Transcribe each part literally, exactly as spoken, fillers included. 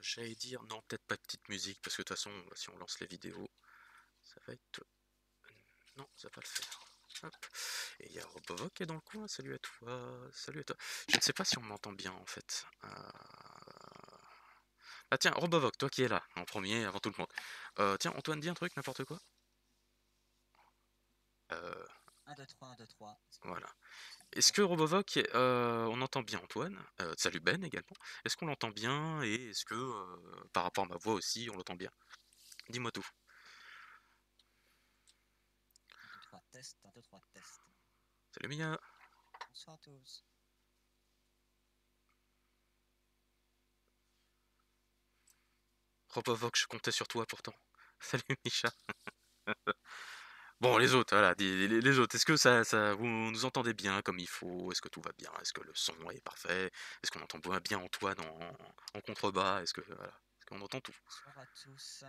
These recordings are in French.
j'allais dire, non, peut-être pas de petite musique, parce que de toute façon, si on lance les vidéos, ça va être... Non, ça va pas le faire. Hop. Et il y a Robovoc qui est dans le coin, salut à toi, salut à toi. Je ne sais pas si on m'entend bien, en fait. Euh... Ah tiens, Robovoc, toi qui es là, en premier, avant tout le monde. Euh, tiens, Antoine, dis un truc, n'importe quoi. Euh... un, deux, trois, un, deux, trois. Est-ce que Voilà. c'est Est-ce d'accord? que Robovoc, euh, on entend bien Antoine? Euh, salut Ben également. Est-ce qu'on l'entend bien et est-ce que euh, par rapport à ma voix aussi, on l'entend bien? Dis-moi tout. un, deux, trois, test, un, deux, trois, test. Salut Mia. Bonsoir à tous. Robovoc, je comptais sur toi pourtant. Salut Micha. Bon, les autres, voilà, les, les- les autres, est-ce que ça, ça, vous nous entendez bien comme il faut? Est-ce que tout va bien? Est-ce que le son est parfait? Est-ce qu'on entend bien Antoine en, en contrebas? Est-ce que, voilà, est-ce qu'on entend tout? Bonsoir à tous.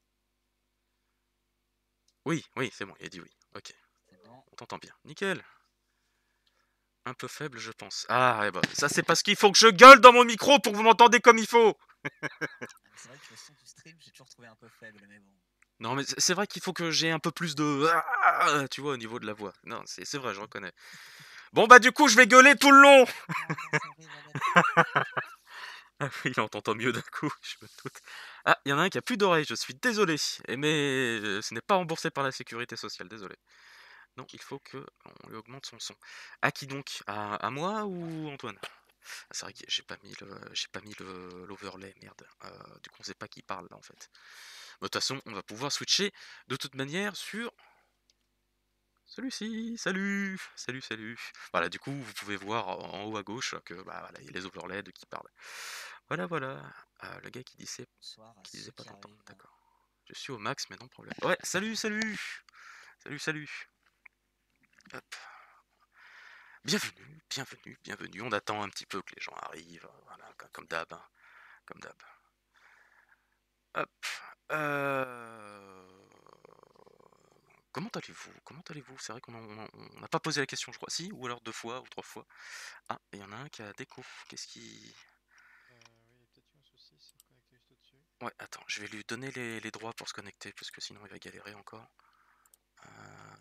Oui, oui, c'est bon, il a dit oui. Ok, C'est bon. on t'entend bien. Nickel. Un peu faible, je pense. Ah, ouais, bah, ça c'est parce qu'il faut que je gueule dans mon micro pour que vous m'entendez comme il faut. Ah, mais c'est vrai que le son du stream, j'ai toujours trouvé un peu faible, mais bon. Non, mais c'est c'est vrai qu'il faut que j'ai un peu plus de... Ah, tu vois, au niveau de la voix. Non, c'est c'est vrai, je reconnais. Bon, bah du coup, je vais gueuler tout le long. Oh non, ça arrive, Annette. Ah oui, on t'entend mieux d'un coup, je me doute. Ah, il y en a un qui a plus d'oreilles, je suis désolé. Et mais euh, ce n'est pas remboursé par la sécurité sociale, désolé. Non, il faut que on lui augmente son son. À qui donc? À, à moi ou Antoine? Ah, c'est vrai que j'ai pas mis le, j'ai pas mis le l'overlay, merde. Euh, du coup, on sait pas qui parle là en fait. De toute façon, on va pouvoir switcher de toute manière sur celui-ci. Salut, salut, salut. Voilà, du coup, vous pouvez voir en haut à gauche que bah voilà, il y a les overlays de qui parle. Voilà, voilà. Ah, le gars qui disait, Bonsoir à qui disait ceux pas qui t'entends. arrivent. D'accord. Je suis au max, mais non problème. Ouais, salut, salut, salut, salut. Hop. Bienvenue, bienvenue, bienvenue. On attend un petit peu que les gens arrivent. Voilà, comme, comme d'hab, hein, comme d'hab. Hop. Euh... Comment allez-vous? Comment allez-vous? C'est vrai qu'on n'a pas posé la question, je crois. Si, ou alors deux fois ou trois fois. Ah, il y en a un qui a déco. Qu'est-ce qui... Euh, oui, il y a peut-être eu un souci, c'est connecté juste au-dessus. Ouais, attends, je vais lui donner les, les droits pour se connecter, parce que sinon il va galérer encore. Euh,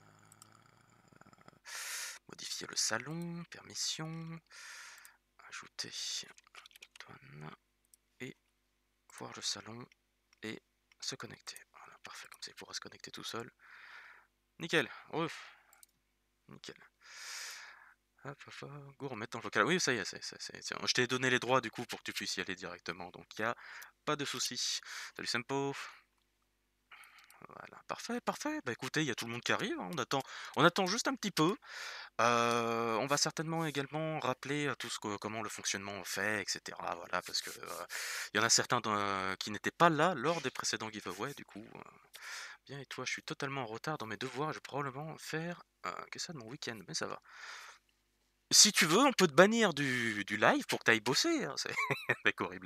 Modifier le salon, permission, ajouter Antoine, et voir le salon, et se connecter. Voilà, parfait, comme ça il pourra se connecter tout seul. Nickel, ouf, nickel. Hop, hop, hop, go remettre dans le vocal. Oui, ça y est, c'est, c'est, c'est, c'est- je t'ai donné les droits du coup pour que tu puisses y aller directement, donc il n'y a pas de souci. Salut Sempo. Voilà, parfait, parfait. Bah écoutez, il y a tout le monde qui arrive, hein, on attend, on attend juste un petit peu. Euh, on va certainement également rappeler euh, tout ce que, comment le fonctionnement fait, et cetera. Voilà, parce que euh, il y en a certains dans- qui n'étaient pas là lors des précédents giveaways, du coup. euh, bien, et toi, je suis totalement en retard dans mes devoirs, je vais probablement faire euh, que ça de mon week-end, mais ça va. Si tu veux, on peut te bannir du, du live pour que t'ailles bosser, hein, c'est mec horrible.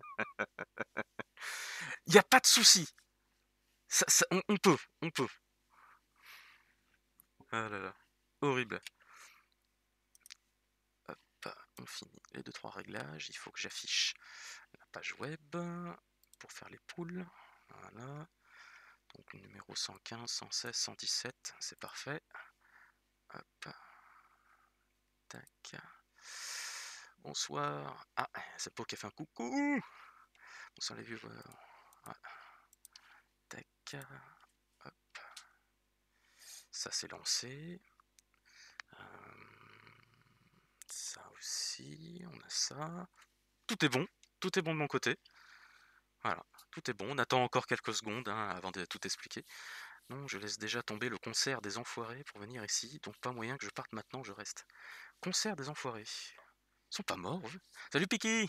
Il n'y a pas de souci, ça- ça- on, on peut, on peut. Ah là là, horrible. Hop, on finit les deux trois réglages. Il faut que j'affiche la page web pour faire les poules. Voilà. Donc le numéro cent quinze, cent seize, cent dix-sept, c'est parfait. Hop. Tac. Bonsoir. Ah, c'est Pau qui a fait un coucou. Bonsoir les viewers. Ouais. Tac. Hop. Ça c'est lancé. Euh, ça aussi, on a ça. Tout est bon. Tout est bon de mon côté. Voilà, tout est bon. On attend encore quelques secondes hein, avant de tout expliquer. Non, je laisse déjà tomber le concert des enfoirés pour venir ici, donc pas moyen que je parte maintenant, je reste. Concert des enfoirés. Ils sont pas morts, eux. Salut Piki.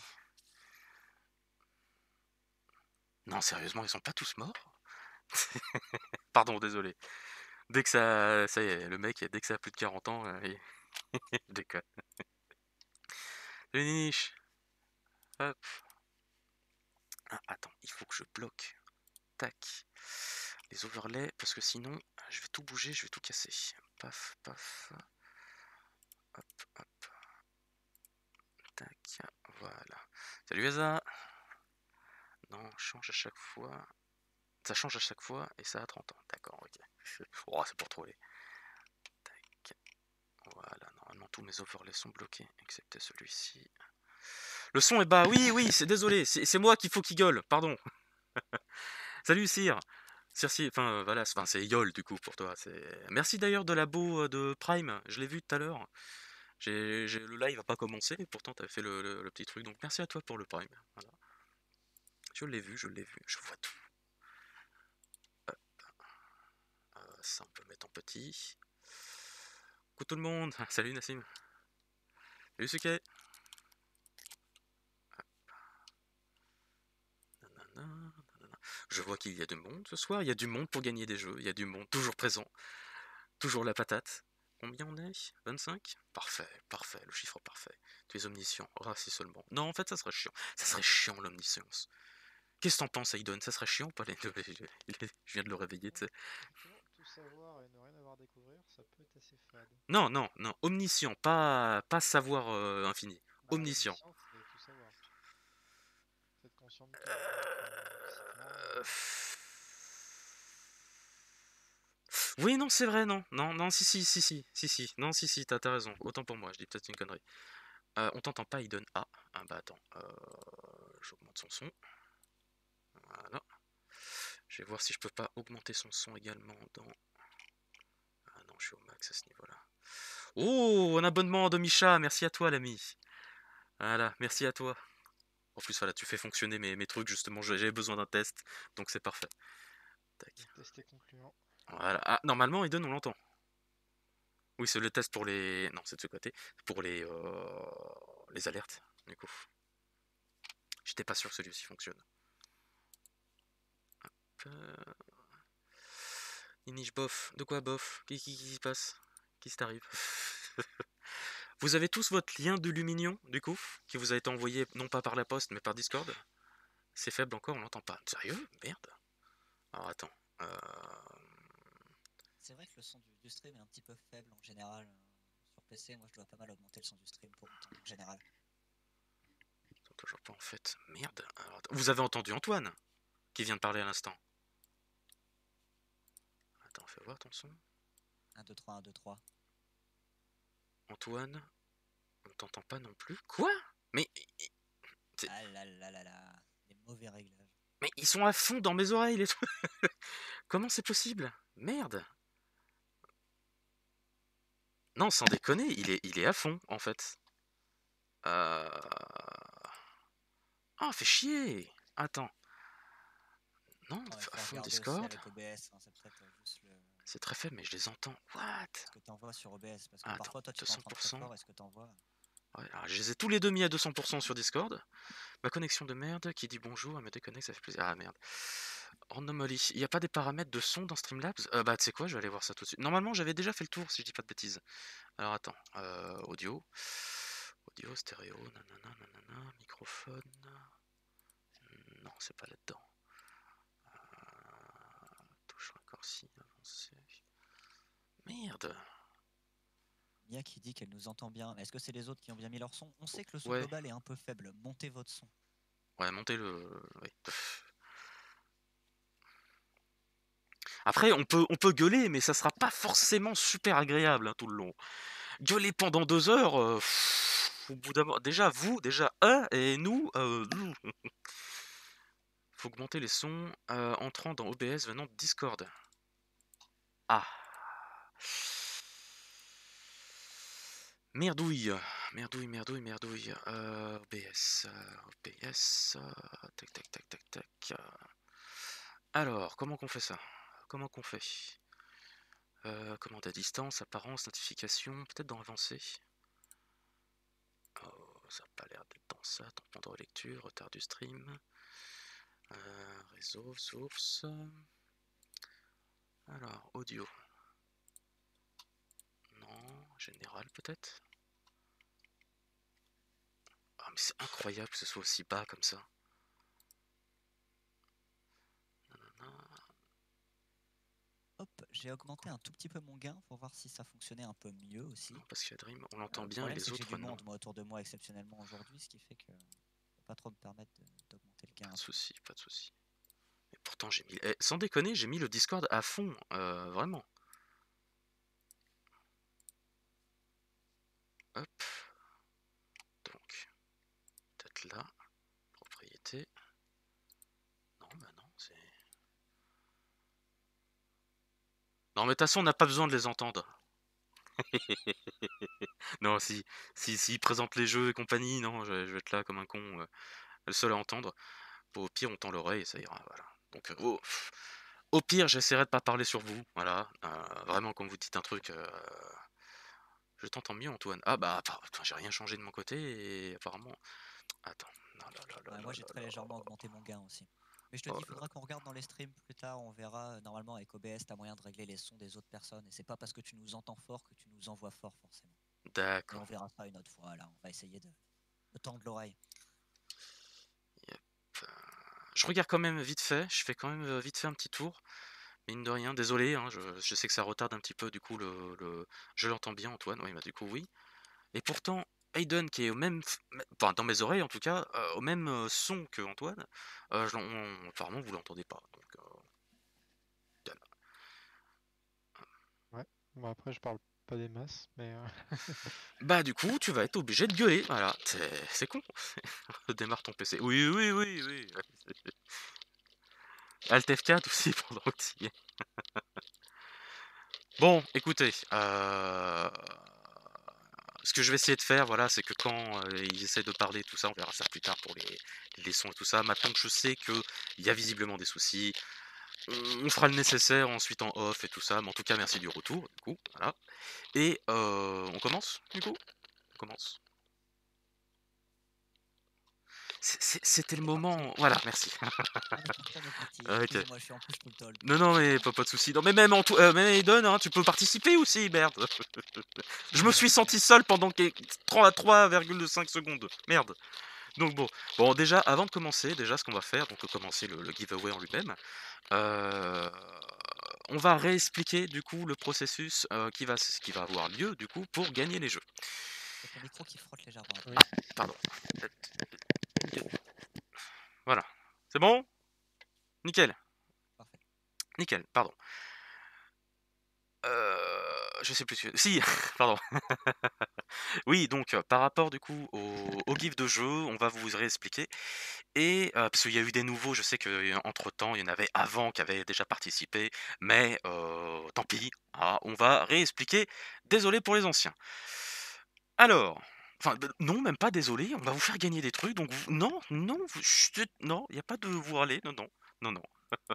Non, sérieusement, ils sont pas tous morts. Pardon, désolé. Dès que ça... Ça y est, le mec, dès que ça a plus de quarante ans, euh, il... il déconne. Salut Niniche. Hop. Ah, attends, il faut que je bloque. Tac. Les overlays, parce que sinon, je vais tout bouger, je vais tout casser. Paf, paf. Hop, hop. Tac. Voilà. Salut Asa. Non, change à chaque fois. Ça change à chaque fois et ça a trente ans. D'accord, ok. Oh, c'est pour troller. Tac. Voilà, normalement tous mes overlays sont bloqués, excepté celui-ci. Le son est bas, oui, oui, c'est désolé, c'est c'est moi qu'il faut qu'il gueule, pardon. Salut Cyr. Cyr, Cyr, enfin euh, voilà, c'est enfin, c'est Yol du coup pour toi. c'est- Merci d'ailleurs de la beau euh, de Prime, je l'ai vu tout à l'heure. J'ai, j'ai- le live n'a pas commencé, et pourtant t'as fait le, le- le petit truc, donc merci à toi pour le Prime. Voilà. Je l'ai vu, je l'ai vu, je vois tout. Hop. Euh, ça on peut mettre en petit. Coucou tout le monde, salut Nassim. Salut Suke. Nanana, nanana. Je vois qu'il y a du monde ce soir, il y a du monde pour gagner des jeux, il y a du monde toujours présent, toujours la patate. Combien on est? vingt-cinq? Parfait, parfait, le chiffre parfait. Tu es omniscient. Ah, si seulement. Non, en fait, ça serait chiant. Ça serait chiant l'omniscience. Qu'est-ce que t'en penses, Aiden? Ça serait chiant ou pas les deux? Je viens de le réveiller, tu sais. Effectivement, tout savoir et ne rien avoir à découvrir, ça peut être assez fade. Non, non, non, omniscient, pas, pas savoir euh, infini. Bah, Omniscient. omniscient, c'est tout savoir. C'est être conscient de tout. Donc, euh, physiquement, Euh, euh, Oui, non, c'est vrai, non. Non, non, si, si, si, si, si, si. Non, si, si, t'as t'as raison. Autant pour moi, je dis peut-être une connerie. Euh, on t'entend pas, Aiden. Ah, ah, bah attends. Euh, J'augmente son son. Voilà. Je vais voir si je peux pas augmenter son son également dans... Ah non, je suis au max à ce niveau-là. Oh, un abonnement de Micha, merci à toi l'ami. Voilà, merci à toi. En plus, voilà, tu fais fonctionner mes, mes trucs, justement, j'avais besoin d'un test, donc c'est parfait. Tac. le test est concluant. Voilà. Ah, normalement, Eden, on l'entend. Oui, c'est le test pour les... Non, c'est de ce côté. Pour les, euh, les alertes, du coup. J'étais pas sûr que celui-ci fonctionne. Euh... Inish bof. De quoi bof? Qu'est-ce qui, qui se passe? Qu'est-ce qui t'arrive? Vous avez tous votre lien de Luminion, du coup, qui vous a été envoyé non pas par la poste, mais par Discord. C'est faible encore, on l'entend pas. Sérieux? Merde. Alors attends. Euh... C'est vrai que le son du, du stream est un petit peu faible en général. euh, Sur P C, moi je dois pas mal augmenter le son du stream pour entendre en général. Toujours pas en fait. Merde. Alors, attends. Vous avez entendu Antoine, qui vient de parler à l'instant. Attends, fais voir ton son. un, deux, trois, un, deux, trois. Antoine, on t'entend pas non plus. Quoi? Mais, C'est- Ah là là là là. Les mauvais réglages. mais ils sont à fond dans mes oreilles, les trucs. Comment c'est possible? Merde. Non, sans déconner, il est, il est à fond, en fait. Euh... Ah, fait chier. Attends. Non, Non, il à faut fond regarder aussi Discord. avec O B S. hein, C'est peut-être euh, juste le... C'est très faible, mais je les entends. What? ce que tu envoies sur O B S. Parce que Ah, attends, parfois, toi, tu t'entends très deux cents pour cent. fort et ce que tu envoies. Ouais, alors, je les ai tous les deux mis à deux cents pour cent sur Discord. Ma connexion de merde qui dit bonjour, elle me déconnecte, ça fait plaisir. Ah merde. Anomaly. Il n'y a pas des paramètres de son dans Streamlabs? euh, Bah, tu sais quoi, je vais aller voir ça tout de suite. Normalement, j'avais déjà fait le tour, si je dis pas de bêtises. Alors, attends. Euh, audio. Audio, stéréo, nanana, nanana, microphone. Non, c'est pas là-dedans. Euh, touche raccourci, avancé. Merde. Mia qui dit qu'elle nous entend bien. Mais est-ce que c'est les autres qui ont bien mis leur son? On sait que le son Ouais. global est un peu faible. Montez votre son. Ouais, montez le... Oui. Après, on peut, on peut gueuler, mais ça sera pas forcément super agréable hein, tout le long. Gueuler pendant deux heures, euh, pff, au bout d'un moment... Déjà, vous, déjà, eux, et nous, euh, nous. Faut augmenter les sons euh, entrant dans O B S venant de Discord. Ah. Merdouille, merdouille, merdouille, merdouille. Euh, O B S, euh, O B S, euh, tac, tac, tac, tac, tac. euh. Alors, comment qu'on fait ça? Comment qu'on fait? euh, Commande à distance, apparence, notification, peut-être dans avancé. Oh, ça n'a pas l'air d'être dans ça. Tampon de relecture, retard du stream. Euh, réseau, source. Alors, audio. Non, général peut-être. Ah, mais c'est incroyable que ce soit aussi bas comme ça. Nanana. Hop, j'ai augmenté un tout petit peu mon gain pour voir si ça fonctionnait un peu mieux aussi. Non, parce qu'il y a Dream, on Euh, l'entend le bien et problème, les c'est que j'ai autres du non. monde moi, autour de moi exceptionnellement aujourd'hui, ce qui fait que je peux pas trop me permettre de- d'augmenter le gain un de peu. souci, pas de souci. Et pourtant, j'ai mis, eh, sans déconner, j'ai mis le Discord à fond, euh, vraiment. Hop, donc, peut-être là, propriété. Non, bah non, c'est... Non, mais de toute façon, on n'a pas besoin de les entendre. Non, si, si, s'ils présentent les jeux et compagnie, non, je, vais je vais être là comme un con, euh, le seul à entendre. Au pire, on tend l'oreille et ça ira, voilà. Donc, euh, au, au pire, j'essaierai de pas parler sur vous, voilà. Euh, vraiment, quand vous dites un truc, euh, je t'entends mieux, Antoine. Ah bah, attends, putain, j'ai rien changé de mon côté et apparemment... Attends, non, là, là, là, Ouais, là, moi j'ai là, très là. légèrement augmenté mon gain aussi. Mais je te Oh dis, il là. faudra qu'on regarde dans les streams plus tard, on verra. Normalement avec O B S, t'as moyen de régler les sons des autres personnes. Et c'est pas parce que tu nous entends fort que tu nous envoies fort forcément. Mais on D'accord. verra ça une autre fois, là. On va essayer de, de tendre l'oreille. Yep. Euh, Je regarde quand même vite fait, je fais quand même euh, vite fait un petit tour. Mine de rien, désolé, hein, je, je sais que ça retarde un petit peu du coup le... le... Je l'entends bien, Antoine, oui, bah du coup oui. Et pourtant, Hayden, qui est au même, f- m- enfin dans mes oreilles en tout cas, euh, au même euh, son que Antoine, euh, je l'en- on- apparemment vous l'entendez pas. Donc, euh, voilà. Ouais. Bon, après, je parle pas des masses, mais euh, Bah du coup, tu vas être obligé de gueuler, voilà. C'est c'est con. Démarre ton P C. Oui, oui, oui, oui. Alt F quatre aussi pendant que tu y es. Bon, écoutez, euh, ce que je vais essayer de faire, voilà, c'est que quand euh, ils essaient de parler, tout ça, on verra ça plus tard pour les, les sons et tout ça. Maintenant que je sais qu'il y a visiblement des soucis, on fera le nécessaire ensuite en off et tout ça. Mais en tout cas, merci du retour, du coup, voilà. Et euh, on commence, du coup On commence. C'est- c'est- C'était le C'est parti. moment. Voilà, merci. On est parti, on est parti. Ok. Excusez-moi, je suis en plus full talk. Non, non, mais pas, pas de soucis. Non, mais même, Anto- euh, même Aiden, hein, tu peux participer aussi, merde. Je me suis senti seul pendant trois virgule cinq secondes. Merde. Donc bon, bon déjà avant de commencer, déjà ce qu'on va faire, donc commencer le, le giveaway en lui-même, euh, on va réexpliquer du coup le processus euh, qui va qui va avoir lieu du coup pour gagner les jeux. C'est ton micro qui frotte légèrement. oui. Ah, pardon. Voilà. C'est bon? Nickel. Parfait. Nickel, pardon. Euh, je sais plus. ce que- Si, pardon. Oui, donc euh, par rapport du coup au, au GIF de jeu, on va vous réexpliquer. Et euh, parce qu'il y a eu des nouveaux, je sais qu'entre temps, il y en avait avant qui avaient déjà participé, mais euh, tant pis, ah, on va réexpliquer. Désolé pour les anciens. Alors, enfin, bah, non, même pas désolé, on va vous faire gagner des trucs, donc vous- non, non, vous- chut, non, il n'y a pas de vous râler, non, non, non, non.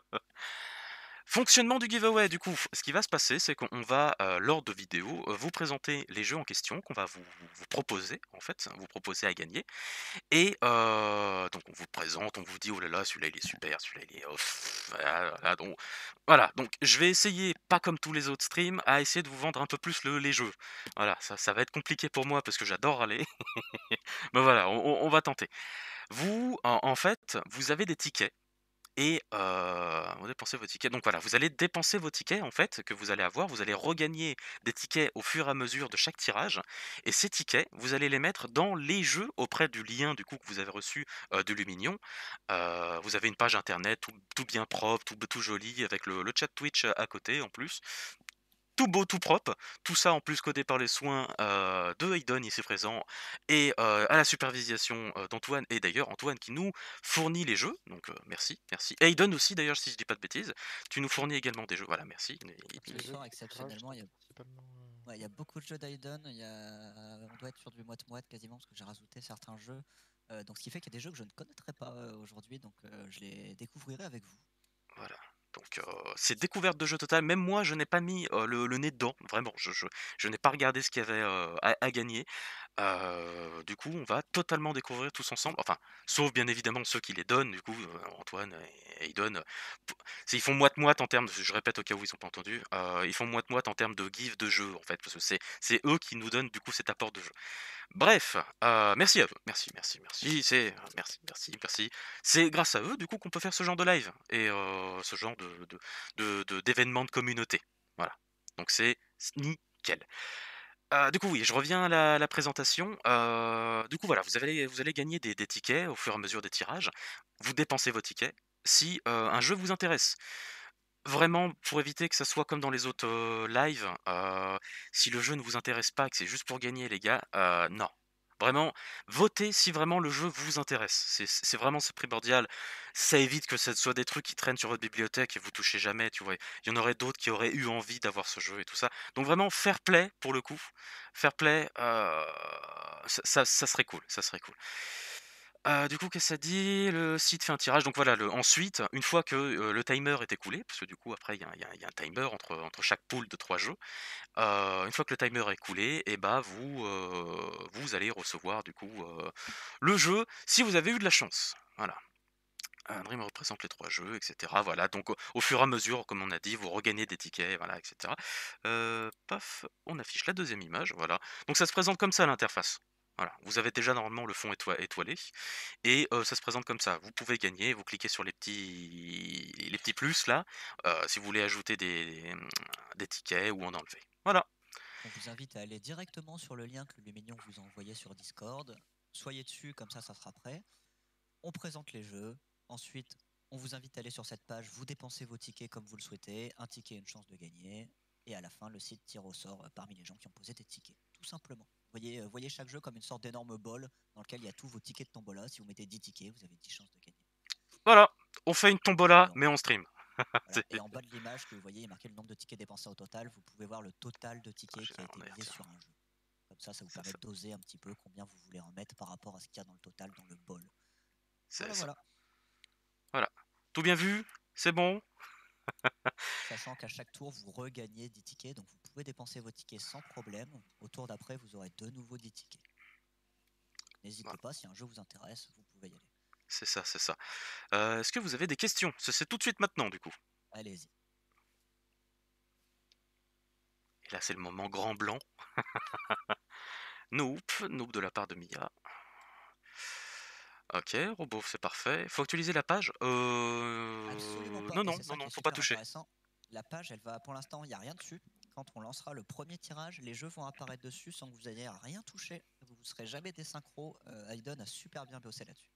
Fonctionnement du giveaway, du coup, ce qui va se passer, c'est qu'on va, euh, lors de vidéos, euh, vous présenter les jeux en question, qu'on va vous, vous proposer, en fait, vous proposer à gagner. Et euh, donc on vous présente, on vous dit oh là là, celui-là il est super, celui-là il est off. Voilà, voilà, donc, voilà, donc je vais essayer, pas comme tous les autres streams, à essayer de vous vendre un peu plus le- les jeux. Voilà, ça, ça va être compliqué pour moi parce que j'adore râler. Mais voilà, on, on- on va tenter. Vous, en, en fait, vous avez des tickets. Et euh, vous dépensez vos tickets. Donc voilà, vous allez dépenser vos tickets en fait que vous allez avoir. Vous allez regagner des tickets au fur et à mesure de chaque tirage. Et ces tickets, vous allez les mettre dans les jeux auprès du lien du coup que vous avez reçu euh, de Luminion. Euh, vous avez une page internet tout, tout bien propre, tout, tout joli avec le, le chat Twitch à côté en plus. Tout beau, tout propre, tout ça en plus codé par les soins euh, de Hayden ici présent et euh, à la supervision euh, d'Antoine et d'ailleurs Antoine qui nous fournit les jeux, donc euh, merci, merci. Et Hayden aussi d'ailleurs si je dis pas de bêtises, tu nous fournis également des jeux, voilà merci. Et puis, Ce Les jeux soir, de tirage exceptionnellement, sont il y a, principalement. euh, ouais, il y a beaucoup de jeux d'Aiden. Il y a... On doit être sur du moite-moite quasiment parce que j'ai rajouté certains jeux. Euh, donc ce qui fait qu'il y a des jeux que je ne connaîtrais pas euh, aujourd'hui. Donc euh, je les découvrirai avec vous. voilà. Donc euh, c'est découverte de jeu total. Même moi, je n'ai pas mis euh, le, le nez dedans. Vraiment, je, je, je n'ai pas regardé ce qu'il y avait euh, à, à gagner. Euh, du coup, on va totalement découvrir tous ensemble. Enfin, sauf bien évidemment ceux qui les donnent. Du coup, euh, Antoine et Hayden, euh, p- c'est- ils font moite-moite en termes. De- je répète au cas où ils n'ont pas entendu. Euh, ils font moite-moite en termes de give de jeu en fait, parce que c'est c'est eux qui nous donnent du coup cet apport de jeu. Bref, euh, merci à eux. Merci, merci, merci. C'est merci, merci, merci. C'est grâce à eux, du coup, qu'on peut faire ce genre de live et euh, ce genre de de- de- de- d'événements de communauté. Voilà. Donc c'est nickel. Euh, du coup, oui, je reviens à la, la présentation. Euh, du coup, voilà, vous allez, vous allez gagner des, des tickets au fur et à mesure des tirages. Vous dépensez vos tickets. Si euh, un jeu vous intéresse, vraiment, pour éviter que ça soit comme dans les autres euh, lives, euh, si le jeu ne vous intéresse pas, que c'est juste pour gagner, les gars, euh, non. Vraiment, votez si vraiment le jeu vous intéresse. C'est c'est vraiment c'est primordial. Ça évite que ce soit des trucs qui traînent sur votre bibliothèque et vous touchez jamais, tu vois. Il y en aurait d'autres qui auraient eu envie d'avoir ce jeu et tout ça. Donc vraiment, fair play pour le coup. Fair play, euh, ça, ça- ça serait cool, ça serait cool. Euh, du coup, qu'est-ce que ça dit? Le site fait un tirage. Donc voilà, le, ensuite, une fois que euh, le timer est écoulé, parce que du coup, après, il y, a un il y a- il y a un timer entre, entre chaque pool de trois jeux. Euh, une fois que le timer est écoulé, et bah vous, euh, vous allez recevoir du coup euh, le jeu si vous avez eu de la chance. Voilà. Un Dream représente les trois jeux, et cetera. Voilà. Donc au, au fur et à mesure, comme on a dit, vous regagnez des tickets, voilà, et cetera. Euh, paf, on affiche la deuxième image, voilà. Donc ça se présente comme ça l'interface. Voilà. Vous avez déjà normalement le fond étoi- étoilé et euh, ça se présente comme ça. Vous pouvez gagner, vous cliquez sur les petits, les petits plus là, euh, si vous voulez ajouter des, des tickets ou en enlever. Voilà. On vous invite à aller directement sur le lien que le Luminion vous a envoyé sur Discord. Soyez dessus, comme ça, ça sera prêt. On présente les jeux. Ensuite, on vous invite à aller sur cette page. Vous dépensez vos tickets comme vous le souhaitez. Un ticket, une chance de gagner. Et à la fin, le site tire au sort euh, parmi les gens qui ont posé des tickets. Tout simplement. Voyez, euh, voyez chaque jeu comme une sorte d'énorme bol dans lequel il y a tous vos tickets de tombola. Si vous mettez dix tickets, vous avez dix chances de gagner. Voilà, on fait une tombola, Et en, mais on stream. voilà. C'est- Et en bas de l'image que vous voyez, il est marqué le nombre de tickets dépensés au total. Vous pouvez voir le total de Ah, tickets j'ai qui a un été air, misé tiens. sur un jeu. Comme ça, ça vous C'est permet ça. de doser un petit peu combien vous voulez en mettre par rapport à ce qu'il y a dans le total, dans le bol. C'est Voilà, ça. voilà. Voilà. Tout bien vu? C'est bon? Sachant qu'à chaque tour, vous regagnez dix tickets, donc vous pouvez dépenser vos tickets sans problème. Au tour d'après, vous aurez de nouveau dix tickets. N'hésitez Voilà. pas, si un jeu vous intéresse, vous pouvez y aller. C'est ça, c'est ça. Euh, Est-ce que vous avez des questions? C'est c'est tout de suite maintenant, du coup. Allez-y. Et là, c'est le moment grand blanc. Nope, nope de la part de Mia. Ok, robot, c'est parfait. Faut actualiser la page? Absolument Euh... pas, Non, et non, c'est non, ça qui non, est faut pas super toucher. intéressant. La page, elle va, pour l'instant, il n'y a rien dessus. Quand on lancera le premier tirage, les jeux vont apparaître dessus sans que vous ayez à rien toucher. Vous ne serez jamais désynchro. Euh, Aiden a super bien bossé là-dessus.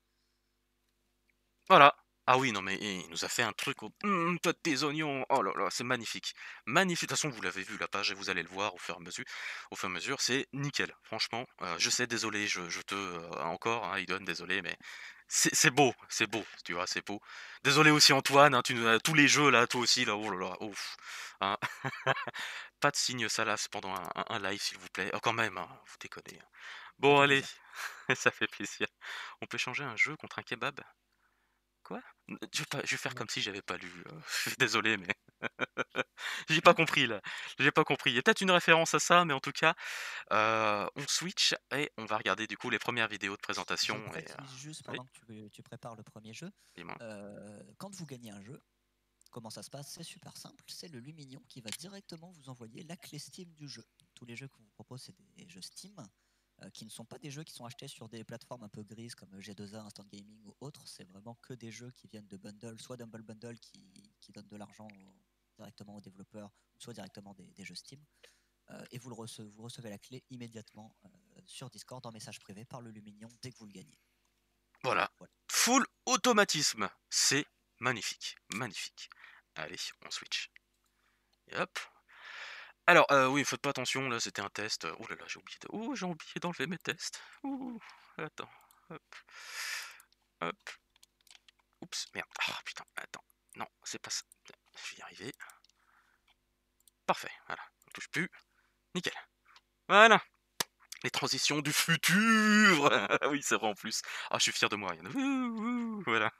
Voilà. Ah oui, non, mais il nous a fait un truc au... Hum, toi, tes oignons. Oh là là, c'est magnifique. Magnifique. De toute façon, vous l'avez vu, la page, et vous allez le voir au fur et à mesure. Au fur et à mesure, c'est nickel. Franchement, euh, je sais, désolé, je, je te... euh, encore, hein, Idon, désolé, mais... C'est c'est beau, c'est beau, tu vois, c'est beau. Désolé aussi Antoine, hein, tu nous as tous les jeux là, toi aussi là, oh là là, ouf. Hein. Pas de signe salace pendant un, un- un live s'il vous plaît. Oh, quand même, hein, vous déconnez. Ça Bon fait allez, plaisir. ça fait plaisir. On peut changer un jeu contre un kebab? Quoi? N- Je vais pas, je vais faire Non. comme si j'avais pas lu. euh, je suis désolé, mais j'ai pas compris là. J'ai pas compris. Il y a peut-être une référence à ça, mais en tout cas, euh, on switch et on va regarder du coup les premières vidéos de Je présentation. Et, euh, précise juste oui, pendant que tu, tu prépares le premier jeu, dis-moi. euh, quand vous gagnez un jeu, comment ça se passe? C'est super simple, c'est le Luminion qui va directement vous envoyer la clé Steam du jeu. Tous les jeux qu'on vous propose, c'est des jeux Steam, euh, qui ne sont pas des jeux qui sont achetés sur des plateformes un peu grises comme G deux A, Instant Gaming ou autres. C'est vraiment que des jeux qui viennent de bundle, soit d'Humble Bundle qui, qui donne de l'argent au- directement aux développeurs, ou soit directement des, des jeux Steam. Euh, et vous, le rece- vous recevez la clé immédiatement euh, sur Discord en message privé par le Luminion dès que vous le gagnez. Voilà. Voilà. Full automatisme. C'est magnifique. Magnifique. Allez, on switch. Et hop. Alors, euh, oui, faites pas attention, là, c'était un test. Oh là là, j'ai oublié de... Oh, j'ai oublié d'enlever mes tests. Ouh, attends. Hop. Hop. Oups, merde. Ah, putain, attends. Non, c'est pas ça. Je vais y arriver. Parfait, voilà. On touche plus. Nickel. Voilà. Les transitions du futur. Oui, c'est vrai en plus. Ah, je suis fier de moi, Ryan. Ouh, ouh, voilà.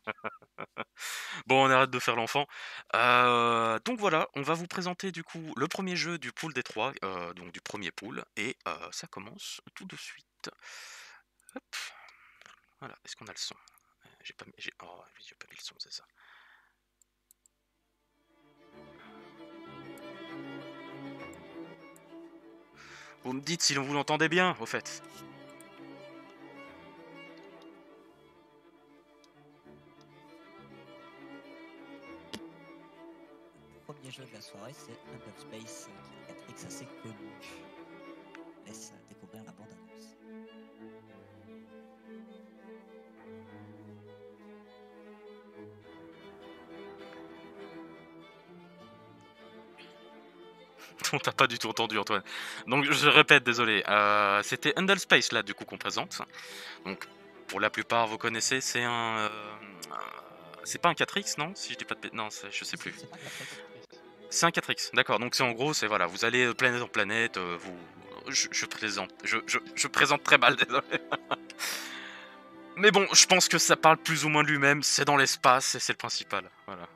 Bon, on arrête de faire l'enfant. Euh, donc voilà, on va vous présenter du coup le premier jeu du pool des trois, euh, donc du premier pool, et euh, ça commence tout de suite. Hop, voilà, est-ce qu'on a le son? Euh, J'ai pas mis, j'ai, oh, oui, j'ai pas mis le son, c'est ça. Vous me dites si vous l'entendez bien, au fait. Le premier jeu de la soirée, c'est Humble Space, euh, qui est un quatre X assez connu. laisse découvrir la bande-annonce. On t'a pas du tout entendu, Antoine. Donc je répète, désolé. Euh, C'était Handle Space là, du coup, qu'on présente. Donc pour la plupart, vous connaissez, c'est un. euh, euh, c'est pas un quatre X, non? Si je dis pas de. bê- Non, c'est- je sais Si, si, plus. c'est un quatre X. C'est un quatre X, d'accord. Donc c'est en gros, c'est voilà, vous allez de planète en planète, euh, vous. Je, je présente, je, je, je présente très mal, désolé. Mais bon, je pense que ça parle plus ou moins de lui-même. C'est dans l'espace et c'est le principal. Voilà.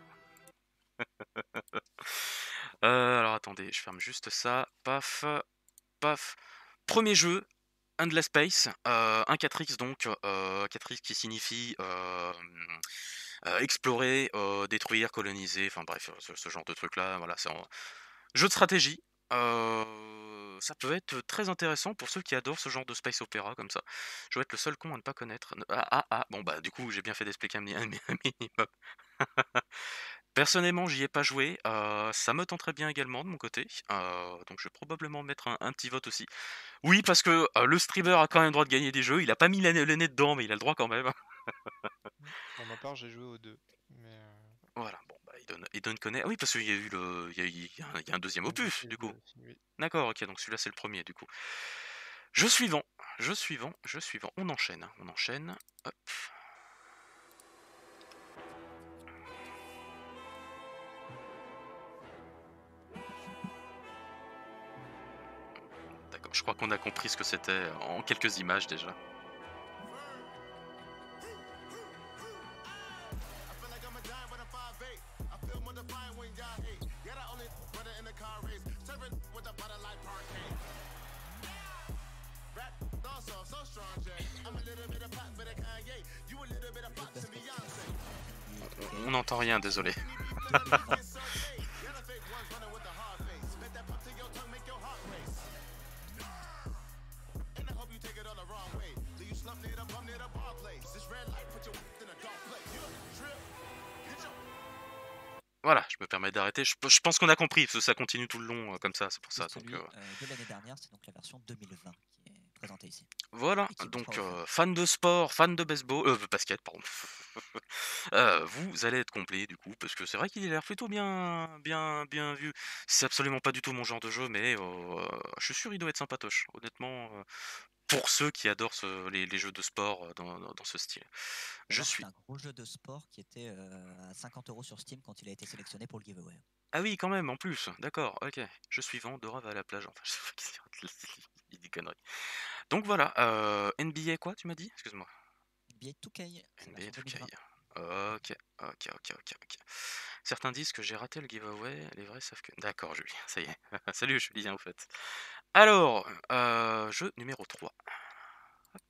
Euh, alors attendez, je ferme juste ça. Paf, paf. Premier jeu, Endless Space, euh, un quatre X donc, euh, quatre X qui signifie euh, euh, explorer, euh, détruire, coloniser, enfin bref, ce, ce genre de truc là, voilà, c'est un jeu de stratégie. Euh, ça peut être très intéressant pour ceux qui adorent ce genre de space opéra comme ça. Je vais être le seul con à ne pas connaître. Ah ah ah, bon bah du coup j'ai bien fait d'expliquer un, mi- un mi- un minimum. Personnellement, j'y ai pas joué. Euh, ça me tenterait bien également de mon côté. Euh, donc, je vais probablement mettre un, un petit vote aussi. Oui, parce que euh, le streamer a quand même le droit de gagner des jeux. Il a pas mis le nez le nez dedans, mais il a le droit quand même. Pour ma part, j'ai joué aux deux. Mais euh, Voilà. Bon, bah, il donne, il donne connaît. Ah oui, parce qu'il y a eu le, il y a, il y a un il y a un deuxième Endless opus, Space du deux coup. aussi, oui. D'accord, ok. Donc celui-là, c'est le premier, du coup. Je suivant, je suivant, je suivant. On enchaîne, hein, on enchaîne. Hop. D'accord. Je crois qu'on a compris ce que c'était en quelques images déjà. On n'entend rien, désolé. Voilà, je me permets d'arrêter. Je, je pense qu'on a compris, parce que ça continue tout le long euh, comme ça, c'est pour Et ça. Donc, celui euh, euh, de l'année dernière, c'est donc la version deux mille vingt qui est présentée ici. voilà, Et qui vous donc sera offert. euh, fan de sport, fan de baseball, euh, basket, pardon. Euh, vous allez être complet du coup, parce que c'est vrai qu'il a l'air plutôt bien, bien, bien vu. C'est absolument pas du tout mon genre de jeu, mais euh, je suis sûr il doit être sympatoche, honnêtement. euh, pour ceux qui adorent ce- les, les jeux de sport euh, dans, dans- dans ce style. Faut Je voir que c'est suis. un gros jeu de sport qui était euh, à cinquante euros sur Steam quand il a été sélectionné pour le giveaway. Ah oui, quand même, en plus. D'accord, ok. Je suis vent, Dora va à la plage. Enfin, je sais pas qu'est-ce qu'il il dit des conneries. Donc voilà, euh, N B A quoi, tu m'as dit? Excuse-moi. N B A deux K, c'est la N B A version deux mille deux K. vingt. Ok, ok, ok, ok, ok. Certains disent que j'ai raté le giveaway, les vrais savent que... D'accord, Julien, ça y est. Salut Julien, en fait. Alors, euh, jeu numéro trois. Hop.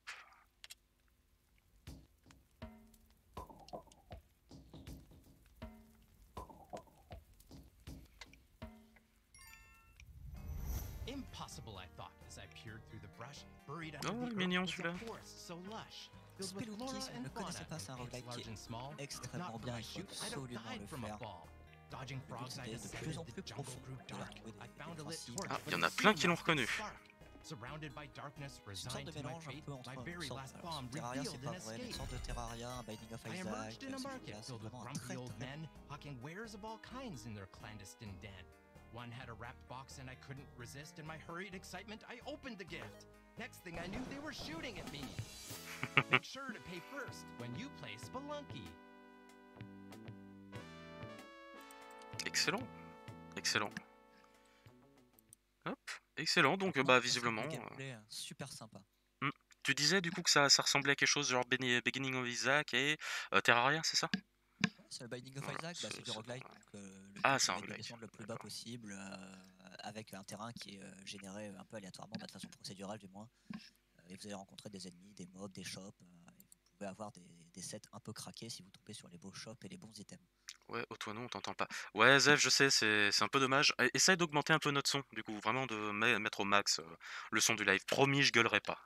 Impossible, I thought, as I peered through the brush, buried under Oh, the mignon earth was celui-là. a forest so lush, filled with Spelunky, flora si vous and ne fauna, connaissez pas, c'est un and roguelike large qui est and small. If extrêmement not for bien, my il faut chute, I'd have absolument died le from a faire. fall. Dodging Le but frogs, I c'était de descended plus en the plus jungle profond grew de dark. retrouver I des, found des a lit principes. torch, Ah, il but y en it a plein soon qui l'ont lost its reconnu. spark. Surrounded by darkness, C'est une sorte resigned de to my mélange un fate, peu entre my une very sorte, last alors, bomb Terraria c'est revealed pas an vrai, mais une escape. sorte de Terraria, un Binding of I Isaac, emerged in a ce market jeu-là, c'est filled with vraiment un grumpy très old très men hawking wares of all kinds in their clandestine den. One had a wrapped box and I couldn't resist. In my hurried excitement, I opened the gift. Next thing I knew, they were shooting at me. Make sure to pay first when you play Spelunky. Excellent. Excellent. Hop. Excellent, donc euh, Plein bah de principes de visiblement... euh, gameplay euh, super sympa. hmm. Tu disais du coup que ça, ça ressemblait à quelque chose genre Beni- Beginning of Isaac et euh, Terraria, c'est ça? Ouais, c'est le Binding of Voilà, Isaac, bah, c'est c'est du c'est bon, roguelike, ouais. donc euh, le Ah, but c'est ça un va être de roguelike, descendre le plus bas d'accord. possible euh, avec un terrain qui est euh, généré un peu aléatoirement, bah, de façon procédurale du moins. Euh, et vous allez rencontrer des ennemis, des mobs, des shops, euh, et vous pouvez avoir des, des sets un peu craqués si vous tombez sur les beaux shops et les bons items. Ouais, oh toi non, on t'entend pas. Ouais, Zef, je sais, c'est c'est un peu dommage. E- Essaye d'augmenter un peu notre son, du coup, vraiment de me- mettre au max euh, le son du live. Promis, je gueulerai pas.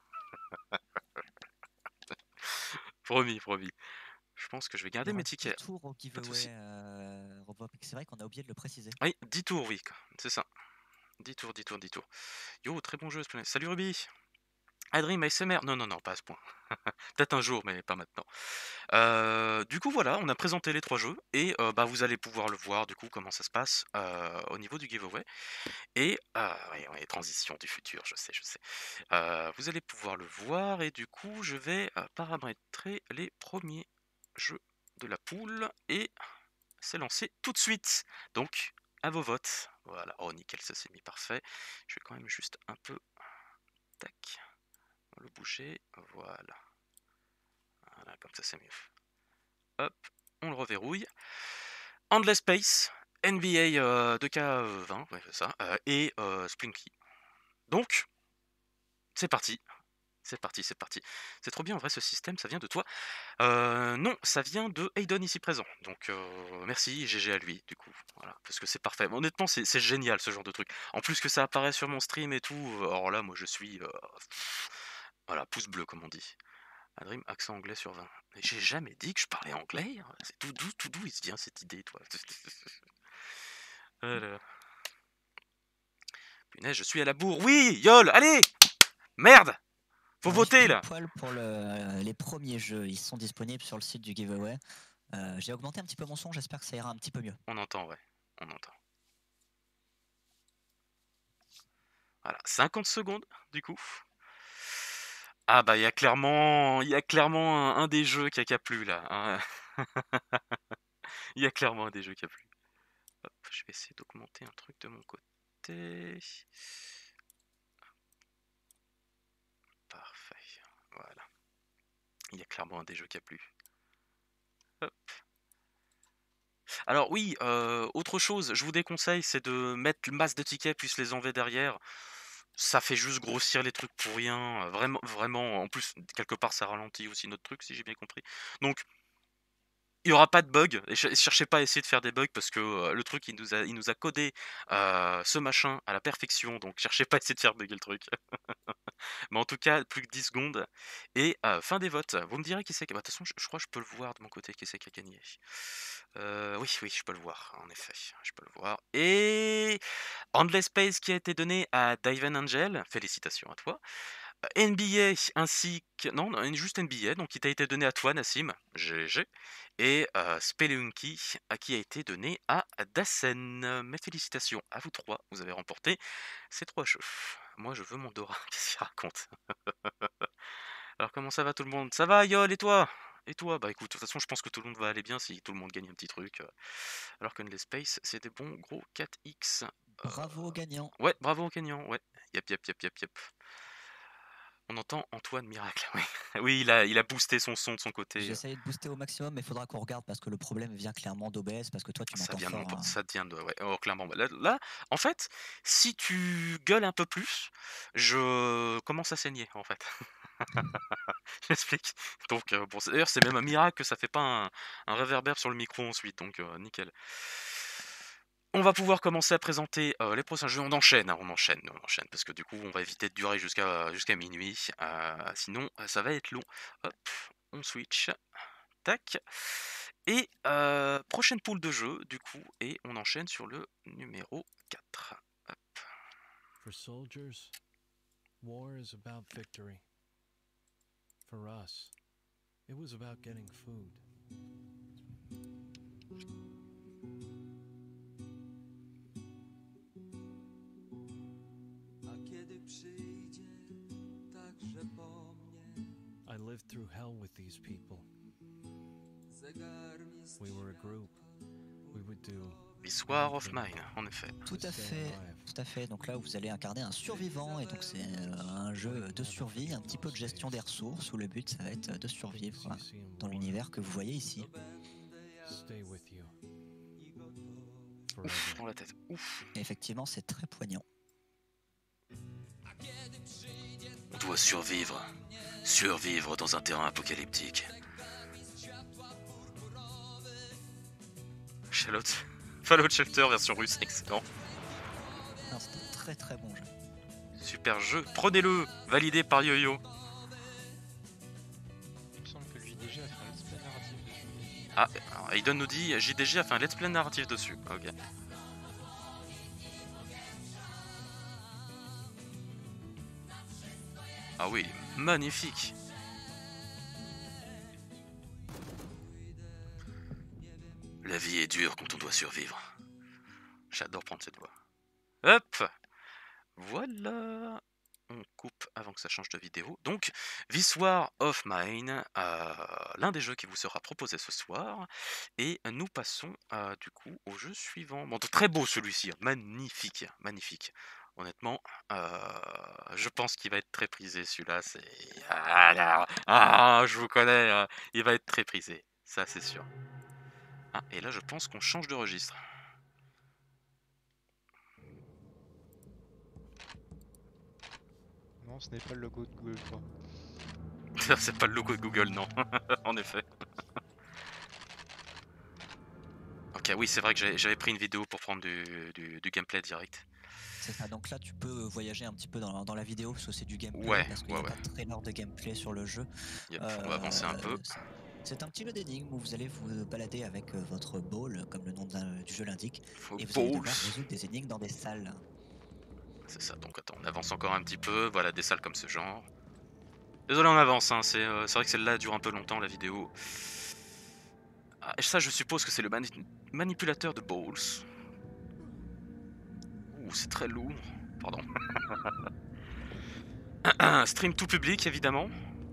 Promis, promis. Je pense que je vais Il garder mes reste dix tickets. tours au Pas de giveaway, soucis. euh, Robop, et c'est vrai qu'on a oublié de le préciser. Oui, dix tours, oui, c'est ça. dix tours, dix tours, dix tours. Yo, très bon jeu. Splendid. Salut Ruby. Adrim, A S M R. Non, non, non, pas à ce point. Peut-être un jour, mais pas maintenant. Euh, du coup, voilà, on a présenté les trois jeux et euh, bah, vous allez pouvoir le voir du coup comment ça se passe euh, au niveau du giveaway. Et euh, ouais, ouais, transition du futur, je sais, je sais. Euh, vous allez pouvoir le voir et du coup, je vais euh, paramétrer les premiers jeux de la poule et c'est lancé tout de suite. Donc, à vos votes. Voilà, oh nickel, ça s'est mis parfait. Je vais quand même juste un peu, tac, le bouger. Voilà, voilà, comme ça c'est mieux. Hop, on le reverrouille. Endless Space, N B A euh, deux K vingt, ouais, c'est ça, euh, et euh, Splinky. Donc, c'est parti. C'est parti, c'est parti. C'est trop bien en vrai ce système, ça vient de toi. Euh, non, ça vient de Hayden ici présent. Donc euh, merci, G G à lui du coup. Voilà, parce que c'est parfait. Honnêtement, c'est c'est génial ce genre de truc. En plus que ça apparaît sur mon stream et tout. euh, Alors là, moi je suis. euh, pff, voilà, pouce bleu comme on dit. Adrim, accent anglais sur vingt. Mais j'ai jamais dit que je parlais anglais. hein. C'est tout d'où, tout d'où il se vient cette idée, toi. Voilà. Punaise, je suis à la bourre. Oui, Yol, allez. Merde. Faut On arrive voter pile là. poil pour le- les premiers jeux. Ils sont disponibles sur le site du giveaway. Euh, J'ai augmenté un petit peu mon son, j'espère que ça ira un petit peu mieux. On entend, ouais. On entend. Voilà, cinquante secondes du coup. Ah bah il y a clairement, il y a clairement un, un des jeux qui a, qui a plu là. hein. Il y a clairement un des jeux qui a plu. Hop, je vais essayer d'augmenter un truc de mon côté. Parfait. Voilà. Il y a clairement un des jeux qui a plu. Hop. Alors oui, euh, autre chose, je vous déconseille, c'est de mettre le masse de tickets plus les enlever derrière. Ça fait juste grossir les trucs pour rien. euh, Vraiment, vraiment. En plus, quelque part, ça ralentit aussi notre truc, si j'ai bien compris. Donc, il n'y aura pas de bug. Et ch- cherchez pas à essayer de faire des bugs parce que euh, le truc, il nous a, il nous a codé euh, ce machin à la perfection. Donc, cherchez pas à essayer de faire bugger le truc. Mais en tout cas, plus que dix secondes. Et euh, fin des votes. Vous me direz qui c'est qui. Bah, de toute façon, je, je crois que je peux le voir de mon côté qui c'est qui a gagné. Euh, oui, oui, je peux le voir. En effet, je peux le voir. Et Endless Space qui a été donné à Diven Angel. Félicitations à toi. N B A ainsi que. Non, non, juste N B A, donc qui t'a été donné à toi, Nassim. G G. Et euh, Spelunky à qui a été donné à Dassen. Mes félicitations à vous trois. Vous avez remporté ces trois jeux. Moi, je veux mon Dora. Qu'est-ce qu'il raconte? Alors, comment ça va tout le monde? Ça va, Yol, et toi? Et toi? Bah écoute, de toute façon, je pense que tout le monde va aller bien si tout le monde gagne un petit truc. euh. Alors que les Space, c'est des bons gros quatre X. Euh, Bravo aux gagnants. Ouais, bravo au Kenyan, ouais. Yep, yep, yep, yep, yep. On entend Antoine Miracle, oui. Oui, il a, il a boosté son son de son côté. J'ai essayé de booster au maximum, mais il faudra qu'on regarde parce que le problème vient clairement d'O B S parce que toi tu Ça m'entends vient de mon fort. pote, hein. ça vient de. Ouais, oh, clairement. Là, là, en fait, si tu gueules un peu plus, je commence à saigner, en fait. J'explique. Donc, euh, bon, c'est- d'ailleurs, c'est même un miracle que ça fait pas un, un réverbère sur le micro ensuite, donc euh, nickel. On va pouvoir commencer à présenter euh, les prochains jeux. On enchaîne, hein, on enchaîne, on enchaîne, parce que du coup, on va éviter de durer jusqu'à jusqu'à minuit. euh, sinon, euh, ça va être long. Hop, on switch. Tac. Et euh, prochaine poule de jeu, du coup, et on enchaîne sur le numéro quatre. Hop. For soldiers, war is about victory. For us, it was about getting food. A kiedy przyjdzie także po mnie, I lived through hell with these people. zegar mi We were a group. We would do Histoire of Mine, en effet. Tout à fait, tout à fait. Donc là, vous allez incarner un survivant et donc c'est euh, un jeu de survie, un petit peu de gestion des ressources où le but ça va être de survivre hein, dans l'univers que vous voyez ici. stay with you. Ouf, Forever. dans la tête. Ouf. Et effectivement, c'est très poignant. On doit survivre. Survivre dans un terrain apocalyptique. Fallout, Fallout Shelter version russe, excellent. Non, c'est un très très bon jeu. Super jeu, prenez-le, validé par YoYo. Il me semble que le J D G a fait un let's play narratif dessus. Ah, alors, Aiden nous dit J D G a fait un let's play narratif dessus. Ok. Ah oui, magnifique. La vie est dure quand on doit survivre. J'adore prendre cette voix. Hop, voilà. On coupe avant que ça change de vidéo. Donc, This War of Mine, euh, l'un des jeux qui vous sera proposé ce soir. Et nous passons euh, du coup au jeu suivant. Bon, très beau celui-ci, hein. Magnifique, magnifique. Honnêtement, euh, je pense qu'il va être très prisé celui-là. C'est ah, là, ah, je vous connais, euh, il va être très prisé, ça c'est sûr. Ah, et là je pense qu'on change de registre. Non, ce n'est pas le logo de Google, quoi. C'est pas le logo de Google, non. En effet. Ok, oui, c'est vrai que j'ai- j'avais pris une vidéo pour prendre du, du- du gameplay direct. C'est ça, donc là tu peux voyager un petit peu dans, dans la vidéo parce que c'est du gameplay, Ouais, parce qu'il ouais, n'y a ouais. pas de trailer de gameplay sur le jeu. Yep, on va avancer un peu. Euh, c'est- c'est un petit jeu d'énigmes où vous allez vous balader avec euh, votre ball, comme le nom d'un- du jeu l'indique, Faut et vous allez devoir balls. résoudre des énigmes dans des salles. C'est ça, donc attends, on avance encore un petit peu. Voilà, des salles comme ce genre. Désolé, on avance, hein, c'est euh, c'est vrai que celle-là dure un peu longtemps, la vidéo. Ah, et ça, je suppose que c'est le mani- manipulateur de balls. Ouh, c'est très lourd. Pardon. Stream tout public, évidemment.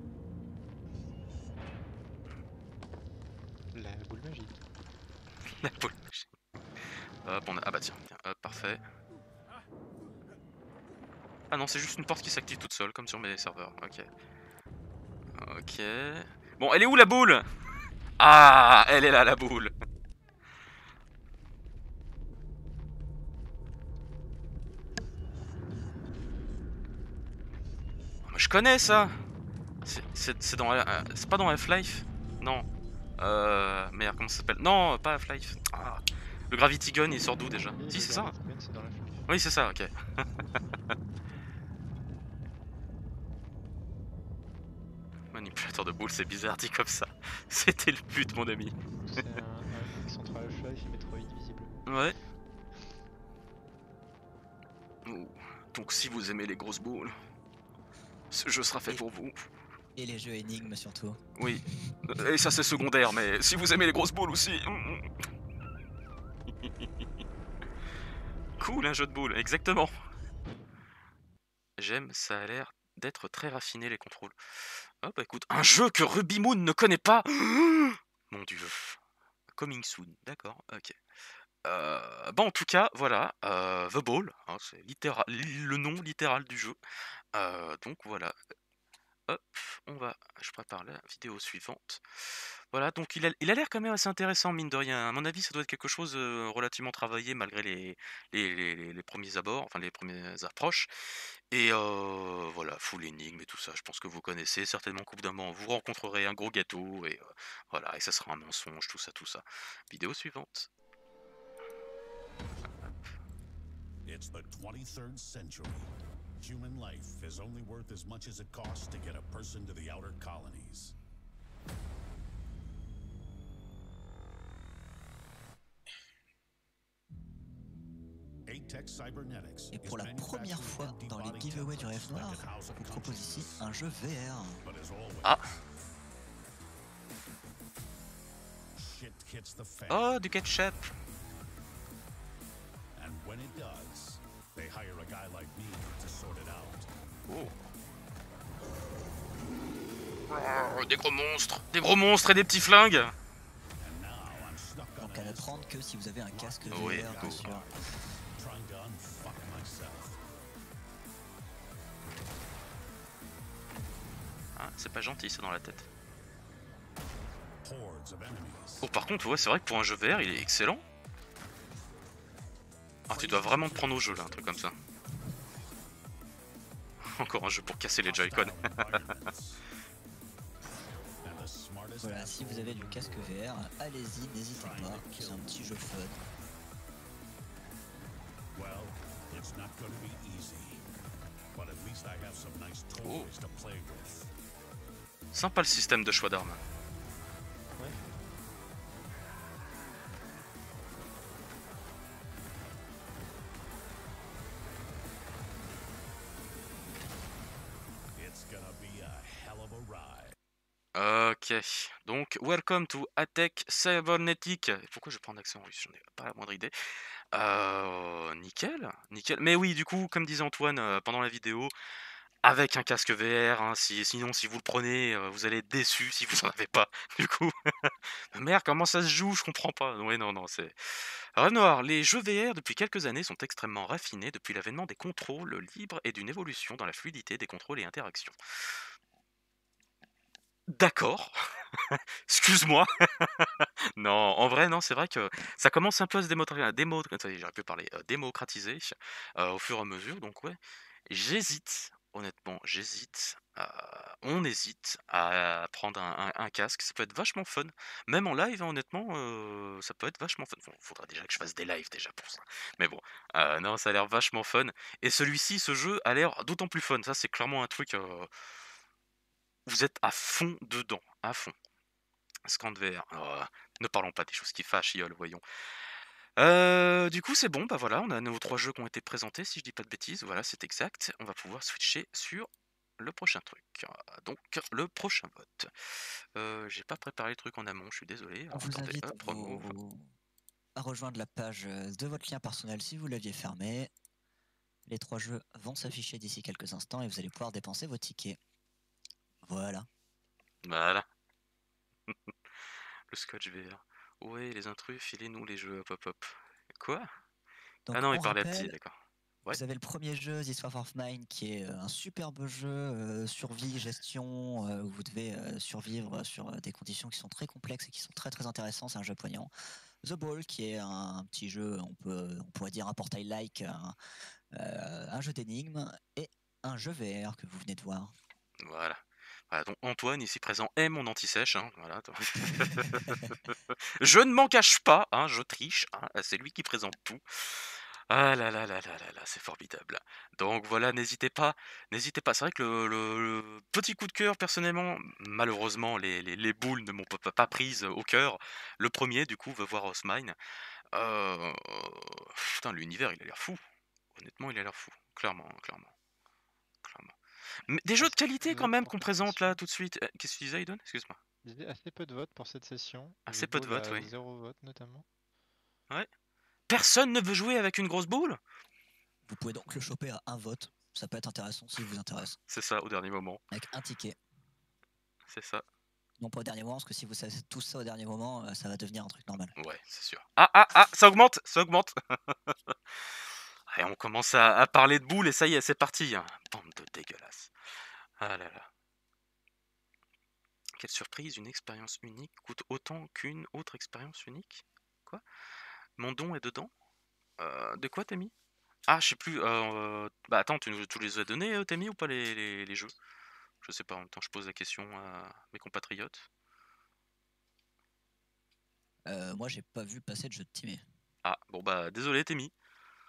La boule magique. La boule magique. Hop, on a... Ah bah tiens, tiens, hop, parfait. Ah non, c'est juste une porte qui s'active toute seule, comme sur mes serveurs. Ok. Ok. Bon, elle est où la boule? Ah, elle est là, la boule. Oh, mais je connais ça. C'est- C'est c'est dans... euh, c'est pas dans Half-Life? Non. Euh... Merde, comment ça s'appelle? Non, pas Half-Life. Ah. Le Gravity Gun, il sort d'où déjà? Et Si, le c'est ça. Gravity Gun, c'est dans la flèche. Oui, c'est ça, ok. Manipulateur de boules, c'est bizarre dit comme ça. C'était le but, mon ami. C'est un, un mix entre Half-Life et Metroid visible. Ouais. Ouh. Donc si vous aimez les grosses boules, ce jeu sera fait Et- pour vous. Et les jeux énigmes surtout. Oui. Et ça c'est secondaire, mais si vous aimez les grosses boules aussi. Cool un jeu de boules, exactement. J'aime, ça a l'air d'être très raffiné les contrôles. Oh bah écoute, un jeu que Ruby Moon ne connaît pas. Mon dieu. Coming soon, d'accord, ok. Euh, bon, en tout cas, voilà, euh, The Ball, hein, c'est littéral, le nom littéral du jeu. Euh, donc voilà. Hop, on va. Je prépare la vidéo suivante. Voilà, donc il a il a l'air quand même assez intéressant, mine de rien. À mon avis, ça doit être quelque chose de relativement travaillé malgré les, les, les- les- les premiers abords, enfin les premières approches. Et euh, voilà, full énigme et tout ça. Je pense que vous connaissez. Certainement qu'au bout d'un moment, vous rencontrerez un gros gâteau et euh, voilà, et ça sera un mensonge, tout ça, tout ça. Vidéo suivante. It's the twenty-third century. Human life is only worth as much as it costs to get a person to the outer colonies. Atex Cybernetics Et is pour la première manufacturing fois empty dans les body giveaways du templates Rêve Noir, like at House je of vous propose ici Consciousness. un jeu V R. But as always, Ah, shit hits the fan. oh, du ketchup. And when it does, they hire a guy like me to sort it out. Oh. Oh, des gros monstres, des gros monstres et des petits flingues. And now I'm stuck on Donc à ne prendre que si vous avez un casque V R, Oui, bien cool. sûr. trying to unfuck myself. Ah, c'est pas gentil ça dans la tête. Hordes of enemies. Oh, par contre, ouais, c'est vrai que pour un jeu V R, il est excellent. Ah, tu dois vraiment te prendre au jeu là, un truc comme ça. Encore un jeu pour casser les Joy-Con. Voilà, si vous avez du casque V R, allez-y, n'hésitez pas. C'est un petit jeu fun. Well, it's not going to be easy. But at least I have some nice toys to play with. Sympa le système de choix d'armes. Ouais. It's gonna Ok, donc welcome to Attack Cybernetic. Pourquoi je prends un accent russe? J'en ai pas la moindre idée. Euh, nickel, nickel. Mais oui, du coup, comme disait Antoine euh, pendant la vidéo, avec un casque V R, hein, si, sinon si vous le prenez, euh, vous allez être déçu si vous en avez pas. Du coup, merde, comment ça se joue? Je comprends pas. Ouais, non, non, c'est. Renoir, les jeux V R depuis quelques années sont extrêmement raffinés depuis l'avènement des contrôles libres et d'une évolution dans la fluidité des contrôles et interactions. D'accord. Excuse-moi. Non, en vrai, non, c'est vrai que ça commence un peu à se démotra- démo- ça y est, j'aurais pu parler, euh, démocratiser euh, au fur et à mesure. Donc ouais, j'hésite, honnêtement, j'hésite. euh, on hésite à prendre un, un- un casque. Ça peut être vachement fun. Même en live, hein, honnêtement, euh, ça peut être vachement fun. Bon, faudra déjà que je fasse des lives déjà pour ça. Mais bon, euh, non, ça a l'air vachement fun. Et celui-ci, ce jeu, a l'air d'autant plus fun. Ça, c'est clairement un truc. euh, vous êtes à fond dedans, à fond. Scan de V R. Oh, ne parlons pas des choses qui fâchent, Yol, voyons. Euh, du coup, c'est bon, bah voilà, on a nos trois jeux qui ont été présentés, si je dis pas de bêtises, voilà, c'est exact. On va pouvoir switcher sur le prochain truc. Donc, le prochain vote. Euh, j'ai pas préparé le truc en amont, je suis désolé. On Alors, vous attendez, invite à, hop, remove. vous- à rejoindre la page euh, de votre lien personnel si vous l'aviez fermé. Les trois jeux vont s'afficher d'ici quelques instants et vous allez pouvoir dépenser vos tickets. Voilà. Voilà. Le scotch V R. Ouais, les intrus, filez-nous les jeux, hop hop hop. Quoi? Donc Ah non, il on parlait à petit, rappelle, d'accord. Ouais. vous avez le premier jeu, This War of Mine, qui est euh, un superbe jeu, euh, survie, gestion, euh, où vous devez euh, survivre sur euh, des conditions qui sont très complexes et qui sont très très intéressantes. C'est un jeu poignant. The Ball, qui est un, un petit jeu, on, peut, on pourrait dire un portail-like, un, euh, un jeu d'énigmes, et un jeu V R que vous venez de voir. Voilà. Voilà, donc Antoine, ici présent, est mon anti-sèche. Hein, voilà. Je ne m'en cache pas, hein, je triche. Hein, c'est lui qui présente tout. Ah là là là là là là, c'est formidable. Donc voilà, n'hésitez pas, n'hésitez pas. C'est vrai que le, le- le petit coup de cœur, personnellement, malheureusement, les, les, les boules ne m'ont pas, pas prise au cœur. Le premier, du coup, veut voir Osmine. Euh, Putain, l'univers, il a l'air fou. Honnêtement, il a l'air fou. Clairement, clairement, clairement. Mais des jeux de Assez peu qualité de quand votes même pour qu'on cette présente là session. tout de suite. Euh, Qu'est-ce que tu disais, Aidon? Excuse-moi. Je disais assez peu de votes pour cette session. Assez The peu de Ball votes, a oui. zéro vote notamment. Ouais. Personne ne veut jouer avec une grosse boule? Vous pouvez donc le choper à un vote. Ça peut être intéressant s'il vous intéresse. C'est ça, au dernier moment. Avec un ticket. C'est ça. Non pas au dernier moment, parce que si vous savez tout ça au dernier moment, euh, ça va devenir un truc normal. Ouais, c'est sûr. Ah, ah, ah, ça augmente, ça augmente. Et on commence à, à parler de boules et ça y est, c'est parti. Hein. Bande de dégueulasse. Ah là là. Quelle surprise, une expérience unique coûte autant qu'une autre expérience unique? Quoi? Mon don est dedans? Euh, de quoi t'as mis? Ah, je sais plus. Euh, bah attends, tu, nous- tu les as donnés, euh, t'as mis ou pas les, les, les jeux? Je sais pas, en même temps je pose la question à mes compatriotes. Euh, moi, j'ai pas vu passer de jeu de Timé. Ah, bon bah désolé, t'es mis.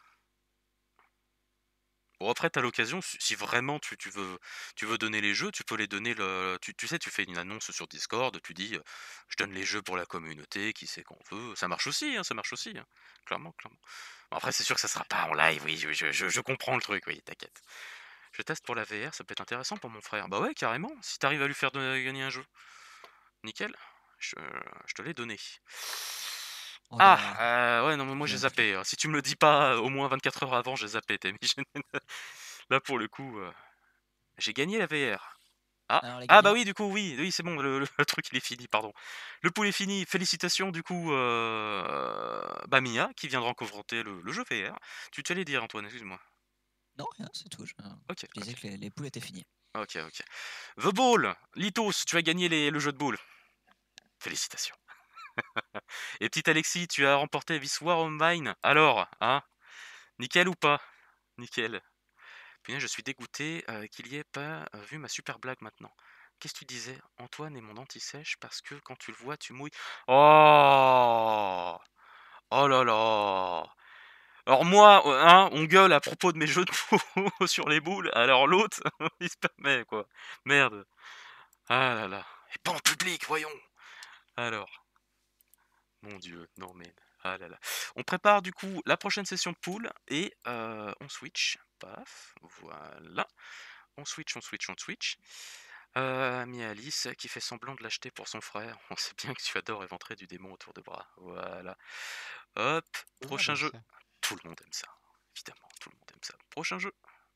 Bon après t'as l'occasion, si si vraiment tu, tu veux tu veux donner les jeux, tu peux les donner le. Tu, tu sais, tu fais une annonce sur Discord, tu dis euh, je donne les jeux pour la communauté, qui sait qu'on veut. Ça marche aussi, hein, ça marche aussi, hein. Clairement, clairement. Bon, après c'est sûr que ça sera pas en live, oui, je, je, je- je comprends le truc, oui, t'inquiète. Je teste pour la V R, ça peut être intéressant pour mon frère. Bah ouais, carrément, si t'arrives à lui faire de- gagner un jeu. Nickel, je, je te l'ai donné. Oh, Ah, bah, euh, ouais, non, mais moi j'ai j'ai un truc. zappé. hein. Si tu me le dis pas euh, au moins vingt-quatre heures avant, j'ai zappé, t'es mis. Là, pour le coup, euh, j'ai gagné la V R. Ah, Alors, les ah bah gagnants, oui, du coup, oui, oui, c'est bon, le, le- le truc il est fini, pardon. Le pool est fini. Félicitations, du coup, euh, bah Mia, qui vient de rencontrer le, le jeu V R. Tu tu allais dire, Antoine, excuse-moi. non, rien, c'est tout. Je, Ok, je disais ok, que les, les poules étaient finies. ok, ok. The Ball, Litos, tu as gagné les- le jeu de ball. Félicitations. Et petit Alexis, tu as remporté This War of Mine. Alors, hein, nickel ou pas? Nickel. Punaise, je suis dégoûté euh, qu'il y ait pas euh, vu ma super blague maintenant. Qu'est-ce que tu disais? Antoine est mon anti-sèche parce que quand tu le vois, tu mouilles. Oh! Oh là là! Alors moi, euh, hein, on gueule à propos de mes jeux de mots sur les boules, alors l'autre, il se permet, quoi. Merde. Ah là là. Et pas en public, voyons. Alors, mon Dieu, non mais... Ah là là. On prépare du coup la prochaine session de pool et euh, on switch. Paf, voilà. On switch, on switch, on switch. Euh, ami Alice qui fait semblant de l'acheter pour son frère. On sait bien que tu adores éventrer du démon autour de bras. Voilà. Hop, Tout le monde prochain aime jeu. ça. Tout le monde aime ça. Évidemment, tout le monde aime ça. Prochain jeu.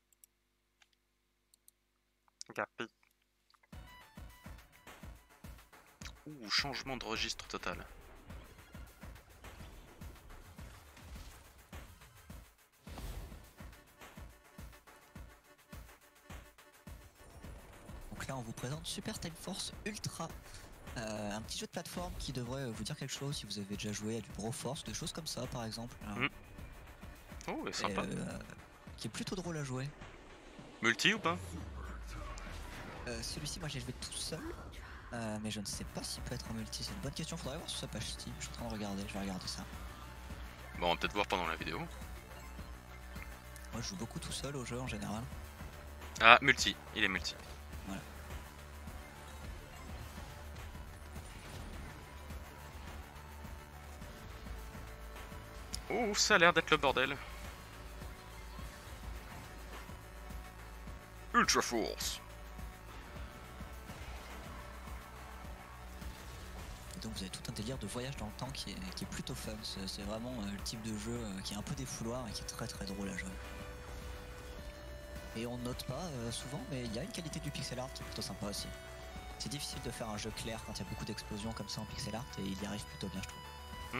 Gapi. Ouh, changement de registre total. Donc là, on vous présente Super Time Force Ultra. Euh, un petit jeu de plateforme qui devrait vous dire quelque chose si vous avez déjà joué à du Broforce, des choses comme ça par exemple. Mm. Oh, c'est Et, sympa. euh, qui est plutôt drôle à jouer. Multi ou pas? Euh, Celui-ci, moi j'ai joué tout seul, euh, mais je ne sais pas s'il peut être en multi. C'est une bonne question, faudrait voir sur sa page Steam. Je suis en train de regarder, je vais regarder ça. Bon, on va peut-être voir pendant la vidéo. Moi je joue beaucoup tout seul au jeu en général. Ah, multi, il est multi. Voilà. Oh, ça a l'air d'être le bordel. Ultra Force. Et donc vous avez tout un délire de voyage dans le temps qui est, qui est plutôt fun. C'est c'est vraiment euh, le type de jeu euh, qui est un peu défouloir et qui est très très drôle à jouer. Et on note pas euh, souvent, mais il y a une qualité du pixel art qui est plutôt sympa aussi. C'est difficile de faire un jeu clair quand il y a beaucoup d'explosions comme ça en pixel art, et il y arrive plutôt bien, je trouve. Mm.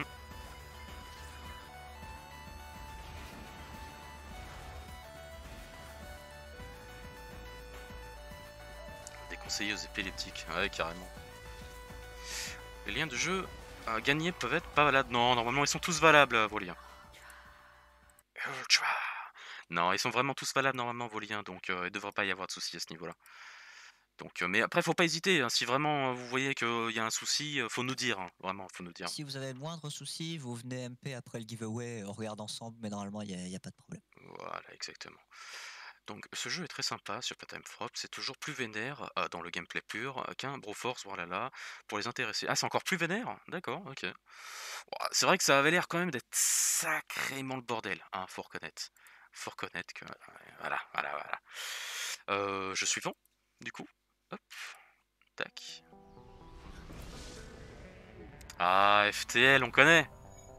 Des conseillers aux épileptiques, ouais, carrément. Les liens de jeu à gagner peuvent être pas valables. Non, normalement ils sont tous valables, vos liens. Ultra. Non, ils sont vraiment tous valables normalement, vos liens, donc euh, il ne devrait pas y avoir de soucis à ce niveau-là. Donc, euh, mais après, faut pas hésiter, hein, si vraiment euh, vous voyez qu'il y a un souci, euh, faut nous dire, hein, vraiment, faut nous dire. Si vous avez le moindre souci, vous venez M P après le giveaway, on regarde ensemble, mais normalement il n'y a, a pas de problème. Voilà, exactement. Donc ce jeu est très sympa sur Time Frop, c'est toujours plus vénère euh, dans le gameplay pur euh, qu'un Broforce, voilà là, pour les intéresser. Ah, c'est encore plus vénère? D'accord, ok. Ouah, c'est vrai que ça avait l'air quand même d'être sacrément le bordel, hein, faut reconnaître. Faut reconnaître que... Voilà, voilà, voilà. Euh, je suis vent, du coup. Hop, tac. Ah, F T L, on connaît.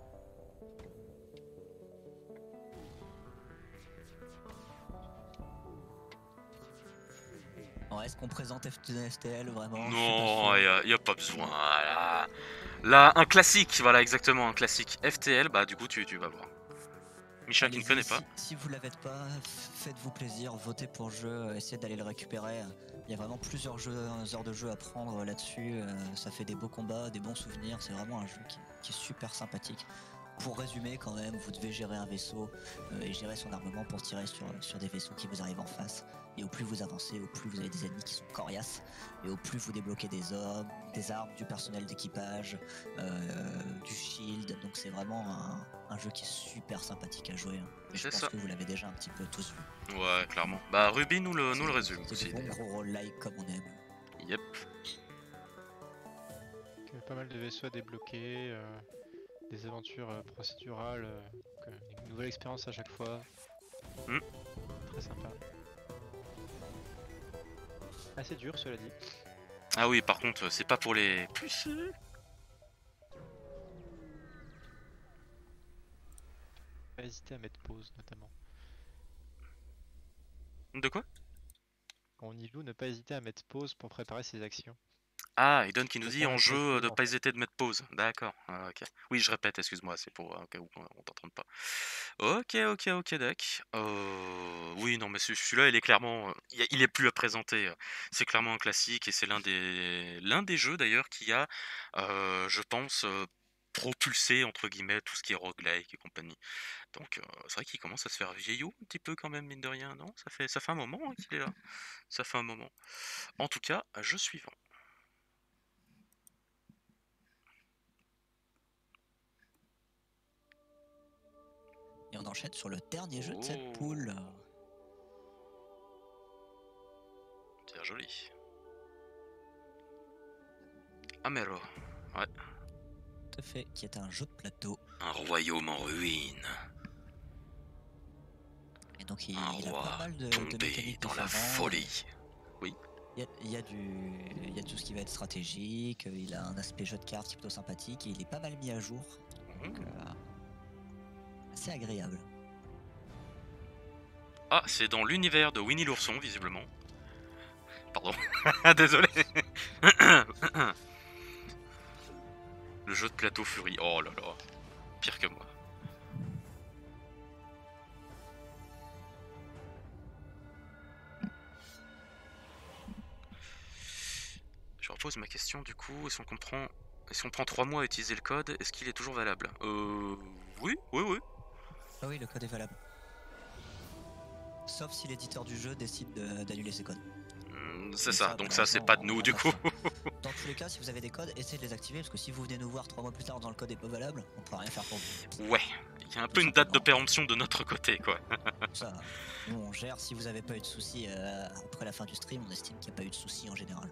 Alors, est-ce qu'on présente F T L vraiment? Non, il n'y a, a pas besoin. Là. Là, un classique, voilà, exactement, un classique. F T L, bah du coup, tu, tu vas voir. Micha qui ne connaît pas. Si, si vous l'avez pas, faites-vous plaisir, votez pour le jeu, essayez d'aller le récupérer. Il y a vraiment plusieurs jeux, heures de jeu à prendre là-dessus. Ça fait des beaux combats, des bons souvenirs. C'est vraiment un jeu qui, qui est super sympathique. Pour résumer, quand même, vous devez gérer un vaisseau euh, et gérer son armement pour tirer sur, sur des vaisseaux qui vous arrivent en face. Et au plus vous avancez, au plus vous avez des ennemis qui sont coriaces. Et au plus vous débloquez des hommes, des armes, du personnel d'équipage, euh, du shield. Donc c'est vraiment un, un jeu qui est super sympathique à jouer. Hein. Et je pense ça. que vous l'avez déjà un petit peu tous vu. Ouais, clairement. Bah Ruby nous le, nous le résume c'est aussi. C'est des bons gros rôle-like comme on aime. Yep. Donc, pas mal de vaisseaux à débloquer. Euh... Des aventures euh, procédurales, euh, donc, euh, une nouvelle expérience à chaque fois. Mm. Très sympa. Assez dur, cela dit. Ah oui, par contre, c'est pas pour les puceux. Pas hésiter à mettre pause, notamment. De quoi? Quand on y joue, ne pas hésiter à mettre pause pour préparer ses actions. Ah, et Don qui nous C'est dit pas en un jeu jeu, de en pas fait. hésiter de mettre pause. D'accord. Ah, ok. Oui, je répète, excuse-moi, c'est pour un cas où on t'entende pas. Ok, ok, ok, Doc. Euh... Oui, non, mais ce- celui-là, il est clairement, il il est plus à présenter. C'est clairement un classique et c'est l'un des l'un des jeux d'ailleurs qui a, euh, je pense, euh, propulsé entre guillemets tout ce qui est roguelike et compagnie. Donc euh, c'est vrai qu'il commence à se faire vieillot un petit peu quand même, mine de rien, non? Ça fait ça fait un moment hein, qu'il est là. Ça fait un moment. En tout cas, jeu suivant. Et on enchaîne sur le dernier jeu de cette Oh. poule. C'est joli. Amero, ouais. Tout à fait, qui est un jeu de plateau. Un royaume en ruine. Et donc il, Un il a roi pas mal de, de tombé mécaniques dans la différentes. folie. Oui. Il y a, il y a du, il y a tout ce qui va être stratégique, euh, il a un aspect jeu de cartes qui est plutôt sympathique, et il est pas mal mis à jour, donc Mmh. euh, assez agréable. Ah, c'est dans l'univers de Winnie l'ourson, visiblement. Pardon. Désolé. Le jeu de plateau Fury. Oh là là. Pire que moi. Je repose ma question du coup. Est-ce qu'on comprend... Si on prend trois mois à utiliser le code, est-ce qu'il est toujours valable? Euh... Oui, oui, oui. Ah oui, le code est valable. Sauf si l'éditeur du jeu décide de- d'annuler ses codes. Hmm, c'est Mais ça, ça, donc ça c'est malheureusement, pas de on nous n'a du pas coup. le choix. Dans tous les cas, si vous avez des codes, essayez de les activer, parce que si vous venez nous voir trois mois plus tard dans le code est pas valable, on pourra rien faire pour vous. Ouais, il y a un peu Tout une date de simplement. péremption de notre côté quoi. Ça, nous on gère. Si vous avez pas eu de soucis euh, après la fin du stream, on estime qu'il n'y a pas eu de soucis en général.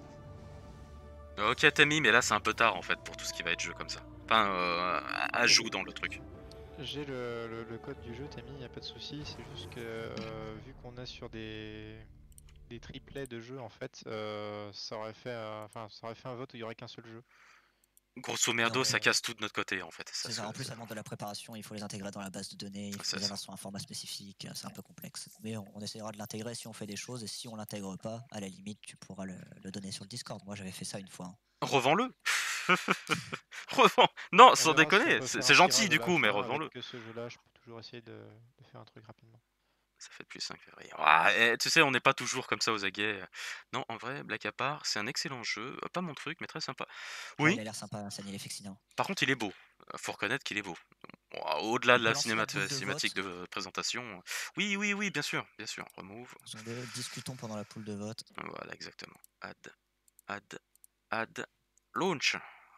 Ok Tammy, mais là c'est un peu tard en fait pour tout ce qui va être jeu comme ça. Enfin, euh, ajout dans le truc. J'ai le, le- le code du jeu, Tammy, y a pas de souci. C'est juste que euh, vu qu'on est sur des des triplets de jeux, en fait, euh, ça aurait fait, euh, enfin, ça aurait fait un vote où il y aurait qu'un seul jeu. Grosso merdo, Non, ça euh, casse tout de notre côté en fait. Ça, C'est ça, se- en plus ça demande de la préparation, il faut les intégrer dans la base de données, il faut C'est les ça. avoir sur un format spécifique, c'est un peu complexe. Mais on, on essaiera de l'intégrer si on fait des choses, et si on l'intègre pas, à la limite tu pourras le, le donner sur le Discord. Moi j'avais fait ça une fois. hein. Revends-le. Revends. Non, On sans verra si on déconner, peut c'est faire c'est un gentil tirage à du la coup, mais fin revends-le. avec que ce jeu-là. Je peux toujours essayer de, de faire un truc rapidement. Ça fait depuis le cinq février. Ah, et tu sais, on n'est pas toujours comme ça aux aguets. Non, en vrai, blague à part, c'est un excellent jeu. Euh, Pas mon truc, mais très sympa. Ouais, Oui, il a l'air sympa, Sunny Effectinant. par contre, il est beau. Euh, Faut reconnaître qu'il est beau. Bon, au-delà de On peut la lancer la cinémat- boule de cinématique vote. de présentation. euh, Oui, oui, oui, bien sûr, bien sûr. Remove. Faisons-le, discutons pendant la poule de vote. Voilà, exactement. Add, add, add, launch.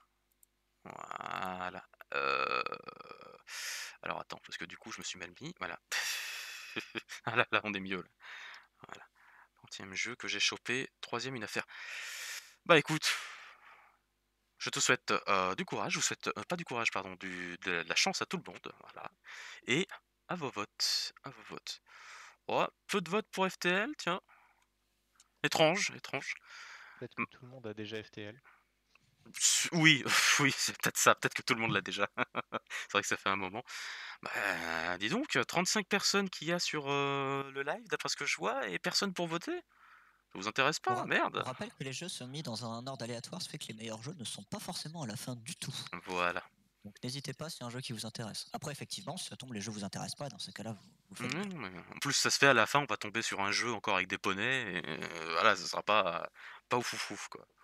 Voilà. Euh... Alors attends, parce que du coup, je me suis mal mis. Voilà. Ah là, là, on est mieux. Là. Voilà. trentième jeu que j'ai chopé. Troisième, une affaire. Bah écoute, je te souhaite euh, du courage. Je vous souhaite, euh, pas du courage, pardon, du, de la chance à tout le monde. Voilà. Et à vos votes. À vos votes. Oh, peu de votes pour F T L, tiens. Étrange, étrange. Peut-être que tout le monde a déjà F T L. S- Oui, oui, c'est peut-être ça. Peut-être que tout le monde l'a déjà. C'est vrai que ça fait un moment. Bah, dis donc, trente-cinq personnes qu'il y a sur euh, le live, d'après ce que je vois, et personne pour voter. Ça vous intéresse On, pas? ra- on Merde. rappelle que les jeux sont mis dans un ordre aléatoire, ce fait que les meilleurs jeux ne sont pas forcément à la fin du tout. Voilà. Donc n'hésitez pas si y a un jeu qui vous intéresse. Après, effectivement, si ça tombe, les jeux vous intéressent pas, dans ces cas-là, vous, vous faites Mmh, bien. mais en plus, ça se fait à la fin, on va tomber sur un jeu encore avec des poneys, et euh, voilà, ça sera pas, pas ouf ouf ouf, quoi.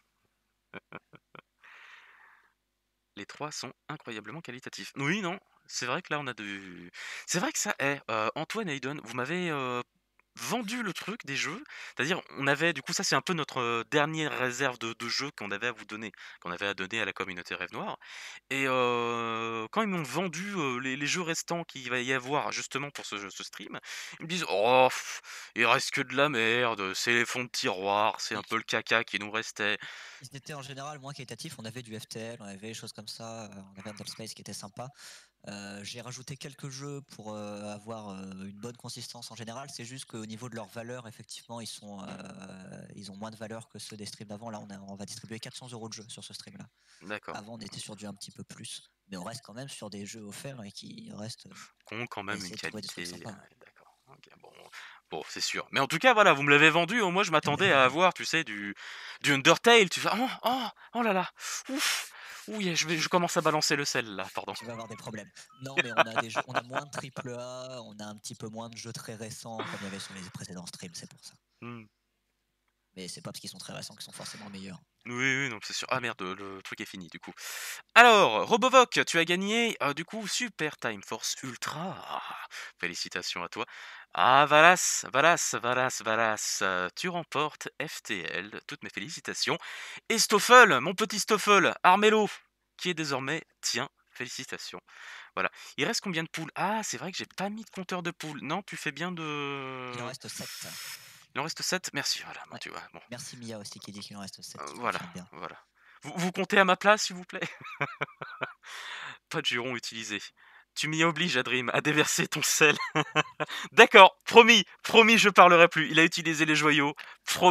Les trois sont incroyablement qualitatifs. Oui, non, c'est vrai que là, on a du... C'est vrai que ça est. Antoine Hayden, vous m'avez euh, vendu le truc des jeux. C'est-à-dire, on avait, du coup, ça, c'est un peu notre euh, dernière réserve de, de jeux qu'on avait à vous donner, qu'on avait à donner à la communauté Rêve Noire. Et euh, quand ils m'ont vendu euh, les, les jeux restants qu'il va y avoir justement pour ce, jeu- ce stream, ils me disent oh, pff, il reste que de la merde, c'est les fonds de tiroir, c'est un Oui. peu le caca qui nous restait. Ils étaient en général moins qualitatifs, on avait du F T L, on avait des choses comme ça, euh, on avait un Dead Space qui était sympa. Euh, J'ai rajouté quelques jeux pour euh, avoir euh, une bonne consistance en général. C'est juste qu'au niveau de leur valeur, effectivement, ils sont, euh, ils ont moins de valeur que ceux des streams d'avant. Là, on, a, on va distribuer quatre cents euros de jeux sur ce stream-là. D'accord. Avant, on était sur du un petit peu plus, mais on reste quand même sur des jeux offerts et qui restent. euh, Qu'on quand même une essayer de trouver des trucs qualité. sympas. Ouais, d'accord. Ok, bon, bon, c'est sûr. Mais en tout cas, voilà, vous me l'avez vendu. Moi, je m'attendais à avoir, tu sais, du, du Undertale. Tu fais, oh, oh, oh là là, ouf, oui, je, vais, je commence à balancer le sel là, pardon. Tu vas avoir des problèmes. Non, mais on a, des jeux, on a moins de triple A, on a un petit peu moins de jeux très récents comme il y avait sur les précédents streams, c'est pour ça. Hmm. Mais c'est pas parce qu'ils sont très récents qu'ils sont forcément meilleurs. Oui, oui, non, c'est sûr. Ah merde, le truc est fini du coup. Alors, Robovoc, tu as gagné euh, du coup Super Time Force Ultra. Ah, félicitations à toi. Ah, Valas, Valas, Valas, Valas, euh, tu remportes F T L. Toutes mes félicitations. Et Stoffel, mon petit Stoffel, Armello, qui est désormais tien. Félicitations. Voilà. Il reste combien de poules? Ah, c'est vrai que j'ai pas mis de compteur de poules. Non, tu fais bien de. Il en reste sept. Il en reste sept. Merci. Voilà. Bon, Ouais. tu vois. Bon. Merci Mia aussi qui dit qu'il en reste sept. Euh, qui voilà. confirme bien. Voilà. Vous, vous comptez à ma place, s'il vous plaît? Pas de juron utilisé. Tu m'y obliges, Adrim, à déverser ton sel. D'accord, promis, promis, je parlerai plus. Il a utilisé les joyaux. Promis,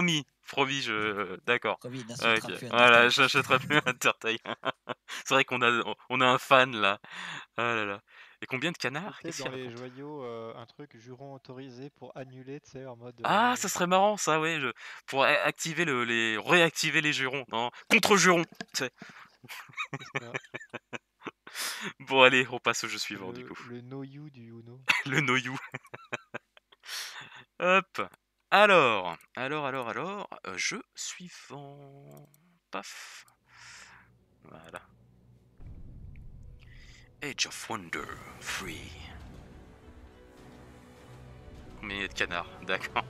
Promis, je... D'accord. Promis, il n'insultera Ok, plus voilà, Undertale. j'achèterai plus Undertale. C'est vrai qu'on a, on a un fan là. Ah là là. Et combien de canards? Peut-être Qu'est-ce dans qu'il les raconte? joyaux euh, un truc juron autorisé pour annuler, tu sais, en mode. Ah, euh, ça serait marrant ça, ouais. Je... Pour a- activer le, les, réactiver les jurons. Non, contre jurons. Tu sais. c'est ça. Bon allez, on passe au jeu suivant du Le, coup. le no you du Uno. Le noyou. Hop. Alors, alors, alors, alors, euh, jeu suivant. Paf. Voilà. Age of Wonder Free. Combien il y a de canards? D'accord.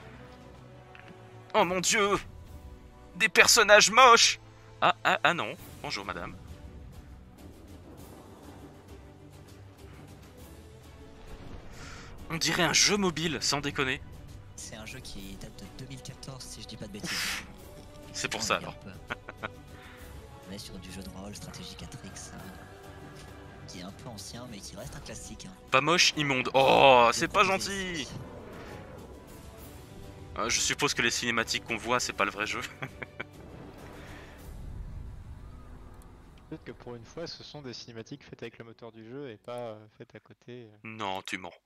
Oh mon dieu! Des personnages moches! Ah, ah, ah non. Bonjour madame. On dirait un jeu mobile, sans déconner. C'est un jeu qui date de deux mille quatorze, si je dis pas de bêtises. C'est pour On ça est un alors. peu- On est sur du jeu de rôle, stratégie quatre X, hein, qui est un peu ancien, mais qui reste un classique. hein. Pas moche, immonde. Oh, Je c'est pas propose gentil! ici. Euh, je suppose que les cinématiques qu'on voit, c'est pas le vrai jeu. Peut-être que pour une fois, ce sont des cinématiques faites avec le moteur du jeu et pas euh, faites à côté. euh. Non, tu mens.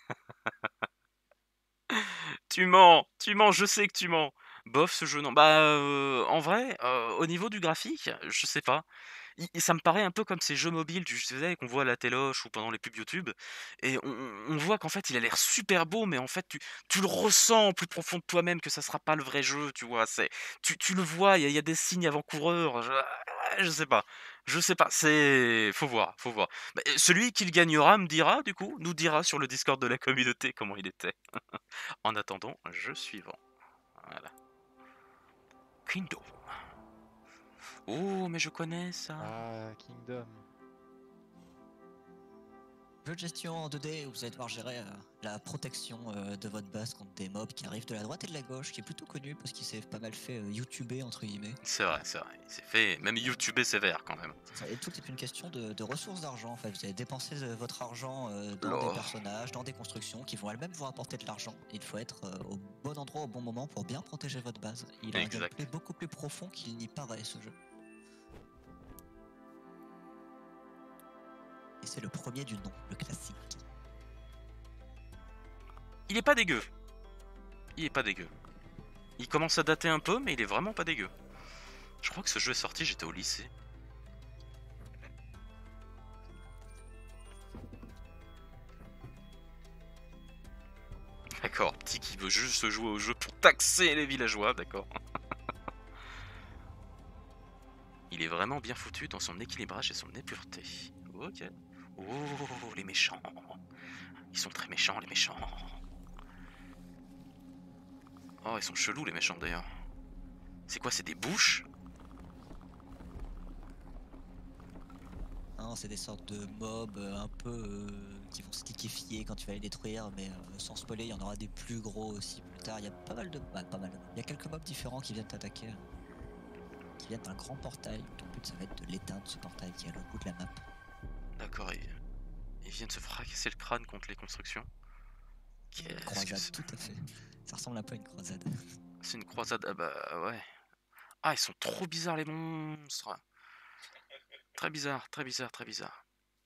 Tu mens, tu mens, je sais que tu mens. Bof ce jeu, non. Bah, euh, en vrai, euh, au niveau du graphique, je sais pas. Il- il- ça me paraît un peu comme ces jeux mobiles, tu sais, qu'on voit à la téloche ou pendant les pubs YouTube. Et on, on- on voit qu'en fait, il a l'air super beau, mais en fait, tu, tu le ressens au plus profond de toi-même que ça sera pas le vrai jeu, tu vois. C'est, tu, tu le vois, il y, a il y a des signes avant-coureurs. Je, ouais, je sais pas. Je sais pas. C'est, faut voir, faut voir. Bah, celui qui le gagnera me dira, du coup, nous dira sur le Discord de la communauté comment il était. En attendant, jeu suivant. Voilà. Kingdom. Oh, mais je connais ça. Ah, Kingdom. Jeu de gestion en deux D où vous allez devoir gérer euh, la protection euh, de votre base contre des mobs qui arrivent de la droite et de la gauche, qui est plutôt connu parce qu'il s'est pas mal fait euh, YouTuber entre guillemets. C'est vrai, c'est vrai. Il s'est fait même YouTuber sévère quand même. C'est ça. Et tout est une question de, de ressources d'argent en fait. Vous allez dépenser euh, votre argent euh, dans Oh. des personnages, dans des constructions qui vont elles-mêmes vous rapporter de l'argent. Il faut être euh, au bon endroit au bon moment pour bien protéger votre base. Il a un Exact. gameplay beaucoup plus profond qu'il n'y paraît ce jeu. Et c'est le premier du nom, le classique. Il est pas dégueu. Il est pas dégueu. Il commence à dater un peu, mais il est vraiment pas dégueu. Je crois que ce jeu est sorti, j'étais au lycée. D'accord, petit qui veut juste se jouer au jeu pour taxer les villageois, d'accord. Il est vraiment bien foutu dans son équilibrage et son épureté. Ok. Oh, les méchants. Ils sont très méchants, les méchants. Oh, ils sont chelous, les méchants, d'ailleurs. C'est quoi, c'est des bouches? Non, c'est des sortes de mobs euh, un peu euh, qui vont se liquéfier quand tu vas les détruire, mais euh, sans spoiler, il y en aura des plus gros aussi plus tard. Il y a pas mal de, bah, pas mal. de- Il y a quelques mobs différents qui viennent t'attaquer, euh, qui viennent d'un grand portail. Ton but, ça va être de l'éteindre ce portail qui est à l'autre bout de la map. D'accord, ils... ils viennent se fracasser le crâne contre les constructions. Qu'est-ce que Croisade, c'est? tout à fait. Ça ressemble un peu à une croisade. C'est une croisade, ah bah ouais. Ah, ils sont trop bizarres les monstres. Très bizarre, très bizarre, très bizarre.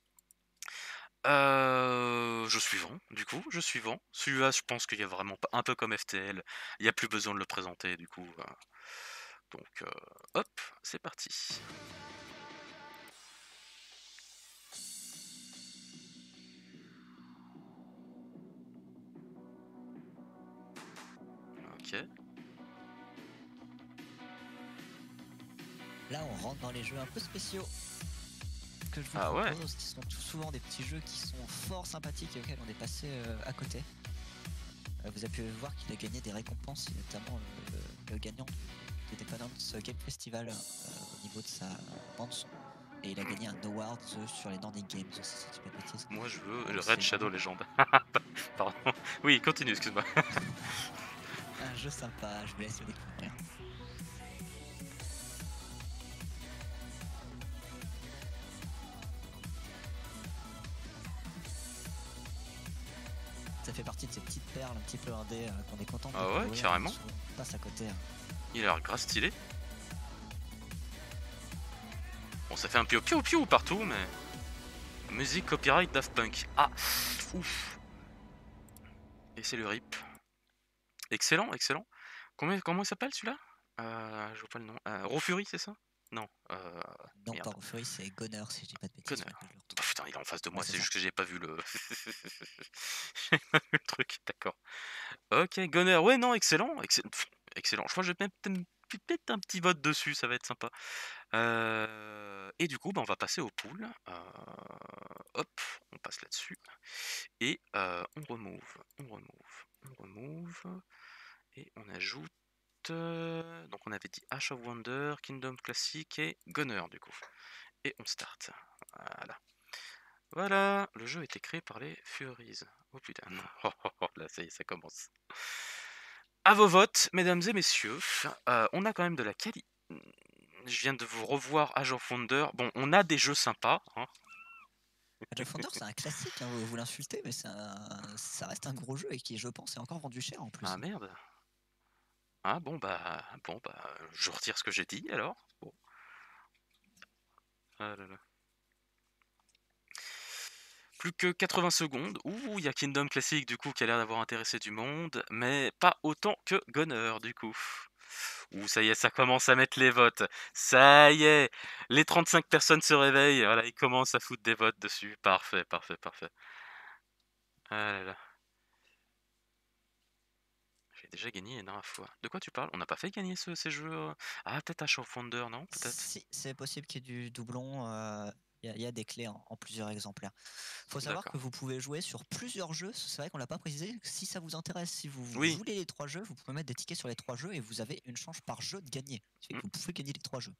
Euh, jeu suivant, du coup, jeu suivant. Celui-là, je pense qu'il y a vraiment pas, un peu comme F T L. Il n'y a plus besoin de le présenter, du coup. euh. Donc, euh, hop, c'est parti. Ok. Là, on rentre dans les jeux un peu spéciaux que je vous Ah ouais. propose, qui sont tout souvent des petits jeux qui sont fort sympathiques et auxquels on est passé euh, à côté. Euh, vous avez pu voir qu'il a gagné des récompenses, et notamment le, le- le gagnant du Independence Game Festival euh, au niveau de sa bande son. Et il a gagné un award euh, sur les Nordic Games aussi, si je dis pas de bêtises. Moi, je veux Euh, le c'est Red Shadow vraiment Legend. Pardon. Oui, continue, excuse-moi. un jeu sympa, je vous laisse le découvrir. Ça fait partie de ces petites perles un petit peu indé euh, qu'on est content de Ah ouais, découvrir, carrément. mais souvent on passe à côté. hein. Il a l'air grave stylé. Bon, ça fait un piou piou piou partout, mais... Musique copyright Daft Punk. Ah, ouf. Et c'est le rip. Excellent, excellent. Comment, comment il s'appelle celui-là? euh, Je vois pas le nom. Euh, Raw Fury, c'est ça? Non. Euh... Non, Merde. pas Raw Fury, c'est Gunner, si je dis pas de bêtises. Gunner. ouais, que je le retrouve. Oh, putain, il est en face de moi, Ouais, c'est c'est ça. juste que j'ai pas vu le... j'ai pas vu le truc, d'accord. Ok, Gunner, ouais, non, excellent, excellent, excellent. Je crois que je vais peut-être peut-être un petit vote dessus, ça va être sympa. Euh, Et du coup, bah, on va passer au pool. Euh, Hop, on passe là-dessus. Et euh, on remove, on remove, on remove. Et on ajoute... euh, Donc on avait dit Ash of Wonder, Kingdom Classic et Gunner du coup. Et on start. Voilà. Voilà, le jeu a été créé par les Furies. Oh putain, non. Oh, oh, oh, là ça y est, ça commence. À vos votes, mesdames et messieurs, euh, on a quand même de la qualité. Je viens de vous revoir Age of Wonder. Bon, on a des jeux sympas. Hein. Age of Wonder, c'est un classique, hein, vous, vous l'insultez, mais un... ça reste un gros jeu et qui, je pense, est encore vendu cher en plus. Ah merde. Ah bon bah bon bah je retire ce que j'ai dit alors. Bon. Ah là là. Plus que quatre-vingts secondes. Ouh, il y a Kingdom Classic du coup qui a l'air d'avoir intéressé du monde, mais pas autant que Gunner du coup. Ouh, ça y est, ça commence à mettre les votes. Ça y est, les trente-cinq personnes se réveillent. Voilà, ils commencent à foutre des votes dessus. Parfait, parfait, parfait. Ah là là. J'ai déjà gagné une dernière fois. De quoi tu parles? On n'a pas fait gagner ce, ces jeux euh Ah, peut-être Ash of Wonder, non? Peut-être. Si, c'est possible qu'il y ait du doublon. Il euh, y, y a des clés en, en plusieurs exemplaires. Il faut savoir que vous pouvez jouer sur plusieurs jeux. C'est vrai qu'on l'a pas précisé. Si ça vous intéresse, si vous, vous Oui. voulez les trois jeux, vous pouvez mettre des tickets sur les trois jeux et vous avez une chance par jeu de gagner. C'est que vous pouvez gagner les trois jeux.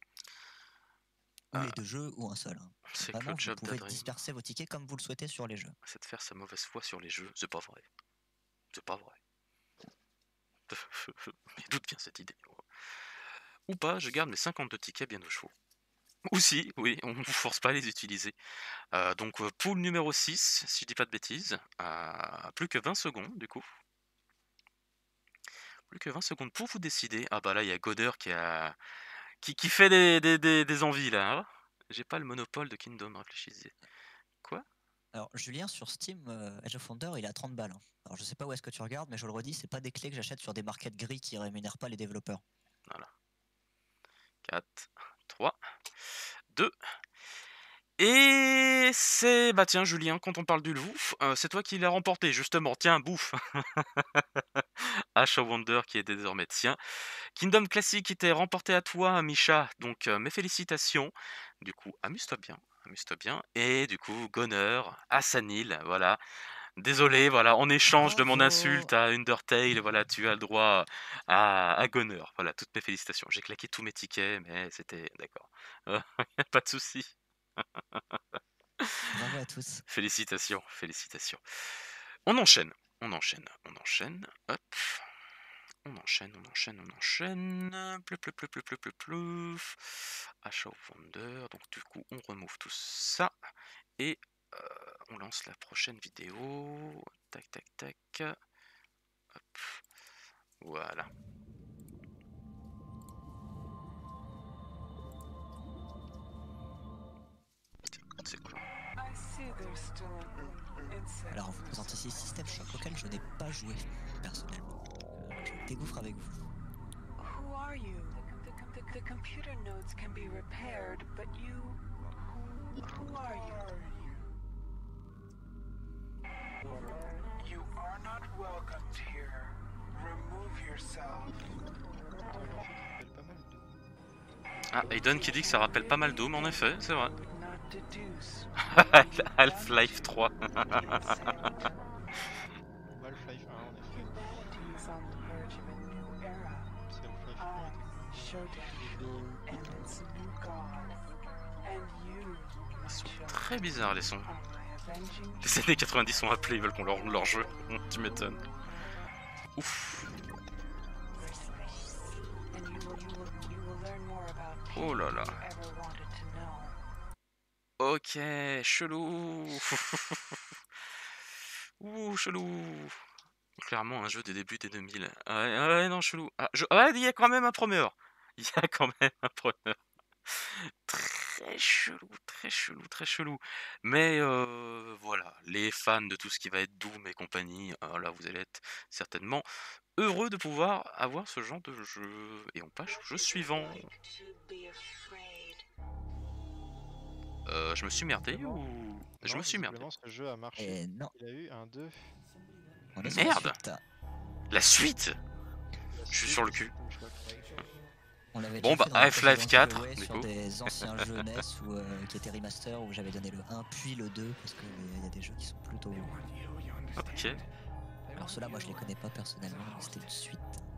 Ou Ah. les deux jeux, ou un seul. Hein. C'est Vraiment, que le vous pouvez disperser vos tickets comme vous le souhaitez sur les jeux. C'est de faire sa mauvaise foi sur les jeux. C'est pas vrai. C'est pas vrai. Mais d'où vient cette idée? Ou pas, je garde mes cinquante-deux tickets bien au chaud. Aussi, oui, on ne vous force pas à les utiliser. Euh, donc, euh, pool numéro six, si je dis pas de bêtises. Euh, plus que vingt secondes, du coup. Plus que vingt secondes pour vous décider. Ah bah là, il y a Goder qui a... Qui, qui fait des, des, des, des envies, là. Hein. J'ai pas le monopole de Kingdom, réfléchissez. Quoi? Alors, Julien, sur Steam, euh, Age of Wonder, il est à trente balles. Hein. Alors, je sais pas où est-ce que tu regardes, mais je le redis, c'est pas des clés que j'achète sur des markets gris qui rémunèrent pas les développeurs. Voilà. quatre, trois, deux. Et c'est... Bah tiens, Julien, quand on parle du bouffe, euh, c'est toi qui l'as remporté, justement. Tiens, bouffe. Ash of Wonder qui est désormais tien. Kingdom Classic qui était remporté à toi, Misha. Donc, euh, mes félicitations. Du coup, amuse-toi bien. Amuse-toi bien. Et du coup, Gunner, Hassanil, voilà. Désolé, voilà, en échange de mon Bravo. insulte à Undertale, voilà, tu as le droit à, à Gunner. Voilà, toutes mes félicitations. J'ai claqué tous mes tickets, mais c'était... D'accord. Euh, pas de souci. Bravo à tous. Félicitations, félicitations. On enchaîne, on enchaîne, on enchaîne. Hop. On enchaîne, on enchaîne, on enchaîne. Pleu, pleu, pleu, pleu, pleu, pleu, pleu. Ash of Wonder. Donc du coup, on remove tout ça. Et euh, on lance la prochaine vidéo. Tac, tac, tac. Hop. Voilà. C'est quoi? Alors, on vous présente ici System Shock auquel je n'ai pas joué personnellement. Euh, je me dégoufre avec vous. Who are you? The, the, the computer nodes can be repaired, but you... Who are you? You are not welcomed here. Remove yourself. Ah, Aiden qui dit que ça rappelle pas mal Doom, en effet, c'est vrai. Half-Life trois. Half-Life un, en effet. C'est Half-Life un. Très bizarre les sons. Les années quatre-vingt-dix sont appelés, ils veulent qu'on leur rende leur jeu. Tu m'étonnes. Ouf. Oh là là. Ok, chelou. Ouh, chelou. Clairement un jeu des débuts des deux mille. Ouais, ouais, non, chelou. Ah, je... ouais, il y a quand même un preneur. Il y a quand même un preneur. Très chelou, très chelou, très chelou. Mais euh, voilà, les fans de tout ce qui va être Doom et compagnie, euh, là vous allez être certainement heureux de pouvoir avoir ce genre de jeu. Et on passe au jeu suivant. Euh, je me suis merdé Visiblement- ou... Je Non, me suis merdé. visiblement, ce jeu a marché. Et non, Il a eu un deux. on est sur la Merde. suite. La suite. La Je suis suite sur le de cul. System Shock. On l'avait Bon, déjà bah, fait dans les Half-Life précédents quatre, giveaways du sur coup. des anciens jeux N E S ou, euh, qui étaient remaster où j'avais donné le un puis le deux parce qu'il y a des jeux qui sont plutôt. Ok. Alors ceux-là, moi je les connais pas personnellement, mais c'était une suite.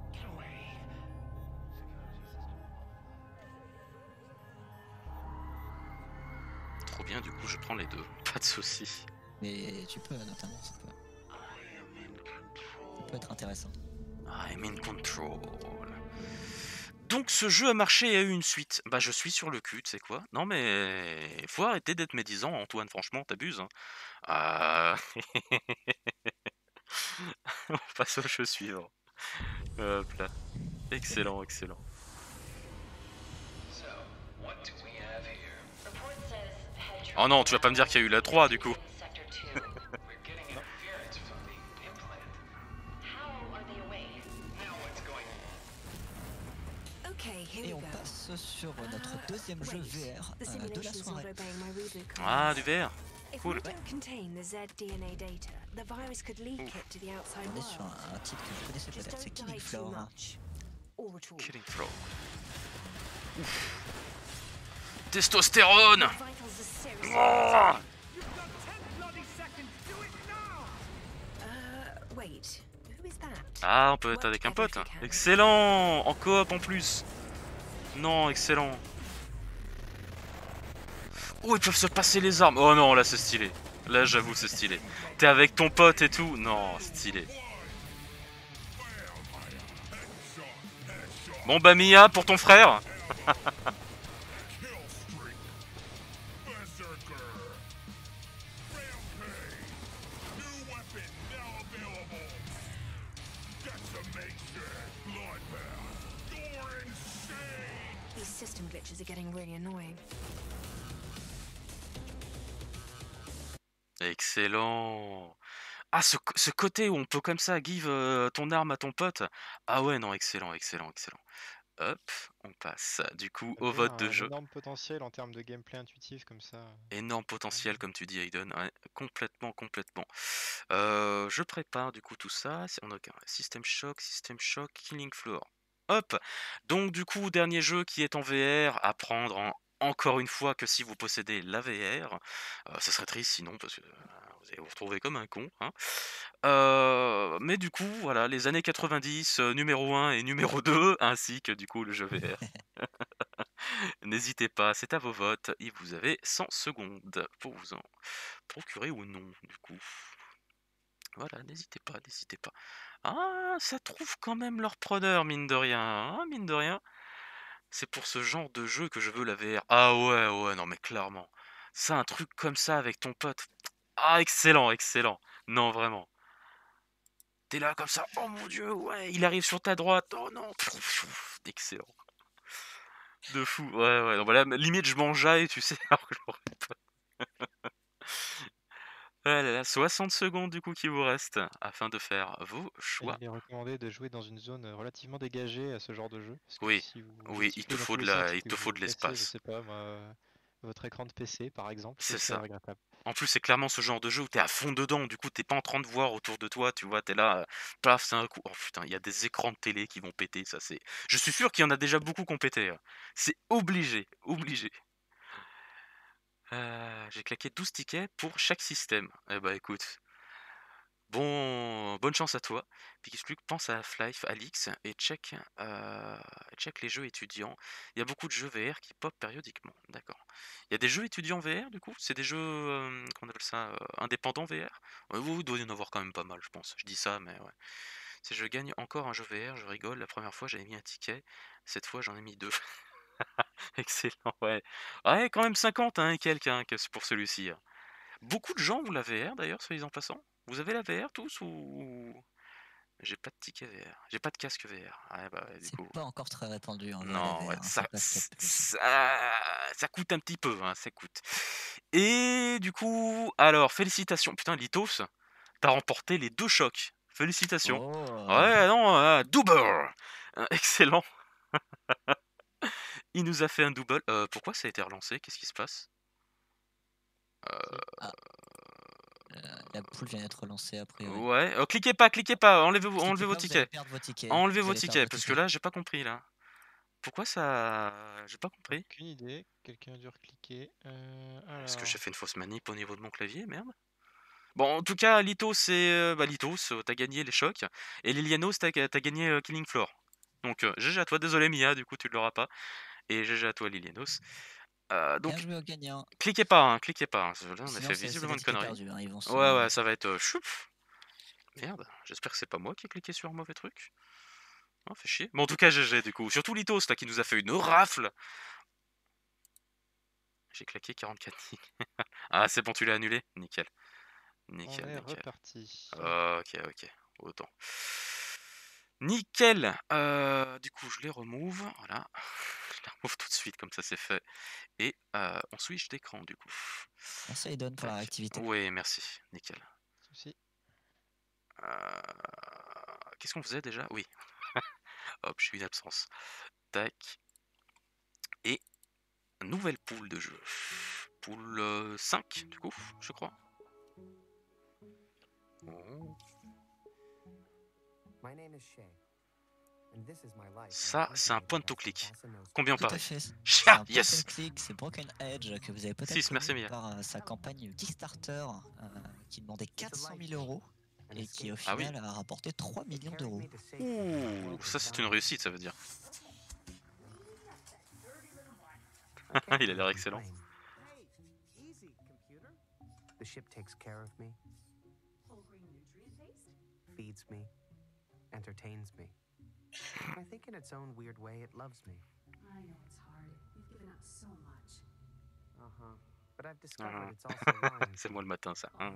Trop bien, du coup je prends les deux. Pas de soucis. Mais tu peux notamment, ça peut, ça peut être intéressant. I'm in control. Donc ce jeu a marché et a eu une suite. Bah je suis sur le cul, tu sais quoi. Non mais faut arrêter d'être médisant, Antoine, franchement, t'abuses. Hein. Euh... On passe au jeu suivant. Hop là. Excellent, excellent. Oh non, tu vas pas me dire qu'il y a eu la trois du coup. Et on passe sur notre deuxième jeu V R euh, de la soirée. Ah, du V R. Cool. On est sur un, un titre que vous connaissez peut-être, c'est Killing Floor. Hein. Killing Floor. Ouf. Testostérone. Oh. Ah, on peut être avec un pote. Excellent. En coop en plus. Non, excellent. Oh, ils peuvent se passer les armes. Oh non, là c'est stylé. Là j'avoue c'est stylé. T'es avec ton pote et tout. Non, stylé. Bon bah Mia, pour ton frère. Excellent. Ah, ce, ce côté où on peut comme ça give euh, ton arme à ton pote. Ah ouais, non, excellent, excellent, excellent. Hop, on passe du coup au vote de Un jeu. énorme potentiel en termes de gameplay intuitif comme ça. Énorme potentiel, comme tu dis, Aiden. Ouais, complètement, complètement. Euh, je prépare du coup tout ça. On a System Shock, System Shock, Killing Floor. Hop. Donc du coup, dernier jeu qui est en V R, à prendre en- encore une fois que si vous possédez la V R. Euh, ça serait triste sinon, parce que euh, vous allez vous retrouver comme un con. Hein. Euh, mais du coup, voilà, les années quatre-vingt-dix, euh, numéro un et numéro deux, ainsi que du coup le jeu V R. N'hésitez pas, c'est à vos votes et vous avez cent secondes pour vous en procurer ou non, du coup. Voilà, n'hésitez pas, n'hésitez pas. Ah, ça trouve quand même leur preneur, mine de rien. Hein, mine de rien. C'est pour ce genre de jeu que je veux la V R. Ah ouais, ouais, non mais clairement. Ça, un truc comme ça avec ton pote. Ah, excellent, excellent. Non, vraiment. T'es là comme ça, oh mon dieu, ouais, il arrive sur ta droite. Oh non, excellent. De fou, ouais, ouais. Donc voilà, limite je m'enjaille, tu sais, alors que j'aurais pas. Ah là là, soixante secondes du coup qui vous reste afin de faire vos Et choix. il est recommandé de jouer dans une zone relativement dégagée à ce genre de jeu. Parce que Oui, si vous oui, il te sifflez dans faut tous de les la, sens et il que te faut vous de cassez, je l'espace. sais pas, moi, votre écran de P C par exemple, C'est c'est ça. très regrettable. En plus, c'est clairement ce genre de jeu où t'es à fond dedans, du coup t'es pas en train de voir autour de toi, tu vois, t'es là, euh, paf, c'est un coup. Oh putain, il y a des écrans de télé qui vont péter, ça c'est. Je suis sûr qu'il y en a déjà beaucoup qui ont pété. Hein. C'est obligé, obligé. Euh, j'ai claqué douze tickets pour chaque système. Eh bah écoute. Bon, bonne chance à toi. Pixluc, pense à Half-Life, Alix, et check, euh, check les jeux étudiants. Il y a beaucoup de jeux V R qui pop périodiquement. D'accord. Il y a des jeux étudiants V R du coup? C'est des jeux, euh, qu'on appelle ça, euh, indépendants V R? Ouais, vous, il doit y en avoir quand même pas mal, je pense. Je dis ça, mais ouais. Si je gagne encore un jeu V R, je rigole. La première fois, j'avais mis un ticket. Cette fois, j'en ai mis deux. Excellent, ouais. Ouais, quand même cinquante, hein, et quelques, hein, que c'est pour celui-ci. Hein. Beaucoup de gens ont la V R d'ailleurs, soyez en passant. Vous avez la V R tous ou J'ai pas de ticket V R. J'ai pas de casque V R. Ah, bah, du C'est coup. pas encore très répandu en vrai, Non, les ouais, V R, hein, ça, c'est pas ce qu'il y a de plus. ça, ça coûte un petit peu, hein, ça coûte. Et du coup, alors, félicitations. Putain, Litos, t'as remporté les deux chocs. Félicitations. Oh, Ouais, non, euh, double. Euh, excellent. Il nous a fait un double. Euh, pourquoi ça a été relancé? Qu'est-ce qui se passe? Euh, ah, euh, la poule vient d'être relancée a priori. Ouais, euh, cliquez pas, cliquez pas, enlevez, vos- Cliquez enlevez vos pas, vous allez tickets. perdre vos tickets. Enlevez Vous vos allez perdre tickets, vos parce que tickets. là, j'ai pas compris, là. Pourquoi ça... J'ai pas compris. Aucune idée. Quelqu'un a dû recliquer. Euh, Est-ce que alors... j'ai fait une fausse manip au niveau de mon clavier? Merde. Bon, en tout cas, Litos, c'est... euh, Bah, Litos, euh, t'as gagné les chocs. Et Lilianos, t'as t'as gagné euh, Killing Floor. Donc, euh, G G à toi. Désolé, Mia, du coup, tu l'auras pas. Et G G à toi, Lilianos. Euh, Bien donc, joué au gagnant. cliquez pas, hein, cliquez pas. hein. Là, on a Sinon, fait c'est c'est visiblement des une tickets connerie. perdus. Hein. Ils vont se... Ouais, ouais, ça va être... euh, choup. Merde, j'espère que c'est pas moi qui ai cliqué sur un mauvais truc. Non, fait chier. Bon, en tout cas, G G, du coup. Surtout Litos, là, qui nous a fait une rafle. J'ai claqué quarante-quatre nick. Ah, c'est bon, tu l'as annulé? Nickel. Nickel, On est nickel. reparti. Ok, ok. Autant. Nickel. Euh, du coup, je les remove. Voilà. Je les remove tout de suite, comme ça c'est fait. Et euh, on switch d'écran, du coup. Merci Aidon pour la Tac. réactivité. Oui, merci. Nickel. Souci. Euh, Qu'est-ce qu'on faisait déjà? Oui. Hop, j'ai eu une absence. Tac. Et nouvelle poule de jeu. Poule euh, cinq, du coup, je crois. Oh. Ça, c'est un point de clic. Combien Tout à pareil? fait. C'est Chat, un point yes. and click, c'est Broken Edge que vous avez peut-être six, merci connu Mia. par euh, sa campagne Kickstarter euh, qui demandait quatre cent mille euros et qui au Ah oui. final a rapporté trois millions d'euros. Ouh, ça c'est une réussite, ça veut dire. Il a l'air excellent. The ship takes care of me, feeds me, entertains me. I think in its own weird way, it loves me. I know it's hard. You've given up so much. Uh-huh. But I've discovered Mhm. it's also lying. C'est moi le matin, ça. Mhm.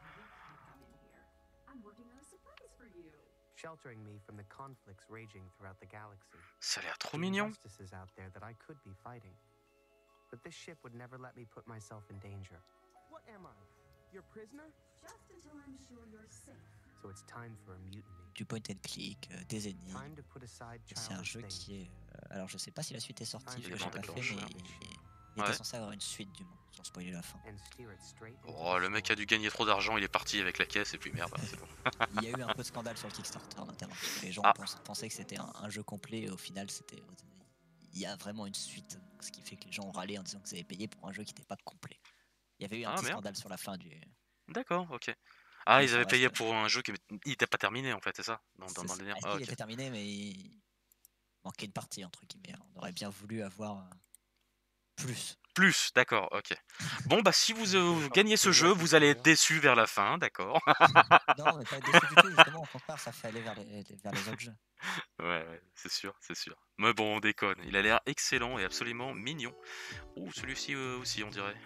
I'm working on a surprise for you. Sheltering me from the conflicts raging throughout the galaxy. Ça a l'air trop The mignon. injustices out there that I could be fighting. But this ship would never let me put myself in danger. What am I? Your prisoner? Just until I'm sure you're safe. So it's time for a mutiny. Du point and click, euh, des énigmes. Time to put aside C'est un childish jeu things. qui est. euh, alors je sais pas si la suite est sortie, Il parce est que j'ai bon, pas fait, d'accord. mais il, il Ouais. était censé avoir une suite du moins, sans spoiler la fin. And steer it straight into Oh, the le mec a dû gagner trop d'argent, il est parti avec la caisse et puis merde, c'est bon. Il y a eu un peu de scandale sur le Kickstarter notamment. Les gens Ah. pens- pensaient que c'était un, un jeu complet et au final c'était. Il y a vraiment une suite, ce qui fait que les gens ont râlé en disant que vous avez payé pour un jeu qui n'était pas complet. Il y avait eu un Ah, petit merde. scandale sur la fin du. D'accord, ok. Ah, Mais ils ça avaient payé reste- pour un jeu qui il était pas terminé en fait, c'est ça? Dans, dans, C'est dans ça. le délire. Ah, si, Ah, il ok. était terminé, mais il manquait une partie entre guillemets. On aurait bien voulu avoir euh, plus. Plus, d'accord, ok. Bon, bah si vous, euh, vous gagnez ce jeu, vous allez être déçu vers la fin, d'accord. Non, mais pas être déçu du tout, justement, au contraire, ça fait aller vers les, vers les autres jeux. Ouais, ouais, c'est sûr, c'est sûr. Mais bon, on déconne. Il a l'air excellent et absolument mignon. Ouh, celui-ci euh, aussi, on dirait.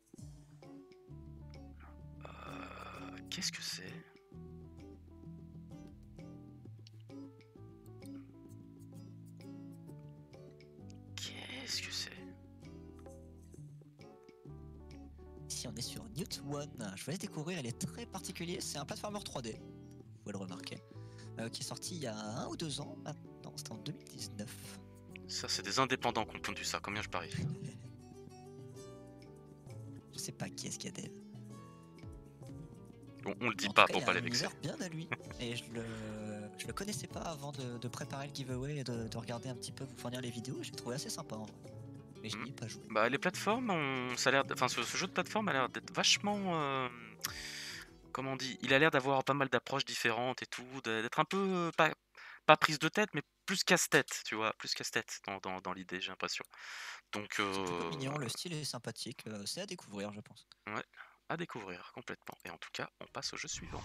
Euh, Qu'est-ce que c'est? Qu'est-ce que c'est? Ici, on est sur Newt One. Je vous laisse découvrir, il est très particulier. C'est un platformer trois D, vous pouvez le remarquer, euh, qui est sorti il y a un ou deux ans maintenant. C'était en deux mille dix-neuf. Ça, c'est des indépendants qui ont pondu ça. Combien je parie? Je sais pas qui est-ce qu'il y a des. Bon, on le dit En pas tout cas, pour il pas a les un vexer. univers bien à lui. Et je le, je le connaissais pas avant de, de préparer le giveaway et de, de regarder un petit peu, vous fournir les vidéos. J'ai trouvé assez sympa en vrai. Mais je n'y ai pas joué. Bah, les plateformes, on... ça a l'air, d'- enfin, ce, ce jeu de plateforme a l'air d'être vachement, euh, comment on dit, il a l'air d'avoir pas mal d'approches différentes et tout, de- d'être un peu euh, pas, pas prise de tête, mais plus casse-tête, tu vois, plus casse-tête dans, dans, dans l'idée, j'ai l'impression. Donc, C'est plutôt euh, mignon, le style est sympathique. euh, C'est à découvrir, je pense. ouais, à découvrir complètement. Et en tout cas, on passe au jeu suivant.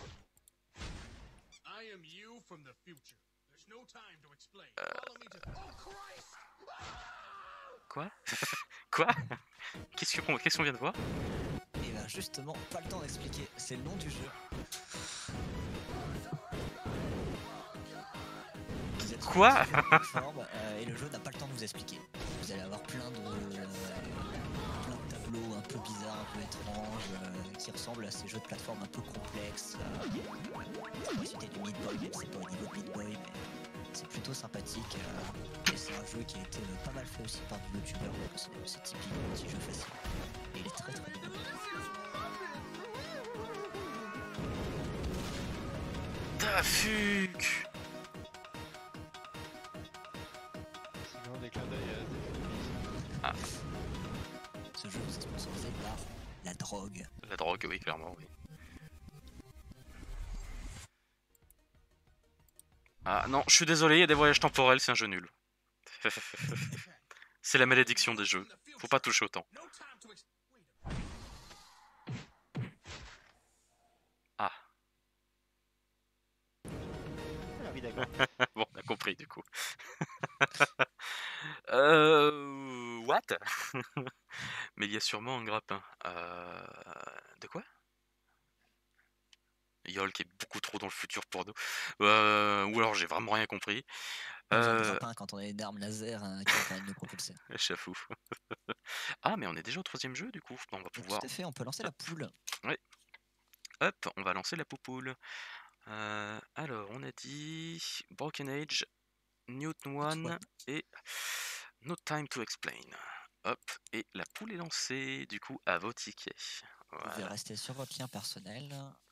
I am you from the future. There's no time to explain. Follow me to. Oh Christ! Quoi? Quoi? Qu'est-ce qu'on qu'est-ce qu'on vient de voir? Et ben justement, pas le temps d'expliquer. C'est le nom du jeu. Quoi? C'est une plateforme, euh, et le jeu n'a pas le temps de vous expliquer. Vous allez avoir plein de, euh, plein de tableaux un peu bizarres, un peu étranges, euh, qui ressemblent à ces jeux de plateforme un peu complexes. Euh, c'était du Meat Boy, même si c'est pas au niveau de Meat Boy, mais c'est plutôt sympathique. Euh, et c'est un jeu qui a été euh, pas mal fait aussi par des youtubeurs, donc c'est c'est typique un petit jeu facile. Et il est très très bien. Dafuk. C'est vraiment des clins d'œil à des Ah, Ce jeu c'est sponsorisé par la drogue. la drogue, oui, clairement, oui. Ah non, je suis désolé, il y a des voyages temporels, c'est un jeu nul. C'est la malédiction des jeux. Faut pas toucher autant. Ah. Ah oui, d'accord. Bon, on a compris du coup. euh... What? Mais il y a sûrement un grappin. Euh... De quoi? Yol qui est beaucoup trop dans le futur pour nous. Euh... Ou alors j'ai vraiment rien compris. On a besoin de Euh... grappin quand on a une arme laser hein, qui va permettre de nous propulser. J'avoue. Ah, mais on est déjà au troisième jeu du coup. On va pouvoir. Tout à fait, on peut lancer la poule. Oui. Hop, on va lancer la poupoule. Euh, alors, on a dit Broken Age, Newton One et No Time to Explain. Hop, et la poule est lancée, du coup, à vos tickets. Vous pouvez Voilà. rester sur votre lien personnel.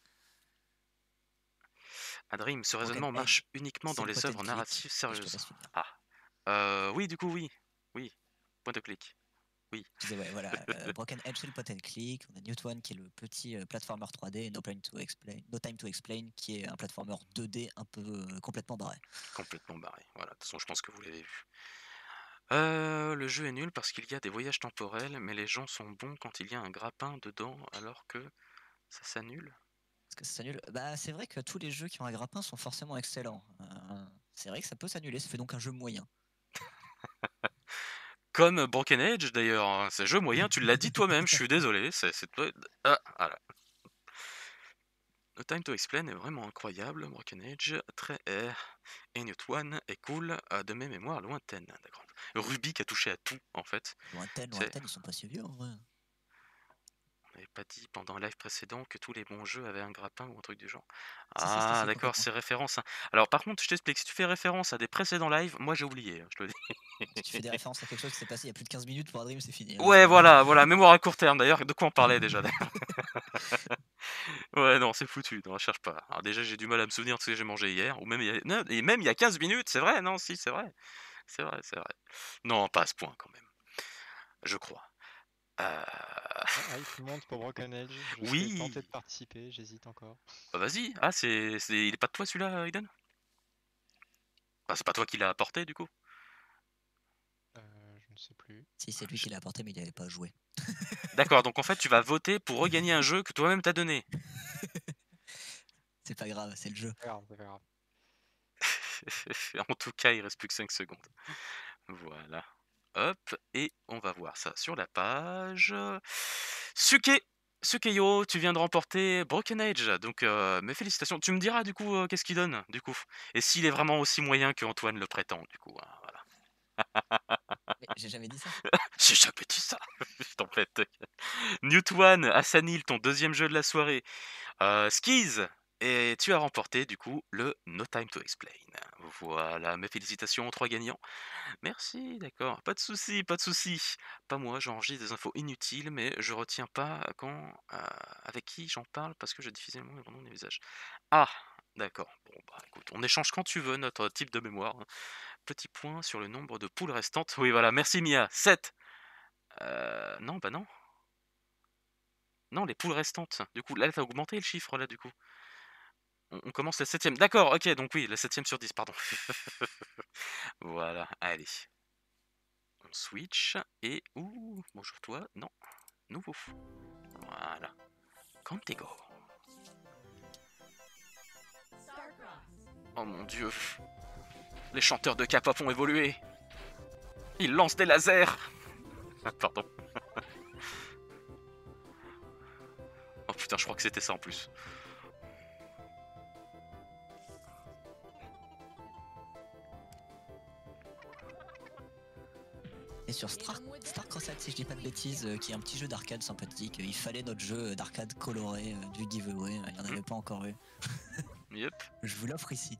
Adrim, ce Broken raisonnement Age, marche uniquement c'est dans le les point and œuvres click, narratives et je te sérieuses. laisse finir. Ah. Euh, oui, du coup, oui. Oui. Point de clic. Oui. Je disais, ouais, voilà. euh, Broken Edge, c'est le point and click. On a Newton qui est le petit euh, platformer trois D. Et no Time to Explain, No Time to Explain qui est un platformer deux D un peu euh, complètement barré. Complètement barré. Voilà, de toute façon, je pense que vous l'avez vu. Euh, le jeu est nul parce qu'il y a des voyages temporels, mais les gens sont bons quand il y a un grappin dedans, alors que ça s'annule. Parce que ça s'annule. Bah, c'est vrai que tous les jeux qui ont un grappin sont forcément excellents. Euh, c'est vrai que ça peut s'annuler. Ça fait donc un jeu moyen. Comme Broken Age d'ailleurs, hein, c'est jeu moyen, tu l'as dit toi-même, je suis désolé, c'est c'est toi. Ah, voilà. No Time to Explain est vraiment incroyable, Broken Age, très air, et Newton est cool, euh, de mes mémoires lointaines. D'accord. Ruby qui a touché à tout en fait. Lointaine, C'est- lointaine, ils sont pas si vieux en vrai. On n'avait pas dit pendant un live précédent que tous les bons jeux avaient un grappin ou un truc du genre. Si, si, si, Ah si, d'accord, complètement. c'est référence. hein. Alors par contre, je t'explique, si tu fais référence à des précédents lives, moi j'ai oublié, hein, je te le dis. Si tu fais des références à quelque chose qui s'est passé il y a plus de quinze minutes pour Adrim, c'est fini. hein. Ouais, voilà, voilà, mémoire à court terme d'ailleurs, de quoi on parlait déjà d'ailleurs. Ouais, non, c'est foutu, non, je cherche pas. Alors déjà, j'ai du mal à me souvenir de ce que j'ai mangé hier, ou même il y a, non, et même il y a quinze minutes, c'est vrai, non, si, c'est vrai. C'est vrai, c'est vrai. Non, pas à ce point quand même. Je crois. Euh... Ah, il tout le monde pour Broken Age. Je Oui. serais tenté de participer, j'hésite encore. Bah, vas-y, ah, c'est, c'est... il est pas de toi celui-là, Aiden? Bah, c'est pas toi qui l'as apporté du coup? Euh, je ne sais plus. Si, c'est lui qui l'a apporté, mais il n'avait pas joué. D'accord, donc en fait, tu vas voter pour regagner un jeu que toi-même t'as donné. C'est pas grave, c'est le jeu. C'est pas grave, c'est pas grave. En tout cas, il reste plus que cinq secondes. Voilà. Hop, et on va voir ça sur la page. Suke, Sukeyo, tu viens de remporter Broken Age, donc euh, mes félicitations. Tu me diras du coup euh, qu'est-ce qu'il donne, du coup, et s'il est vraiment aussi moyen que Antoine le prétend, du coup. hein, voilà. Mais j'ai jamais dit ça. J'ai jamais dit ça. Je t'en prie. Newton, Assanil, ton deuxième jeu de la soirée. Euh, Skis, et tu as remporté du coup le No Time to Explain. Voilà, mes félicitations aux trois gagnants. Merci, d'accord. Pas de souci, pas de souci. Pas moi, j'enregistre des infos inutiles, mais je retiens pas quand, euh, avec qui j'en parle parce que je diffuse le nom et mon nom des visages. Ah, d'accord. Bon, bah écoute, on échange quand tu veux notre type de mémoire. hein. Petit point sur le nombre de poules restantes. Oui, voilà, merci Mia. sept. Euh, non, bah non. Non, les poules restantes. Du coup, là, t'as augmenté le chiffre, là, du coup. On, on commence la septième. D'accord, ok, donc oui, la septième sur dix, pardon. Voilà, allez. On switch, et... Ouh, bonjour toi. Non, nouveau. Voilà. Contego. Oh mon dieu. Les chanteurs de K-pop ont évolué. Ils lancent des lasers. Pardon. Oh putain, je crois que c'était ça en plus. sur Star, Star Crossed, si je dis pas de bêtises, euh, qui est un petit jeu d'arcade sympathique. Il fallait notre jeu d'arcade coloré euh, du giveaway, il n'y en avait pas encore eu. Yep. Je vous l'offre ici.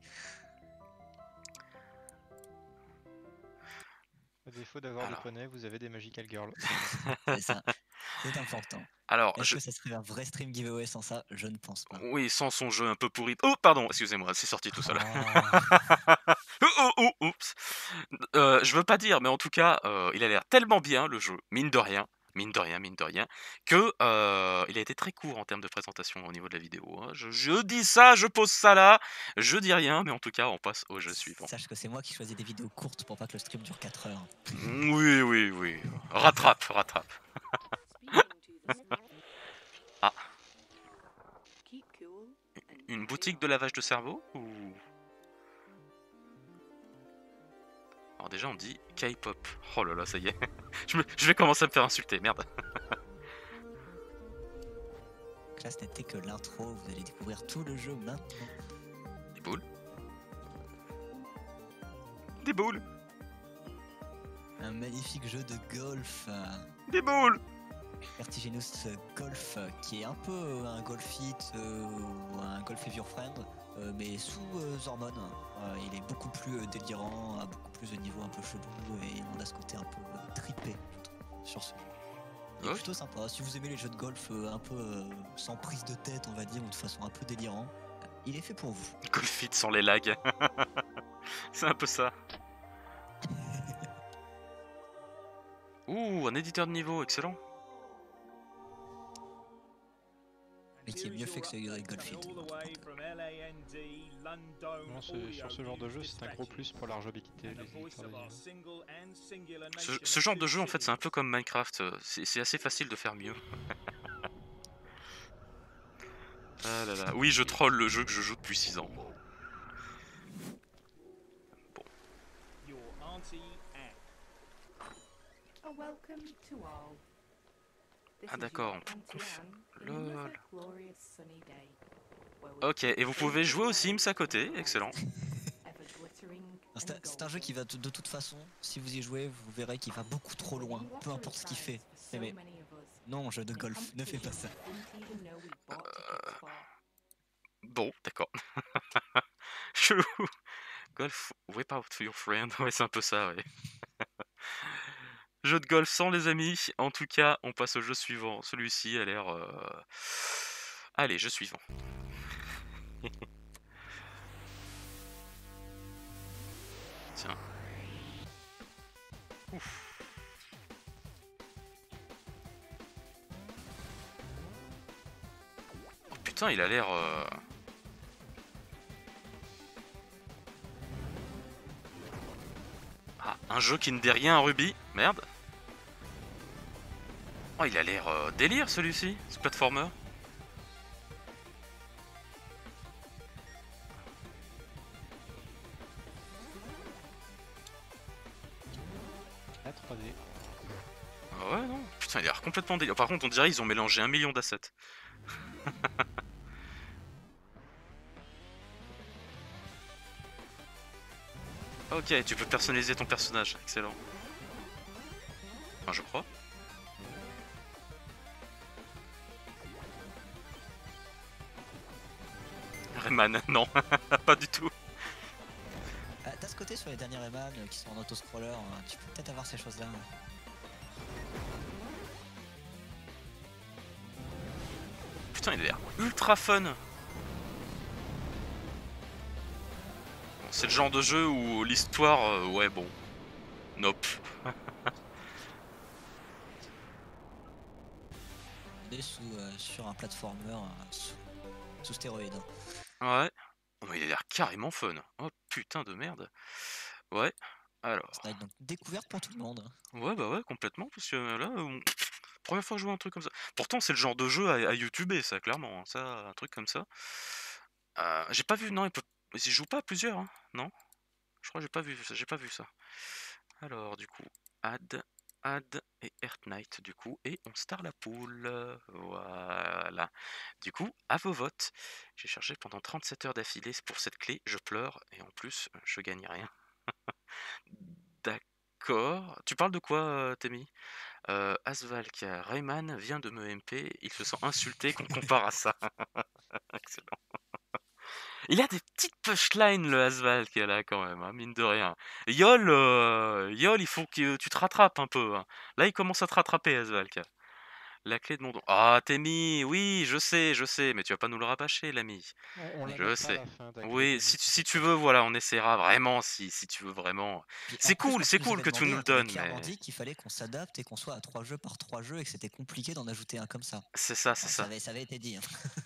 À défaut d'avoir Alors. des poneys, vous avez des Magical Girls. C'est ça, c'est important. Alors, Est-ce je... que ça serait un vrai stream giveaway sans ça? Je ne pense pas. Oui, sans son jeu un peu pourri. Oh, pardon, excusez-moi, c'est sorti tout seul. Oh. oh, oh, oh, oups. Euh, je veux pas dire, mais en tout cas, euh, il a l'air tellement bien le jeu, mine de rien, mine de rien, mine de rien, que euh, il a été très court en termes de présentation au niveau de la vidéo. hein. Je, je dis ça, je pose ça là, je dis rien, mais en tout cas, on passe au jeu suivant. Sache que c'est moi qui choisis des vidéos courtes pour pas que le stream dure quatre heures. Oui, oui, oui. Rattrape, rattrape. ah. Une boutique de lavage de cerveau ou... Alors déjà on dit K-pop. Oh là là, ça y est. je, me... je vais commencer à me faire insulter, merde. Là ce n'était que l'intro, vous allez découvrir tout le jeu maintenant. Des boules. Des boules. Un magnifique jeu de golf. Des boules. Vertiginous Golf, euh, qui est un peu euh, un Golf It euh, ou un Golf With Your Friend, euh, mais sous euh, hormones. Euh, il est beaucoup plus euh, délirant, a beaucoup plus de niveaux un peu chelou, et on a ce côté un peu euh, trippé, je trouve, sur ce jeu. Il est Ouais. plutôt sympa. Si vous aimez les jeux de golf euh, un peu euh, sans prise de tête, on va dire, ou de façon un peu délirant, il est fait pour vous. Golf It sans les lags. C'est un peu ça. Ouh, un éditeur de niveau, excellent. Mais qui est mieux fait que celui de Golf It. Non, ce- sur ce genre de jeu, c'est un gros plus pour la rejouabilité. Les éditeurs de niveau. Ce, ce genre de jeu, en fait, c'est un peu comme Minecraft. euh, C'est c'est assez facile de faire mieux. ah là là. Oui, je troll le jeu que je joue depuis six ans. Ah d'accord. Lol. Ok, et vous pouvez jouer aux Sims à côté, excellent. C'est un, c'est un jeu qui va de, de toute façon, si vous y jouez, vous verrez qu'il va beaucoup trop loin, peu importe ce qu'il fait. Eh mais non, jeu de golf, ne fais pas ça. Euh... Bon, d'accord. Chelou. Golf whip out for your friend, ouais c'est un peu ça, ouais. Jeu de golf sans les amis, en tout cas on passe au jeu suivant. Celui-ci a l'air... Euh... Allez, jeu suivant. Tiens. Ouf. Oh putain, il a l'air... Euh... Ah, un jeu qui ne dit rien à Ruby, merde. Oh, il a l'air euh, délire celui-ci, ce platformer. La trois D. Ah ouais, non. Putain, il a l'air complètement délire. Par contre, on dirait qu'ils ont mélangé un million d'assets. Ok, tu peux personnaliser ton personnage. Excellent. Enfin, je crois. Rayman, non, pas du tout. Ah, t'as ce côté sur les derniers Rayman euh, qui sont en auto-scroller, euh, tu peux peut-être avoir ces choses-là. Putain, il a l'air ultra fun. Bon, c'est le genre de jeu où l'histoire, euh, ouais, bon. Nope. On est sous, euh, sur un platformer euh, sous, sous stéroïdes. Ouais. Oh, mais il a l'air carrément fun. Oh putain de merde. Ouais. Alors. C'est donc découverte pour tout le monde. Ouais, bah ouais, complètement. Parce que là, on... première fois que je joue à un truc comme ça. Pourtant, c'est le genre de jeu à, à YouTuber, ça, clairement. Ça, un truc comme ça. Euh, j'ai pas vu, non, il peut. Il joue pas à plusieurs, hein, non? Je crois que j'ai pas vu, j'ai pas vu ça. Alors, du coup, add, add et Earth Knight, du coup, et on star la poule. Voilà. Du coup, à vos votes. J'ai cherché pendant trente-sept heures d'affilée pour cette clé, je pleure, et en plus, je gagne rien. D'accord. D'accord. Tu parles de quoi, euh, Temi? euh, Asvalk, Rayman vient de me M P, il se sent insulté qu'on compare à ça. Excellent. Il a des petites punchlines, le Asvalk, là, quand même, hein, mine de rien. Yol, euh, Yol, il faut que tu te rattrapes un peu. Hein. Là, il commence à te rattraper, Asvalk. La clé de mon don. Ah, Temi, oui, je sais, je sais, mais tu vas pas nous le rabâcher, l'ami. On, on la Je notera à sais. la fin, t'inquiète, Oui, Amy, si tu, si t'inquiète tu pas. veux, voilà, on essaiera vraiment, si, si tu veux vraiment. Puis en C'est plus, cool, quand c'est tu nous cool avais que tu demandé, nous on le t'avait donnes, clairement mais dit qu'il fallait qu'on s'adapte et qu'on soit à trois jeux par trois jeux et que c'était compliqué d'en ajouter un comme ça. c'est ça, c'est Alors, ça ça. avait, ça avait été dit. Hein.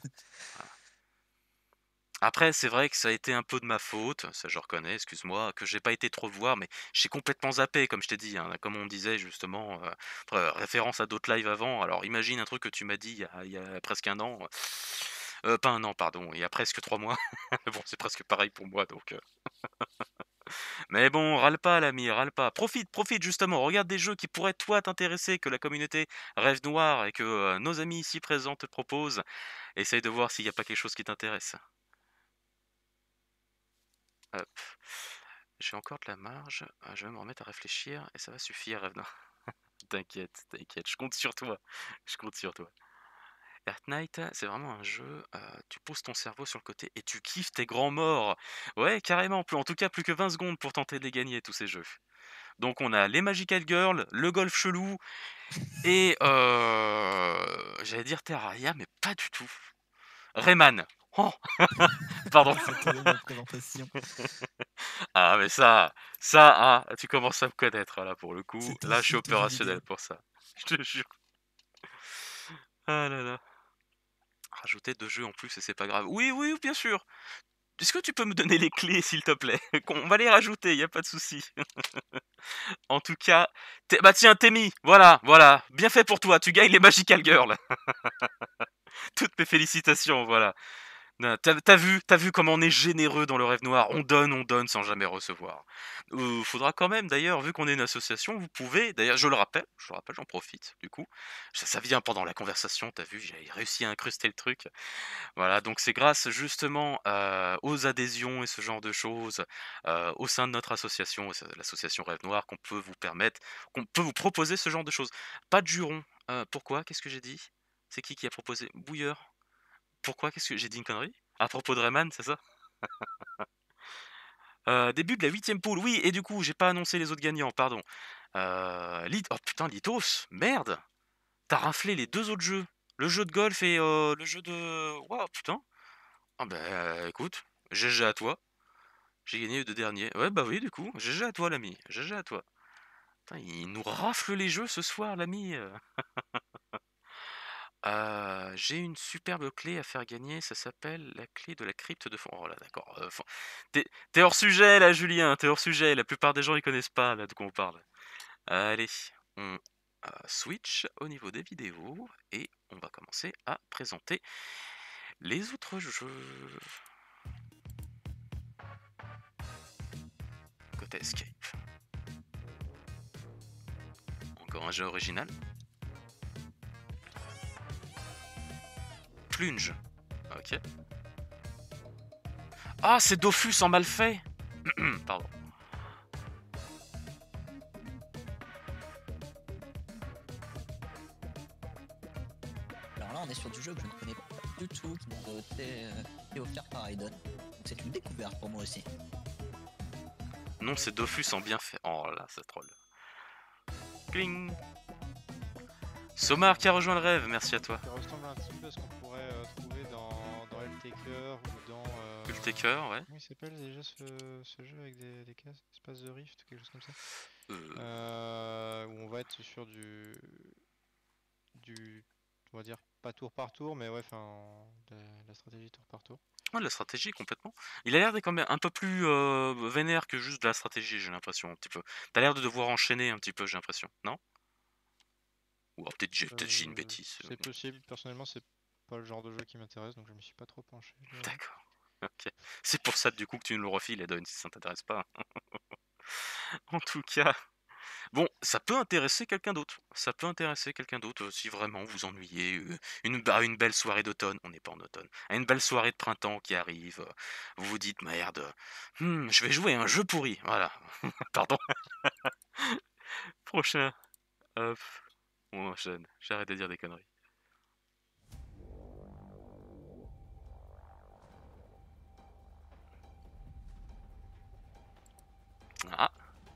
Après, c'est vrai que ça a été un peu de ma faute, ça je reconnais, excuse-moi, que j'ai pas été trop le voir, mais j'ai complètement zappé, comme je t'ai dit, hein, comme on disait justement, euh, après, référence à d'autres lives avant. Alors imagine un truc que tu m'as dit il y a, il y a presque un an, euh, pas un an, pardon, il y a presque trois mois. Bon, c'est presque pareil pour moi, donc. euh. Mais bon, râle pas, l'ami, râle pas. Profite, profite justement, regarde des jeux qui pourraient toi t'intéresser, que la communauté Rêve Noir et que euh, nos amis ici présents te proposent. Essaye de voir s'il n'y a pas quelque chose qui t'intéresse. Hop. J'ai encore de la marge, euh, je vais me remettre à réfléchir et ça va suffire, Rêve Noir. T'inquiète, t'inquiète, je compte sur toi. Je compte sur toi. Earth Knight, c'est vraiment un jeu, euh, tu poses ton cerveau sur le côté et tu kiffes tes grands morts. Ouais, carrément, plus, en tout cas plus que vingt secondes pour tenter de les gagner, tous ces jeux. Donc on a les Magical Girls, le golf chelou et euh, j'allais dire Terraria, mais pas du tout. Rayman. Oh pardon. C'était ma présentation. Ah mais ça, ça, hein, tu commences à me connaître là pour le coup. C'est Là, je suis insulte aux jeux opérationnel vidéo. pour ça. Je te jure. Ah là là. Rajouter deux jeux en plus et c'est pas grave. Oui, oui, bien sûr. Est-ce que tu peux me donner les clés, s'il te plaît? On va les rajouter, y a pas de souci. En tout cas, t'es- bah tiens, Temi, voilà, voilà, bien fait pour toi, tu gagnes les Magical Girls. Toutes mes félicitations, voilà. Non, T'as t'as vu, t'as vu comment on est généreux dans le Rêve Noir. On donne, on donne sans jamais recevoir. Euh, faudra quand même, d'ailleurs, vu qu'on est une association, vous pouvez, d'ailleurs, je le rappelle, je le rappelle, j'en profite, du coup. Ça, ça vient pendant la conversation, t'as vu, j'ai réussi à incruster le truc. Voilà, donc c'est grâce justement euh, aux adhésions et ce genre de choses euh, au sein de notre association, c'est l'association Rêve Noir, qu'on peut vous permettre, qu'on peut vous proposer ce genre de choses. Pas de juron. Euh, pourquoi? Qu'est-ce que j'ai dit? C'est qui qui a proposé? Bouilleur. Pourquoi? Qu'est-ce que j'ai dit une connerie? À propos de Rayman, c'est ça? Euh, début de la huitième poule, oui, et du coup, j'ai pas annoncé les autres gagnants, pardon. Euh, Lit- Oh putain, Litos, merde! T'as raflé les deux autres jeux. Le jeu de golf et euh, le jeu de... Waouh, putain. Ah bah écoute, G G à toi. J'ai gagné les deux derniers. Ouais bah oui du coup, G G à toi l'ami, G G à toi. Putain, il nous rafle les jeux ce soir l'ami. euh. Euh, j'ai une superbe clé à faire gagner, ça s'appelle la clé de la crypte de fond. Oh là d'accord. euh, fon- T'es t'es hors sujet là Julien, t'es hors sujet, la plupart des gens ils connaissent pas là de quoi on parle. Allez, on euh, switch au niveau des vidéos et on va commencer à présenter les autres jeux. Côté Escape. Encore un jeu original. Plunge. Ok. Ah, c'est Dofus en mal fait. Pardon. Alors là, on est sur du jeu que je ne connais pas du tout, qui m'a été, euh, été offert par Aiden. Donc c'est une découverte pour moi aussi. Non, c'est Dofus en bien fait. Oh là, c'est troll. Cling. Somar qui a rejoint le rêve, merci à toi. Ça ressemble un petit peu à ce qu'on pourrait euh, trouver dans, dans Helltaker ou dans... Euh... Helltaker, ouais. Comment il s'appelle déjà ce, ce jeu avec des, des cases? Espace de Rift, quelque chose comme ça euh... Euh, où on va être sur du... du... on va dire pas tour par tour, mais ouais, enfin la, la stratégie tour par tour. Ouais, la stratégie complètement. Il a l'air d'être quand même un peu plus euh, vénère que juste de la stratégie, j'ai l'impression un petit peu. T'as l'air de devoir enchaîner un petit peu, j'ai l'impression, non? Ou alors peut-être j'ai peut j'ai une Euh, bêtise. c'est possible, personnellement c'est pas le genre de jeu qui m'intéresse, donc je me suis pas trop penché. D'accord. Ok. C'est pour ça du coup que tu nous le refiles, Edon, si ça t'intéresse pas. En tout cas, bon, ça peut intéresser quelqu'un d'autre. Ça peut intéresser quelqu'un d'autre euh, si vraiment vous ennuyez. euh, Une, à une belle soirée d'automne, on n'est pas en automne, à une belle soirée de printemps qui arrive. euh, Vous vous dites, merde, hmm, je vais jouer à un jeu pourri. Voilà. Pardon. Prochain. Hop. On enchaîne. J'arrête de dire des conneries. Ah.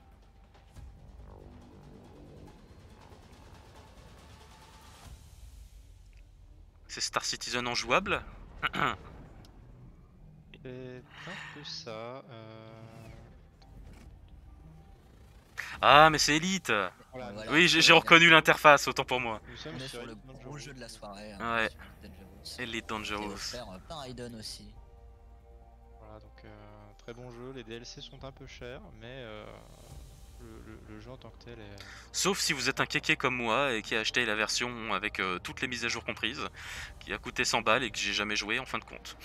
C'est Star Citizen en jouable. C'est un peu ça. Euh... Ah, mais c'est Elite. Voilà, Voilà, Oui, j'ai c'est- j'ai reconnu l'interface, autant pour moi. Nous sommes On est sur sur le Elite gros Dangerous. jeu de la soirée. hein, Ouais. sur Dangerous. Elite Qui est Dangerous. offert euh, par Aiden aussi. Voilà, donc euh, très bon jeu. Les D L C sont un peu chers, mais euh, le, le- le jeu en tant que tel est. Sauf si vous êtes un kéké comme moi et qui a acheté la version avec euh, toutes les mises à jour comprises, qui a coûté cent balles et que j'ai jamais joué en fin de compte.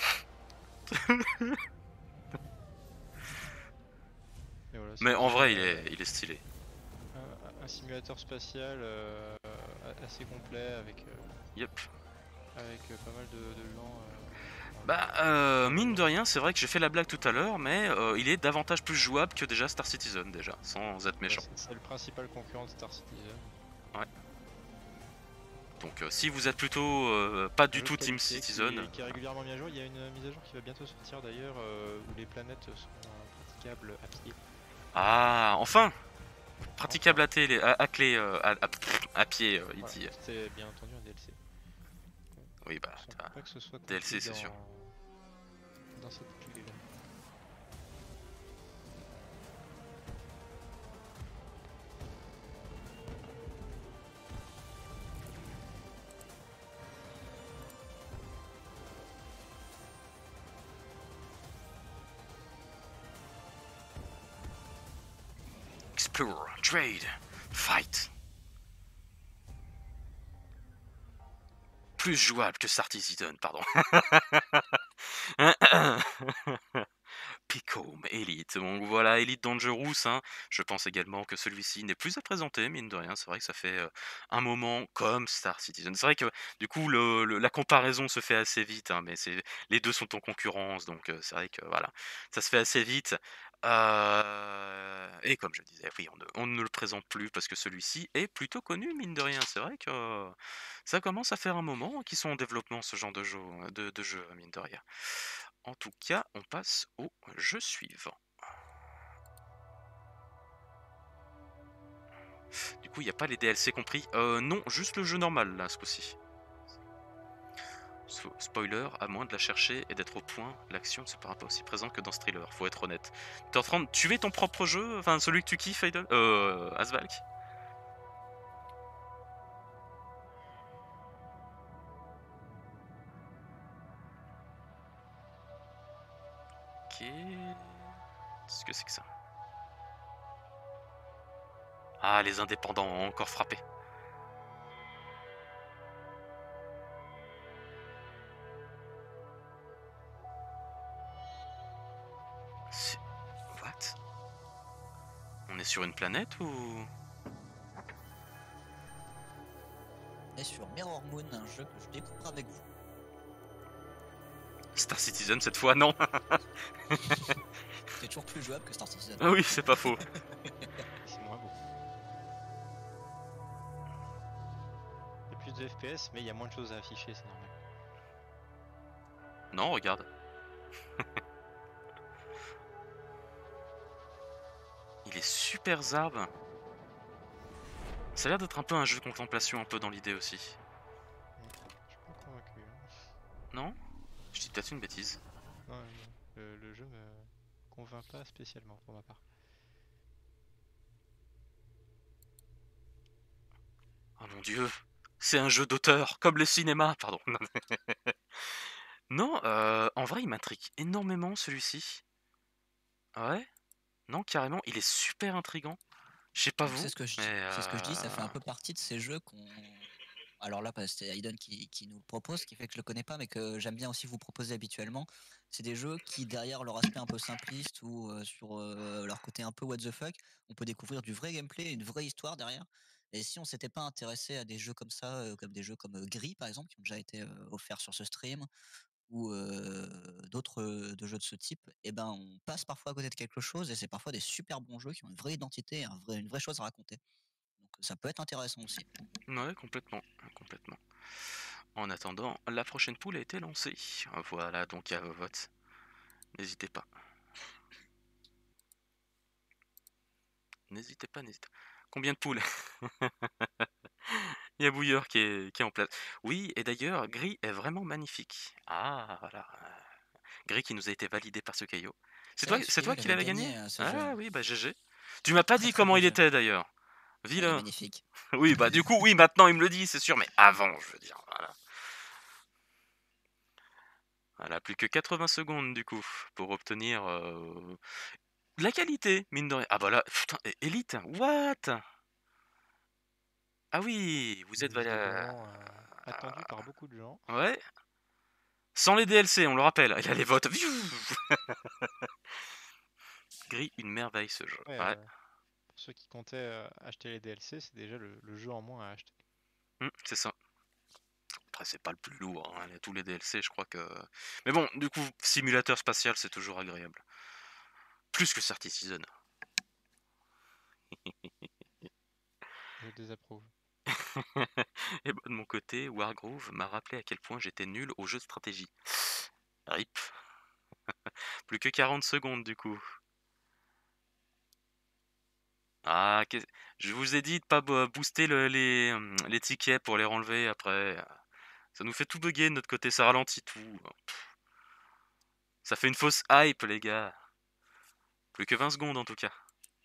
Et voilà, Mais c'est en un vrai, jeu, il euh, est, il est stylé. un, un simulateur spatial euh, assez complet avec, euh, Yep. avec euh, pas mal de, de gens. euh, Bah, euh, mine de rien, c'est vrai que j'ai fait la blague tout à l'heure, mais euh, il est davantage plus jouable que déjà Star Citizen, déjà, sans être méchant. c'est- C'est le principal concurrent de Star Citizen. Ouais. Donc, euh, si vous êtes plutôt euh, pas Un du jeu tout de Team qualité Citizen, Qui est, qui est régulièrement mis à jour. Il y a une mise à jour qui va bientôt sortir d'ailleurs euh, où les planètes sont euh, praticables à pied. ah, enfin, praticable à, télé, à, à clé, euh, à, à- à pied, euh, il Voilà, dit. c'était bien entendu un D L C. Oui, bah, Je sens t'as- pas que ce soit D L C, compris c'est dans- sûr. Dans cette clé là. Explore, trade, fight. Plus jouable que Star Citizen, pardon. Picome Elite. Donc voilà, Elite Dangerous. Hein. Je pense également que celui-ci n'est plus à présenter, mine de rien. C'est vrai que ça fait euh, un moment comme Star Citizen. C'est vrai que du coup, le, le- la comparaison se fait assez vite, hein, mais c'est les deux sont en concurrence, donc euh, c'est vrai que voilà, ça se fait assez vite. Euh, Et comme je disais, oui, on ne, on ne le présente plus parce que celui-ci est plutôt connu, mine de rien. C'est vrai que euh, ça commence à faire un moment qu'ils sont en développement, ce genre de jeu, de, de jeu, mine de rien. En tout cas, on passe au jeu suivant. Du coup, il n'y a pas les D L C compris. Euh, non, juste le jeu normal, là, ce coup-ci. So- Spoiler, à moins de la chercher et d'être au point, l'action ne se paraît pas aussi présente que dans ce thriller, faut être honnête. T'es en train de tuer ton propre jeu, enfin celui que tu kiffes, Aiden Euh, Asvalk. Ok... Qu'est-ce que c'est que ça? Ah, les indépendants ont encore frappé. C'est- What? On est sur une planète ou... On est sur Mirror Moon, un jeu que je découvre avec vous. Star Citizen cette fois, non. C'est toujours plus jouable que Star Citizen. Ah oui, c'est pas faux. C'est moins beau. Il y a plus de F P S, mais il y a moins de choses à afficher, c'est normal. Non, regarde. Il est super zarbe. Ça a l'air d'être un peu un jeu de contemplation, un peu dans l'idée aussi. Je suis pas convaincu. hein. Non? Je dis peut-être une bêtise. Non, non, le, le jeu me convainc pas spécialement pour ma part. Oh mon dieu, c'est un jeu d'auteur, comme le cinéma, pardon. Non, euh, en vrai, il m'intrigue énormément celui-ci. Ouais? Non, carrément, il est super intriguant. Je sais pas Donc, vous, C'est ce, que je- mais c'est ce que je dis, ça fait un euh, peu partie de ces jeux qu'on. Alors là, parce que c'est Aiden qui, qui nous le propose, ce qui fait que je le connais pas, mais que j'aime bien aussi vous proposer habituellement. C'est des jeux qui, derrière leur aspect un peu simpliste ou euh, sur euh, leur côté un peu what the fuck, on peut découvrir du vrai gameplay, une vraie histoire derrière. Et si on s'était pas intéressé à des jeux comme ça, euh, comme des jeux comme euh, Gris par exemple, qui ont déjà été euh, offerts sur ce stream, ou euh, d'autres euh, de jeux de ce type, et ben on passe parfois à côté de quelque chose et c'est parfois des super bons jeux qui ont une vraie identité, un vrai, une vraie chose à raconter. ça peut être intéressant aussi. Ouais, complètement, complètement. En attendant, la prochaine poule a été lancée. Voilà, donc il y a vos votes. N'hésitez pas. N'hésitez pas, n'hésitez pas. Combien de poules? Il y a Bouilleur qui est, qui est en place. Oui, et d'ailleurs, Gris est vraiment magnifique. Ah, voilà. Gris qui nous a été validé par ce caillot. C'est toi, c'est toi qui l'avais gagné? Ah oui, bah G G. Tu m'as pas dit comment il était d'ailleurs. Vilain. Magnifique. Oui, bah du coup, oui, maintenant il me le dit, c'est sûr, mais avant, je veux dire, voilà. Voilà, plus que quatre-vingts secondes du coup, pour obtenir euh, de la qualité, mine de rien. Ah bah là, putain, Elite, what? Ah oui, vous êtes valé... Visiblement, euh, attendu par beaucoup de gens. Ouais. Sans les D L C, on le rappelle. Il y a les votes. Gris, une merveille ce jeu. Ouais, Ouais. euh, pour ceux qui comptaient euh, acheter les D L C, c'est déjà le, le jeu en moins à acheter. Hum, c'est ça. Après, c'est pas le plus lourd. Hein. Tous les D L C, je crois que... Mais bon, du coup, simulateur spatial, c'est toujours agréable. Plus que thirty Season. Je désapprouve. Et bah, de mon côté, Wargroove m'a rappelé à quel point j'étais nul au jeu de stratégie. Rip. Plus que quarante secondes du coup. Ah, qu'est- je vous ai dit de pas bo- booster le- les, hum, les tickets pour les renlever après. Ça nous fait tout bugger de notre côté, ça ralentit tout. Pff. Ça fait une fausse hype les gars. Plus que vingt secondes en tout cas.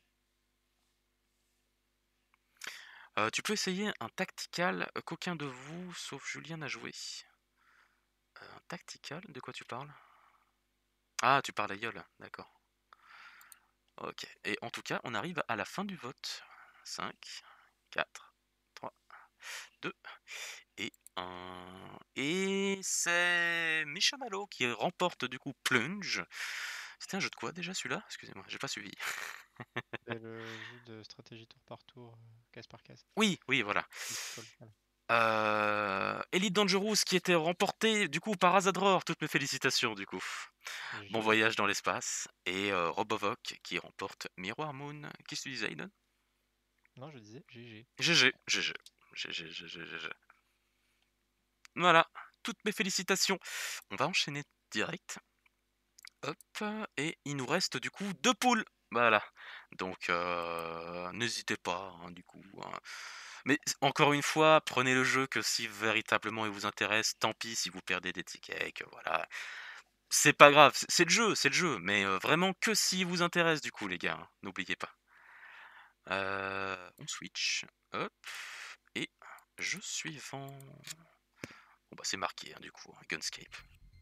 Euh, tu peux essayer un tactical euh, qu'aucun de vous, sauf Julien, n'a joué. Euh, un tactical, de quoi tu parles? Ah, tu parles à Yol, d'accord. Ok, et en tout cas, on arrive à la fin du vote. cinq, quatre, trois, deux et un. Et c'est Michamalo qui remporte du coup Plunge. C'était un jeu de quoi déjà celui-là? Excusez-moi, j'ai pas suivi. C'est le jeu de stratégie tour par tour, euh, case par case. Oui, oui, voilà. Voilà. Euh, Elite Dangerous qui était remporté du coup par Azadror, toutes mes félicitations du coup. Bon voyage dans l'espace. Et euh, Robovok qui remporte Miroir Moon. Qu'est-ce que tu disais, Aiden? Non, je disais G G. G G, G G, G G, G G, G G. Voilà, toutes mes félicitations. On va enchaîner direct. Hop, et il nous reste du coup deux poules. Voilà, donc euh, n'hésitez pas, hein, du coup. Hein. Mais encore une fois, prenez le jeu que si véritablement il vous intéresse. Tant pis si vous perdez des tickets, que voilà. C'est pas grave, c'est c'est le jeu, c'est le jeu. Mais euh, vraiment que s'il vous intéresse, du coup, les gars. Hein, n'oubliez pas. Euh, on switch. Hop. Et jeu suivant. Bon bah c'est marqué, hein, du coup, hein, Gunscape.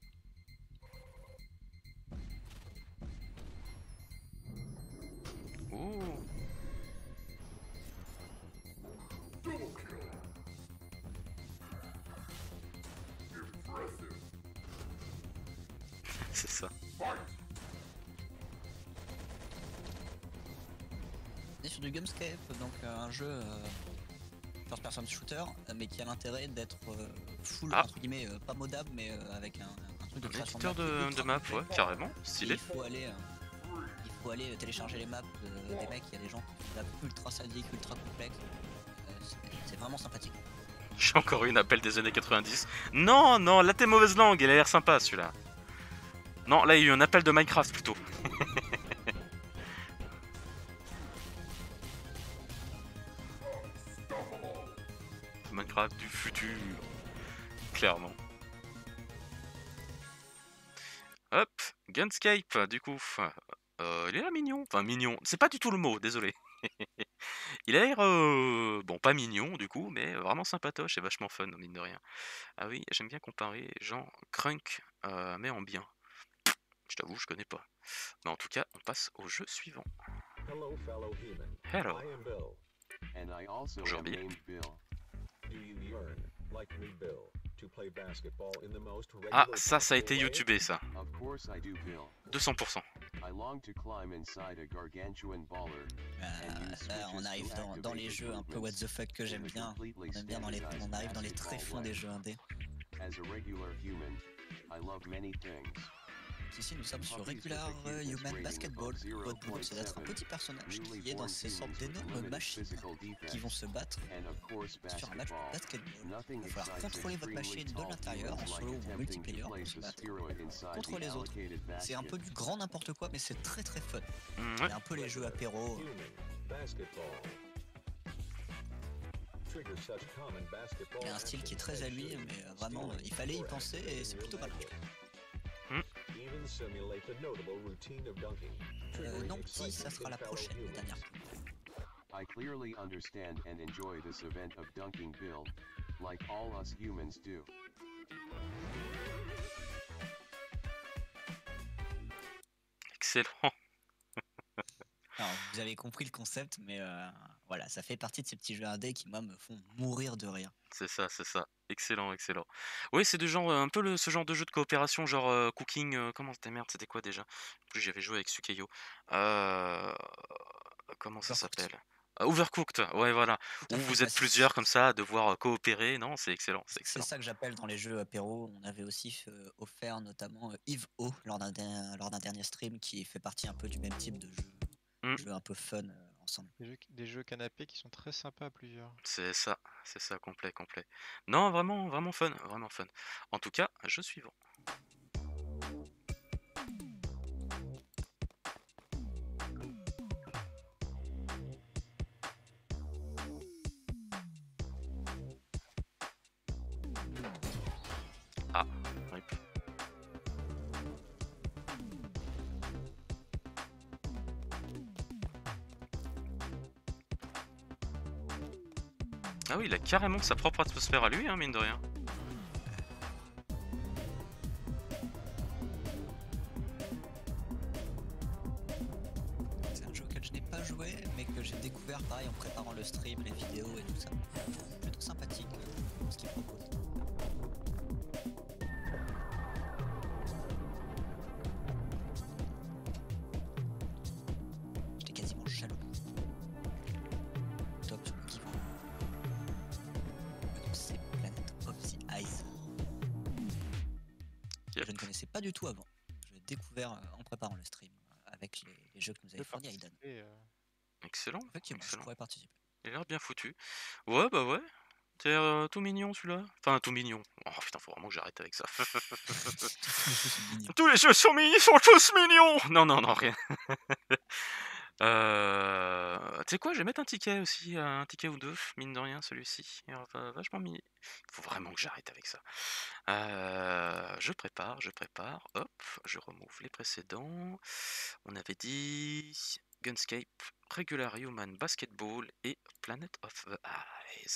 Oh. C'est ça. On est sur du Gunscape, donc euh, un jeu euh, first person shooter, euh, mais qui a l'intérêt d'être euh, full, Ah. entre guillemets, euh, pas modable, mais euh, avec un, un truc de Un création éditeur map de, ultra de map, complet. ouais, carrément, Et stylé. il faut aller, euh, il faut aller télécharger les maps de- des mecs. Il y a des gens qui font des maps ultra sadiques, ultra complexes. Euh, c'est- c'est vraiment sympathique. J'ai encore eu un appel des années quatre-vingt-dix. Non, non, là t'es mauvaise langue, il a l'air sympa celui-là. Non, là il y a eu un appel de Minecraft plutôt. Minecraft du futur. Clairement. Hop, Gunscape, du coup. Euh, il est là mignon. Enfin, mignon. C'est pas du tout le mot, désolé. Il a l'air, euh, bon, pas mignon du coup, mais vraiment sympatoche et vachement fun, mine de rien. Ah oui, j'aime bien comparer genre Crunk, euh, mais en bien. Je t'avoue, je connais pas. Mais en tout cas, on passe au jeu suivant. Hello, fellow human. Hello. I am Bill. And I also Bonjour, am Bill. named Bill. Do you yearn, like me, Bill, to play basketball in the most Ah, regular ça, ça a été possible way? youtubé, ça. Of course I do, Bill. deux cents pour cent. I long to climb inside a gargantuan baller. Euh, là, on arrive dans, dans les jeux un peu what the fuck que j'aime bien. On aime bien dans les, on arrive dans les tréfonds des jeux indés. As a regular human, I love many things. ici nous sommes sur Regular Human Basketball. Votre boulot c'est d'être un petit personnage qui est dans ces sortes d'énormes machines qui vont se battre sur un match de basketball. Il va falloir contrôler votre machine de l'intérieur en solo ou en multiplayer pour se battre contre les autres. C'est un peu du grand n'importe quoi mais c'est très très fun. Mmh, Il y a un peu les jeux apéro. Il y a un style qui est très à lui mais euh, vraiment euh, il fallait y penser et c'est plutôt mal. Euh, non petit, ça sera la prochaine, la dernière. I clearly understand and enjoy this event of dunking build, like all us humans do. Excellent. Alors, vous avez compris le concept, mais euh, voilà, ça fait partie de ces petits jeux indés qui, moi, me font mourir de rire. C'est ça, c'est ça. Excellent, excellent. Oui, c'est de genre, euh, un peu le, ce genre de jeu de coopération, genre euh, Cooking. euh, comment c'était merde, c'était quoi déjà? En plus, j'avais joué avec Sukeyo. Euh, comment ça Overcooked. s'appelle? Euh, Overcooked, ouais, voilà. Tout à Où fait, vous bah, êtes c'est plusieurs comme ça à devoir euh, coopérer. Non, c'est excellent, c'est c'est excellent. ça que j'appelle dans les jeux apéro. On avait aussi euh, offert notamment euh, Yves O lors d'un der- lors d'un dernier stream qui fait partie un peu du même type de jeu, Mm. jeu un peu fun euh, ensemble. Des jeux, des jeux canapés qui sont très sympas à plusieurs. C'est ça, c'est ça, complet, complet. Non, vraiment, vraiment fun, vraiment fun. En tout cas, jeu suivant. Ah, rip. Ah oui, il a carrément sa propre atmosphère à lui, hein, mine de rien. C'est un jeu auquel je n'ai pas joué, mais que j'ai découvert pareil en préparant le stream, les vidéos et tout ça. Plutôt sympathique euh, ce qu'il propose. J'étais quasiment jaloux. Top sur le kiff. Donc c'est Planet of the Ice. Yep. Je ne connaissais pas du tout avant. Je l'ai découvert euh, en préparant le stream euh, avec les, les jeux que nous avait fournis Aidan. euh, Excellent, Effectivement, je excellent. pourrais participer. Il a l'air bien foutu. Ouais, bah ouais. T'es euh, tout mignon celui-là. Enfin, tout mignon. Oh putain, faut vraiment que j'arrête avec ça. Tous les jeux sont mignons, ils sont tous mignons. Non, non, non, rien. euh... Tu sais quoi, je vais mettre un ticket aussi, un ticket ou deux, mine de rien, celui-ci. Il va vachement mignon. Il faut vraiment que j'arrête avec ça. Euh, je prépare, je prépare. Hop, je remove les précédents. On avait dit Gunscape, Regular Human Basketball et Planet of the Eyes.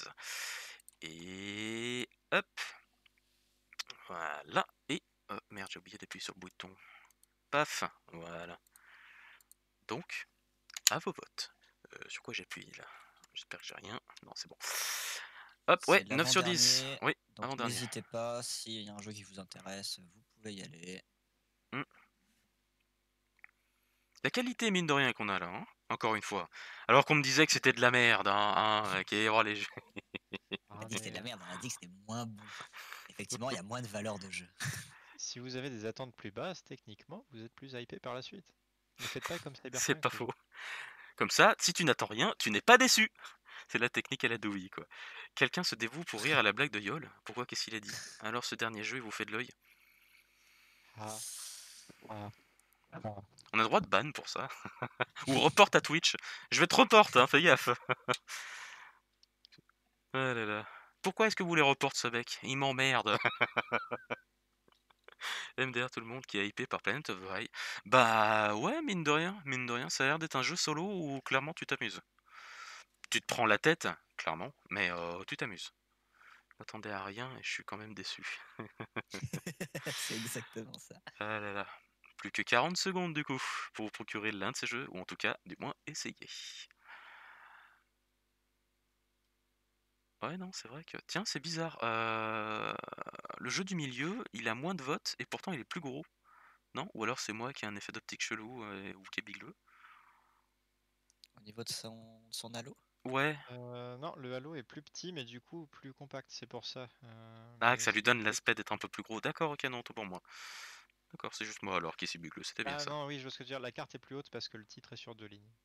Et hop. Voilà. Et euh, merde, j'ai oublié d'appuyer sur le bouton. Paf. Voilà. Donc, à vos votes. Euh, sur quoi j'appuie là? J'espère que j'ai rien. Non, c'est bon. Hop, ouais, C'est neuf sur dix. l'avant-dernier, Oui, donc avant-dernier. n'hésitez pas, s'il y a un jeu qui vous intéresse, vous pouvez y aller. Hmm. La qualité, mine de rien, qu'on a là, hein, encore une fois. Alors qu'on me disait que c'était de la merde, hein, hein, ok, oh, les jeux. On a dit que c'était de la merde, on a dit que c'était moins bon. Effectivement, il y a moins de valeur de jeu. Si vous avez des attentes plus basses, techniquement, vous êtes plus hypé par la suite. Ne faites pas comme Cyberpunk. C'est pas quoi. faux. Comme ça, si tu n'attends rien, tu n'es pas déçu. C'est la technique à la douille, quoi. Quelqu'un se dévoue pour rire à la blague de Yol. Pourquoi? Qu'est-ce qu'il a dit? Alors ce dernier jeu, il vous fait de l'œil? Ah. Ah. Ah. On a droit de ban pour ça. Ou report à Twitch. Je vais te report, hein, fais gaffe. Ah là là. Pourquoi est-ce que vous les reportez, ce mec? Il m'emmerde. M D R tout le monde qui est hypé par Planet of the High. Bah ouais, mine de rien, mine de rien, ça a l'air d'être un jeu solo où clairement tu t'amuses. Tu te prends la tête, clairement, mais euh, tu t'amuses. Je m'attendais à rien et je suis quand même déçu. C'est exactement ça. Ah là là. Plus que quarante secondes du coup pour vous procurer l'un de ces jeux, ou en tout cas, du moins, essayer. Ouais, non, c'est vrai que... Tiens, c'est bizarre. Euh, Le jeu du milieu, il a moins de votes et pourtant il est plus gros. Non? Ou alors c'est moi qui ai un effet d'optique chelou euh, ou qui est bigleux. Au niveau de son, son halo. Ouais. Euh, non, le halo est plus petit, mais du coup plus compact, c'est pour ça. Euh, Ah, mais que ça lui c'est- donne l'aspect d'être un peu plus gros. D'accord, ok, non, tout pour moi. D'accord, c'est juste moi alors qui suis bugleux, c'était bien Ah ça. non, oui, je vois ce que tu veux dire. La carte est plus haute parce que le titre est sur deux lignes.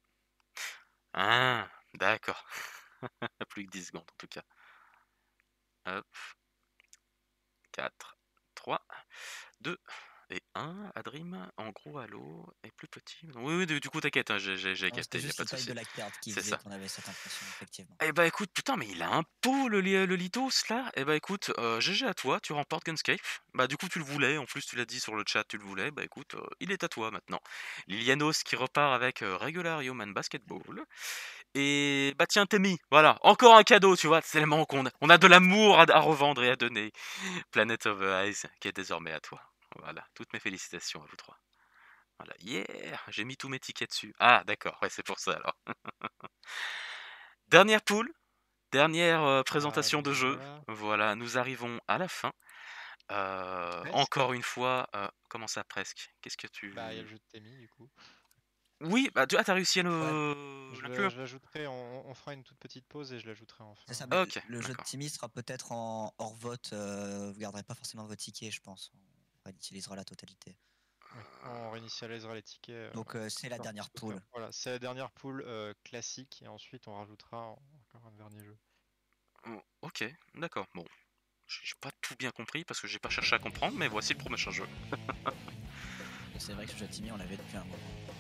Ah, d'accord. Plus que dix secondes en tout cas. Hop. quatre, trois, deux et un. Adrim, en gros, Halo est plus petit. Oui, oui, du du coup, t'inquiète, hein, j'ai j'ai- j'ai Non, capté, C'était y a juste pas la de taille souci. de la carte qui C'est faisait ça. qu'on avait cette impression, effectivement. Eh bah écoute, putain, mais il a un pot le, li- le Litos là. Eh bah écoute, euh, G G à toi, tu remportes Gunscape. Bah du coup, tu le voulais, en plus, tu l'as dit sur le chat, tu le voulais. Bah écoute, euh, il est à toi maintenant. Lilianos qui repart avec euh, Regular Human Basketball. Et bah tiens, Temi, voilà, encore un cadeau, tu vois, c'est tellement qu'on a, on a de l'amour à, à revendre et à donner. Planet of Eyes qui est désormais à toi. Voilà, toutes mes félicitations à vous trois. Voilà, yeah, j'ai mis tous mes tickets dessus. Ah, d'accord, ouais, c'est pour ça alors. Dernière poule, dernière euh, Ah, présentation nous de y jeu. voilà. Voilà, nous arrivons à la fin. Euh, Presque. encore une fois, euh, comment ça presque? Qu'est-ce que Bah, il y a tu... le jeu de Temi, du coup. Oui, bah tu ah, t'as réussi à Ouais, le Je l'inclure? le- je l'ajouterai, on, on fera une toute petite pause et je l'ajouterai en c'est ça, fin. mais Ok, le jeu de d'accord. Timmy sera peut-être en hors vote. Euh, vous garderez pas forcément vos tickets, je pense. On utilisera la totalité. Oui, on réinitialisera les tickets. euh, Donc euh, c'est la sur- dernière sur- poule. Voilà, c'est la dernière poule euh, classique et ensuite on rajoutera en- encore un dernier jeu. Oh, ok, d'accord, bon. J'ai j'ai pas tout bien compris parce que j'ai pas cherché à comprendre, mais voici le prochain jeu. Et c'est vrai que ce jeu de Timmy, on l'avait depuis un moment.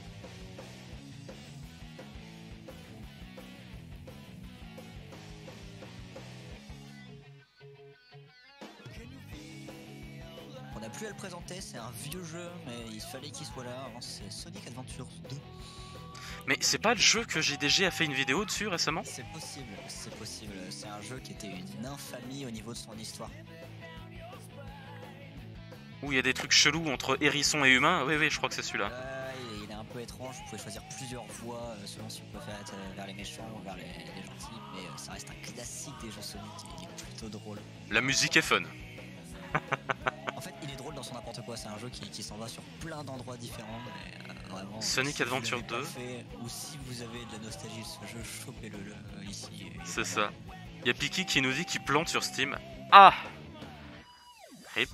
On n'a plus à le présenter, c'est un vieux jeu, mais il fallait qu'il soit là. Avant, c'est Sonic Adventures deux. Mais c'est pas le jeu que J D G a fait une vidéo dessus récemment? C'est possible, c'est possible. C'est un jeu qui était une infamie au niveau de son histoire. Où il y a des trucs chelous entre hérissons et humains? Oui, oui, je crois que c'est celui-là. Ouais, il- il est un peu étrange. Vous pouvez choisir plusieurs voies euh, selon si vous préférez être euh, vers les méchants ou vers les, les gentils. Mais euh, ça reste un classique des jeux Sonic et il est plutôt drôle. La musique est fun. En fait, il est drôle dans son n'importe quoi. C'est un jeu qui, qui s'en va sur plein d'endroits différents. Mais, euh, vraiment, Sonic si vous Adventure l'avez pas deux. fait, ou si vous avez de la nostalgie de ce jeu, chopez-le le, euh, ici. il est C'est vraiment ça. Il y a Piki qui nous dit qu'il plante sur Steam. Ah! Rip.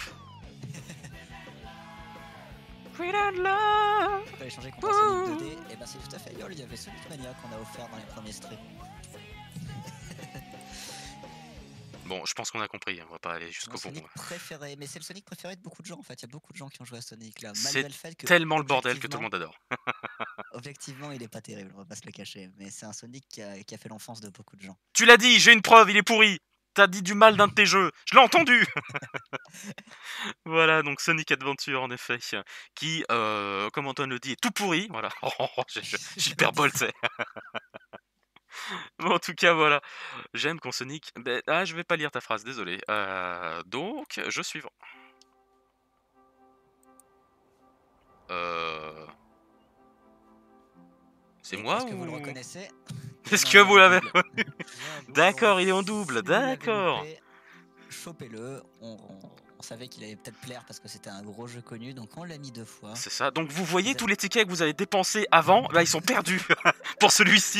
Freedom Love! On peut échanger contre un Sonic deux D, et ben c'est tout à fait Yol, il y avait Sonic Mania qu'on a offert dans les premiers streams. Bon, je pense qu'on a compris, on va pas aller jusqu'au Mon bout. Sonic préféré, mais c'est le Sonic préféré de beaucoup de gens en fait, il y a beaucoup de gens qui ont joué à Sonic là, C'est malgré le fait que tellement le bordel que tout le monde adore. objectivement il est pas terrible, on va pas se le cacher, mais c'est un Sonic qui a, qui a fait l'enfance de beaucoup de gens. Tu l'as dit, j'ai une preuve, il est pourri! T'as dit du mal d'un de tes jeux, je l'ai entendu! Voilà, donc Sonic Adventure en effet, qui, euh, comme Antoine le dit, est tout pourri. Voilà, j'hyperbole, tu sais. Bon, en tout cas, voilà. J'aime quand Sonic. Ben, ah, je vais pas lire ta phrase, désolé. Euh, donc, je suivant. Euh. C'est moi Est-ce que ou... vous le reconnaissez? Est-ce Non, que il est vous en l'avez double. reconnu? D'accord, il est en double, Si vous l'avez d'accord. loupé, chopez-le. On, on- on savait qu'il allait peut-être plaire parce que c'était un gros jeu connu, donc on l'a mis deux fois. C'est ça. Donc, vous voyez Vous tous avez- les tickets que vous avez dépensés avant, là, ils sont perdus pour celui-ci.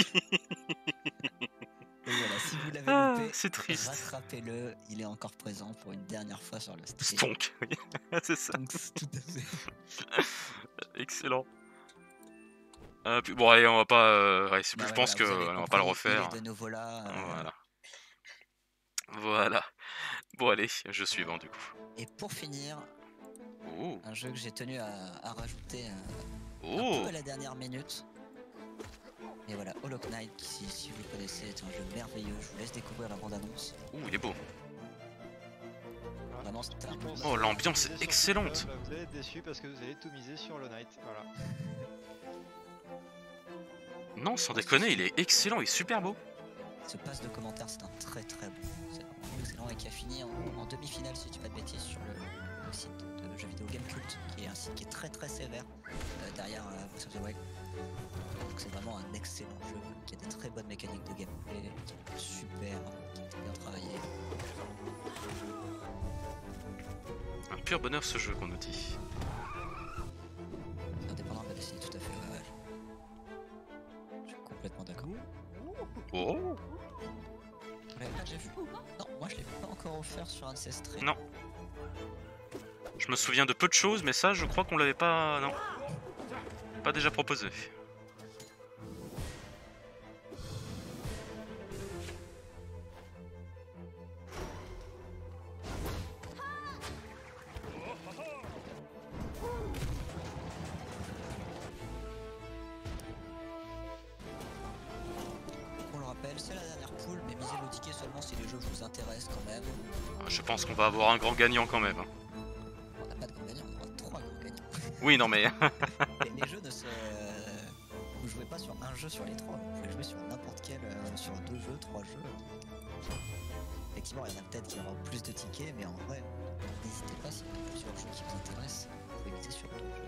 Et voilà, si vous l'avez Ah, loupé, c'est triste. rattrapez-le. Il est encore présent pour une dernière fois sur le stream. Stonk, oui, c'est ça. Stonks, tout à fait. Excellent. Euh, puis, bon, allez, on va pas. euh, ouais, c'est- Bah je ouais, pense voilà, que vous avez euh, on va pas le compris, refaire. Il est de nouveau là. euh, Voilà. Voilà. Bon, allez, je suis bon du coup. Et pour finir, Oh. un jeu que j'ai tenu à, à rajouter euh, Oh. un peu à la dernière minute. Et voilà, Hollow Knight, qui, si, si vous le connaissez, est un jeu merveilleux. Je vous laisse découvrir la bande-annonce. Ouh, il est beau. Vraiment, c'est un monde- Oh, l'ambiance est Sur excellente. Steam, Vous allez être déçus parce que vous allez tout miser sur Hollow Knight. Voilà. Non, sans déconner, il est excellent, il est super beau. Ce passe de commentaires, c'est un très très bon. C'est vraiment excellent et qui a fini en, en demi-finale, si je dis pas de bêtises, sur le, le site de jeux vidéo Gamecult, qui est un site qui est très très sévère euh, derrière euh, Breath of the Wild. Donc c'est vraiment un excellent jeu qui a des très bonnes mécaniques de gameplay, qui est super, qui est bien travaillé. Un pur bonheur ce jeu qu'on nous dit. C'est indépendant de la décennie, tout à fait. Ouais, ouais. Je suis complètement d'accord. Oh. Vous l'avez pas déjà vu? Non, moi je l'ai pas encore offert sur un de ces streams. Non. Je Je me souviens de peu de choses, mais ça, je crois qu'on l'avait pas... Non. Pas déjà proposé. On le rappelle, c'est la dernière poule, mais misez vos tickets seulement si les jeux vous intéressent quand même. Je pense qu'on va avoir un grand gagnant quand même. On n'a pas de grand gagnant, on aura trois grands gagnants. Oui, non mais... les, les jeux ne se... Vous jouez pas sur un jeu sur les trois, vous pouvez jouer sur n'importe quel... Euh, sur deux jeux, trois jeux. Effectivement, il y en a peut-être qui auront plus de tickets, mais en vrai, n'hésitez pas, s'il y a plusieurs jeux qui vous intéressent, vous pouvez miser sur deux jeux.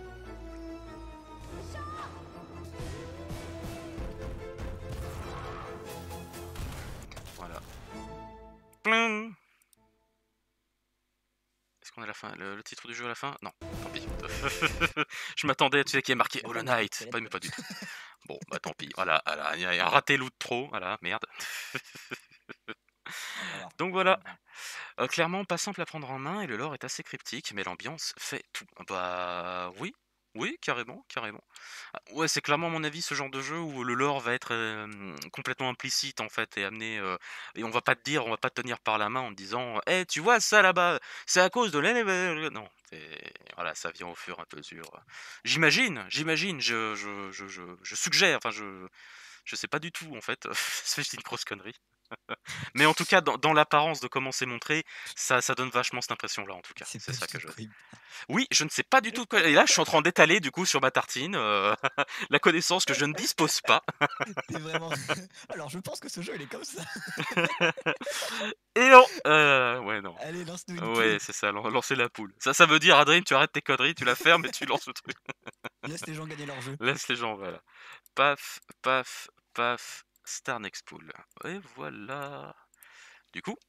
Voilà. Plein. Est-ce qu'on a la fin, le, le titre du jeu à la fin? Non, tant pis. Je m'attendais, tu sais, qu'il y a marqué Hollow Knight. Pas, mais pas du tout. Bon, bah tant pis. Voilà, voilà, il y a un raté loup de trop. Voilà, merde. Donc voilà. Euh, clairement, pas simple à prendre en main et le lore est assez cryptique, mais l'ambiance fait tout. Bah oui. Oui, carrément, carrément. Ah, ouais, c'est clairement à mon avis ce genre de jeu où le lore va être euh, complètement implicite en fait et amené euh, et on va pas te dire, on va pas te tenir par la main en te disant, eh, tu vois ça là-bas, c'est à cause de l'année. Non, c'est- voilà, ça vient au fur et à mesure. J'imagine, j'imagine, je, je, je, je, je suggère, enfin je, je sais pas du tout en fait. C'est une grosse connerie. Mais en tout cas, dans, dans l'apparence de comment c'est montré, ça, ça donne vachement cette impression-là, en tout cas. C'est ça que je. Oui, je ne sais pas du tout quoi. Et là, je suis en train d'étaler du coup sur ma tartine euh, la connaissance que je ne dispose pas. T'es vraiment... Alors, je pense que ce jeu, il est comme ça. Et non, euh, ouais non. Allez, lance-nous une Ouais, poule. c'est ça, lan- lancer la poule. Ça, ça veut dire, Adrien, tu arrêtes tes conneries, tu la fermes et tu lances le truc. Laisse les gens gagner leur jeu. Laisse les gens, voilà. Paf, paf, paf, Star Next Pool. Et voilà. Du coup,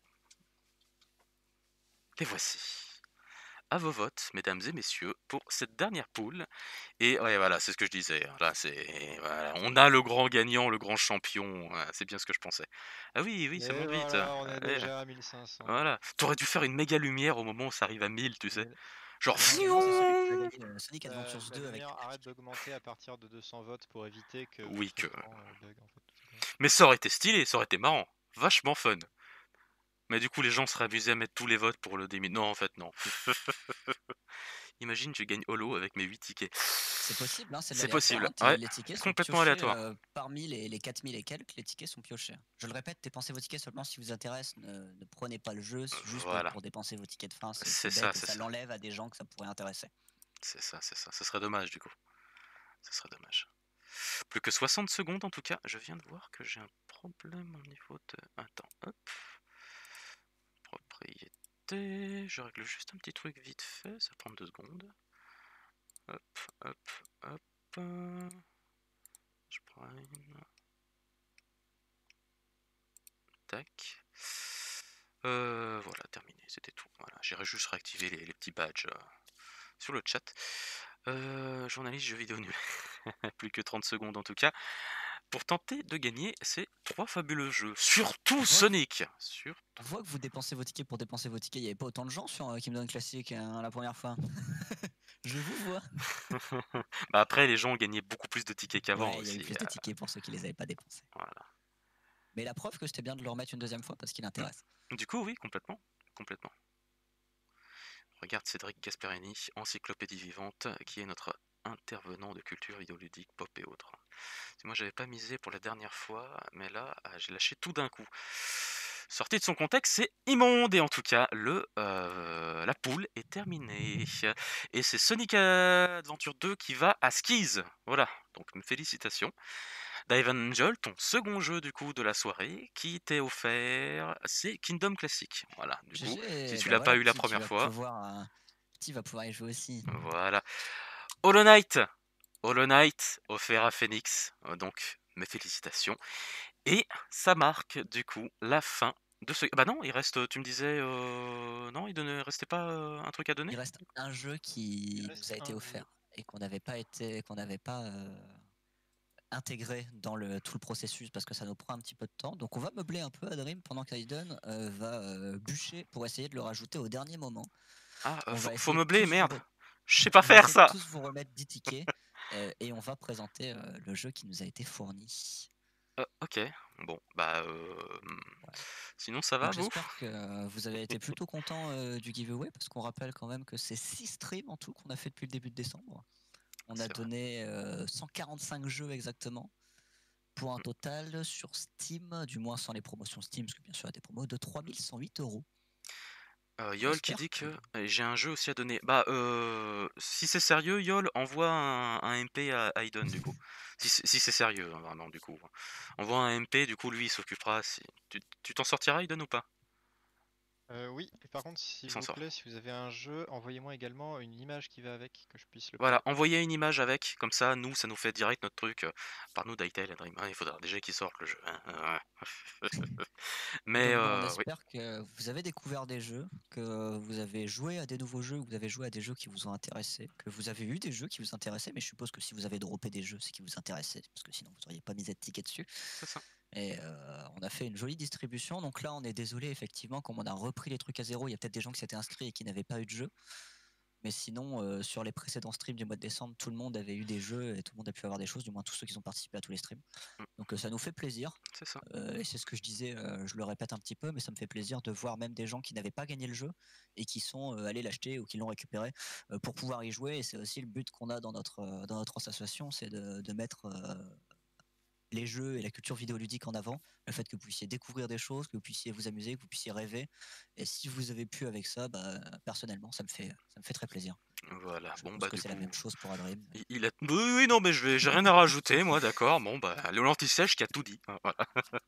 les voici. À vos votes, mesdames et messieurs, pour cette dernière poule. Et ouais, voilà, c'est ce que je disais. Là, c'est, voilà, on a le grand gagnant, le grand champion. Voilà, c'est bien ce que je pensais. Ah oui, oui, ça Et monte vite. voilà, on est Ouais, déjà à mille cinq cents. voilà. T'aurais dû faire une méga lumière au moment où ça arrive à mille, tu sais. Genre, C'est celui qui a gagné euh, Sonic Euh, Adventures la deux avec... lumière arrête d'augmenter à partir de deux cents votes pour éviter que oui, que. votre écran, euh, bug, en fait, tout simplement. Mais ça aurait été stylé, ça aurait été marrant. Vachement fun. Mais du coup, les gens seraient amusés à mettre tous les votes pour le démi. Non, en fait, non. Imagine, je gagne Holo avec mes huit tickets. C'est possible, hein, c'est de C'est l'aléatoire, possible. hein, t'es- Ouais, les tickets sont complètement piochés aléatoire. euh, parmi les, les quatre mille et quelques, les tickets sont piochés. Je le répète, dépensez vos tickets seulement si vous intéresse, ne, ne prenez pas le jeu c'est juste pour- Voilà. pour, dépenser vos tickets de fin, c'est C'est c'est ça, bête et c'est ça ça. l'enlève à des gens que ça pourrait intéresser. C'est ça, c'est ça. Ce serait dommage, du coup. Ce serait dommage. Plus que soixante secondes, en tout cas. Je viens de voir que j'ai un problème au niveau de... Attends, hop. Propriété. Je règle juste un petit truc vite fait. Ça prend deux secondes. Hop, hop, hop. Je prime. Tac. Euh, voilà, terminé, c'était tout. Voilà, j'irai juste réactiver les, les petits badges euh, sur le chat. Euh, journaliste jeux vidéo nul. Plus que trente secondes en tout cas. Pour tenter de gagner ces trois fabuleux jeux. Surtout Sonic. Sur... On voit que vous dépensez vos tickets pour dépenser vos tickets. Il n'y avait pas autant de gens sur euh, Kingdom Classic hein, la première fois. Je vous vois. Bah après, les gens ont gagné beaucoup plus de tickets qu'avant Ouais, il y a aussi. eu plus de euh, tickets pour ceux qui les avaient pas dépensés. Voilà. Mais la preuve que c'était bien de le remettre une deuxième fois parce qu'il intéresse. Du coup, oui, complètement. Complètement. Regarde Cédric Gasperini, encyclopédie vivante, qui est notre intervenant de culture vidéoludique, pop et autres. Moi, j'avais pas misé pour la dernière fois, mais là, ah, j'ai lâché tout d'un coup. Sorti de son contexte, c'est immonde. Et en tout cas, le, euh, la poule est terminée. Et c'est Sonic Adventure deux qui va à Skis. Voilà, donc mes félicitations. Dive Angel, ton second jeu du coup de la soirée, qui t'est offert, c'est Kingdom Classic. Voilà, du coup, si tu bah l'as pas voilà, eu la petit, tu première vas fois. pouvoir, euh, petit va pouvoir y jouer aussi. Voilà. Hollow Knight. Hollow Knight offert à Phoenix. Euh, Donc, mes félicitations. Et ça marque du coup la fin de ce. Bah non, il reste. Tu me disais. Euh... Non, il ne restait pas euh, un truc à donner. Il reste un jeu qui nous a été offert et qu'on n'avait pas été, qu'on n'avait pas euh, intégré dans le tout le processus parce que ça nous prend un petit peu de temps. Donc on va meubler un peu Adrim pendant qu'Aiden euh, va euh, bûcher pour essayer de le rajouter au dernier moment. Ah, euh, On faut, va faut essayer de meubler, tous vous, merde. re- Je sais pas on va faire essayer de ça. tous vous remettre dix tickets euh, et on va présenter euh, le jeu qui nous a été fourni. Euh, ok, bon, bah, euh, hmm, Voilà. sinon ça va, Donc vous? j'espère que euh, vous avez été plutôt content euh, du giveaway parce qu'on rappelle quand même que c'est six streams en tout qu'on a fait depuis le début de décembre. On a C'est vrai. donné euh, cent quarante-cinq jeux exactement pour un total sur Steam, du moins sans les promotions Steam, parce que bien sûr il y a des promos, de trois mille cent huit euros. Euh, On Yol qui espère dit que que euh, j'ai un jeu aussi à donner. Bah, euh, si c'est sérieux, Yol, envoie un, un M P à Aiden du coup. Si, c'est- si c'est sérieux, hein, vraiment, du coup. Envoie un M P, du coup, lui, il s'occupera. Si... Tu tu t'en sortiras, Aiden, ou pas? Euh, oui, et par contre, Il s'il s'en vous sort. plaît, si vous avez un jeu, envoyez-moi également une image qui va avec, que je puisse le Voilà, player. envoyez une image avec, comme ça, nous, ça nous fait direct notre truc. euh, Par nous, Daitel et Dream. Ah, il faudra déjà qu'ils sortent le jeu, hein, ouais. Mais, Donc bon, on euh, oui, espère que vous avez découvert des jeux, que vous avez joué à des nouveaux jeux, que vous avez joué à des jeux qui vous ont intéressé, que vous avez eu des jeux qui vous intéressaient, mais je suppose que si vous avez droppé des jeux, c'est qui vous intéressaient, parce que sinon vous n'auriez pas mis de ticket dessus. c'est ça. Et euh, on a fait une jolie distribution. Donc là, on est désolé, effectivement, comme on a repris les trucs à zéro, il y a peut-être des gens qui s'étaient inscrits et qui n'avaient pas eu de jeu. Mais sinon, euh, sur les précédents streams du mois de décembre, tout le monde avait eu des jeux et tout le monde a pu avoir des choses, du moins tous ceux qui ont participé à tous les streams. Mm. Donc euh, ça nous fait plaisir. C'est ça. Euh, et c'est ce que je disais, euh, je le répète un petit peu, mais ça me fait plaisir de voir même des gens qui n'avaient pas gagné le jeu et qui sont euh, allés l'acheter ou qui l'ont récupéré euh, pour pouvoir y jouer. Et c'est aussi le but qu'on a dans notre, euh, dans notre association, c'est de, de mettre euh, les jeux et la culture vidéoludique en avant, le fait que vous puissiez découvrir des choses, que vous puissiez vous amuser, que vous puissiez rêver. Et si vous avez pu avec ça, bah, personnellement, ça me fait, ça me fait très plaisir. Voilà, Je bon, pense bah, que du c'est la coup. même chose pour Adrim. Il il a... Oui, oui, non, mais je vais, j'ai rien à rajouter, moi, d'accord. Bon, bah, le l'anti-sèche qui a tout dit, hein, voilà.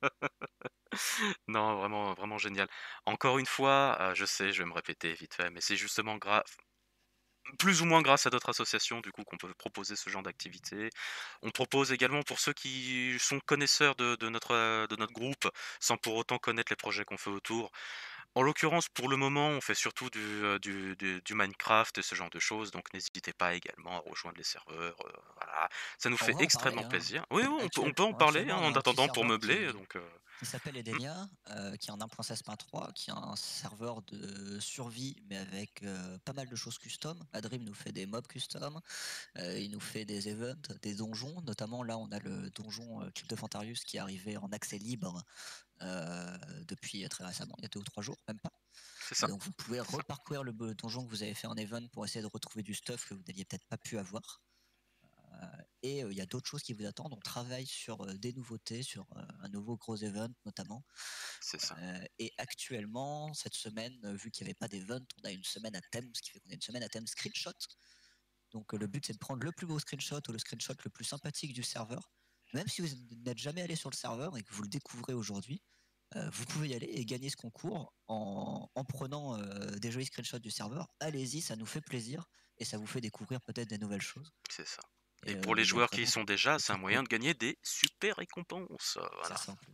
Non, vraiment, vraiment génial. Encore une fois, euh, je sais, je vais me répéter vite fait, mais c'est justement grâce, plus ou moins grâce à d'autres associations, du coup, qu'on peut proposer ce genre d'activité. On propose également pour ceux qui sont connaisseurs de, de notre, euh, de notre groupe, sans pour autant connaître les projets qu'on fait autour. En l'occurrence, pour le moment, on fait surtout du, euh, du, du- du Minecraft et ce genre de choses, donc n'hésitez pas également à rejoindre les serveurs. euh, voilà. Ça nous On fait va en parler. extrêmement Hein. plaisir. Oui, oui, on peut, on Actuel- peut en parler hein, actuellement, on a en un petit attendant pour serveur meubler. qui, Donc, euh, qui s'appelle Edenia, euh, qui est en un point seize point trois, qui est un serveur de survie, mais avec euh, pas mal de choses custom. Adrim nous fait des mobs custom, euh, il nous fait des events, des donjons. Notamment, là, on a le donjon euh, Cult of Antarius qui est arrivé en accès libre euh, depuis très récemment, il y a deux ou trois jours, même pas. c'est ça. Donc, vous pouvez reparcourir le be- donjon que vous avez fait en event pour essayer de retrouver du stuff que vous n'aviez peut-être pas pu avoir. Euh, et euh, il y a d'autres choses qui vous attendent. On travaille sur euh, des nouveautés, sur euh, un nouveau gros event notamment. C'est ça. Euh, et actuellement, cette semaine, euh, vu qu'il n'y avait pas d'event, on a une semaine à thème, ce qui fait qu'on a une semaine à thème screenshot. Donc euh, le but c'est de prendre le plus beau screenshot ou le screenshot le plus sympathique du serveur. Même si vous n'êtes jamais allé sur le serveur et que vous le découvrez aujourd'hui, euh, vous pouvez y aller et gagner ce concours en, en prenant euh, des jolis screenshots du serveur. Allez-y, ça nous fait plaisir et ça vous fait découvrir peut-être des nouvelles choses. C'est ça. Et Et pour euh, les il y a joueurs qui y vraiment sont des- déjà, des c'est un trucs moyen cool. de gagner des super récompenses. euh, Voilà. C'est ça en plus.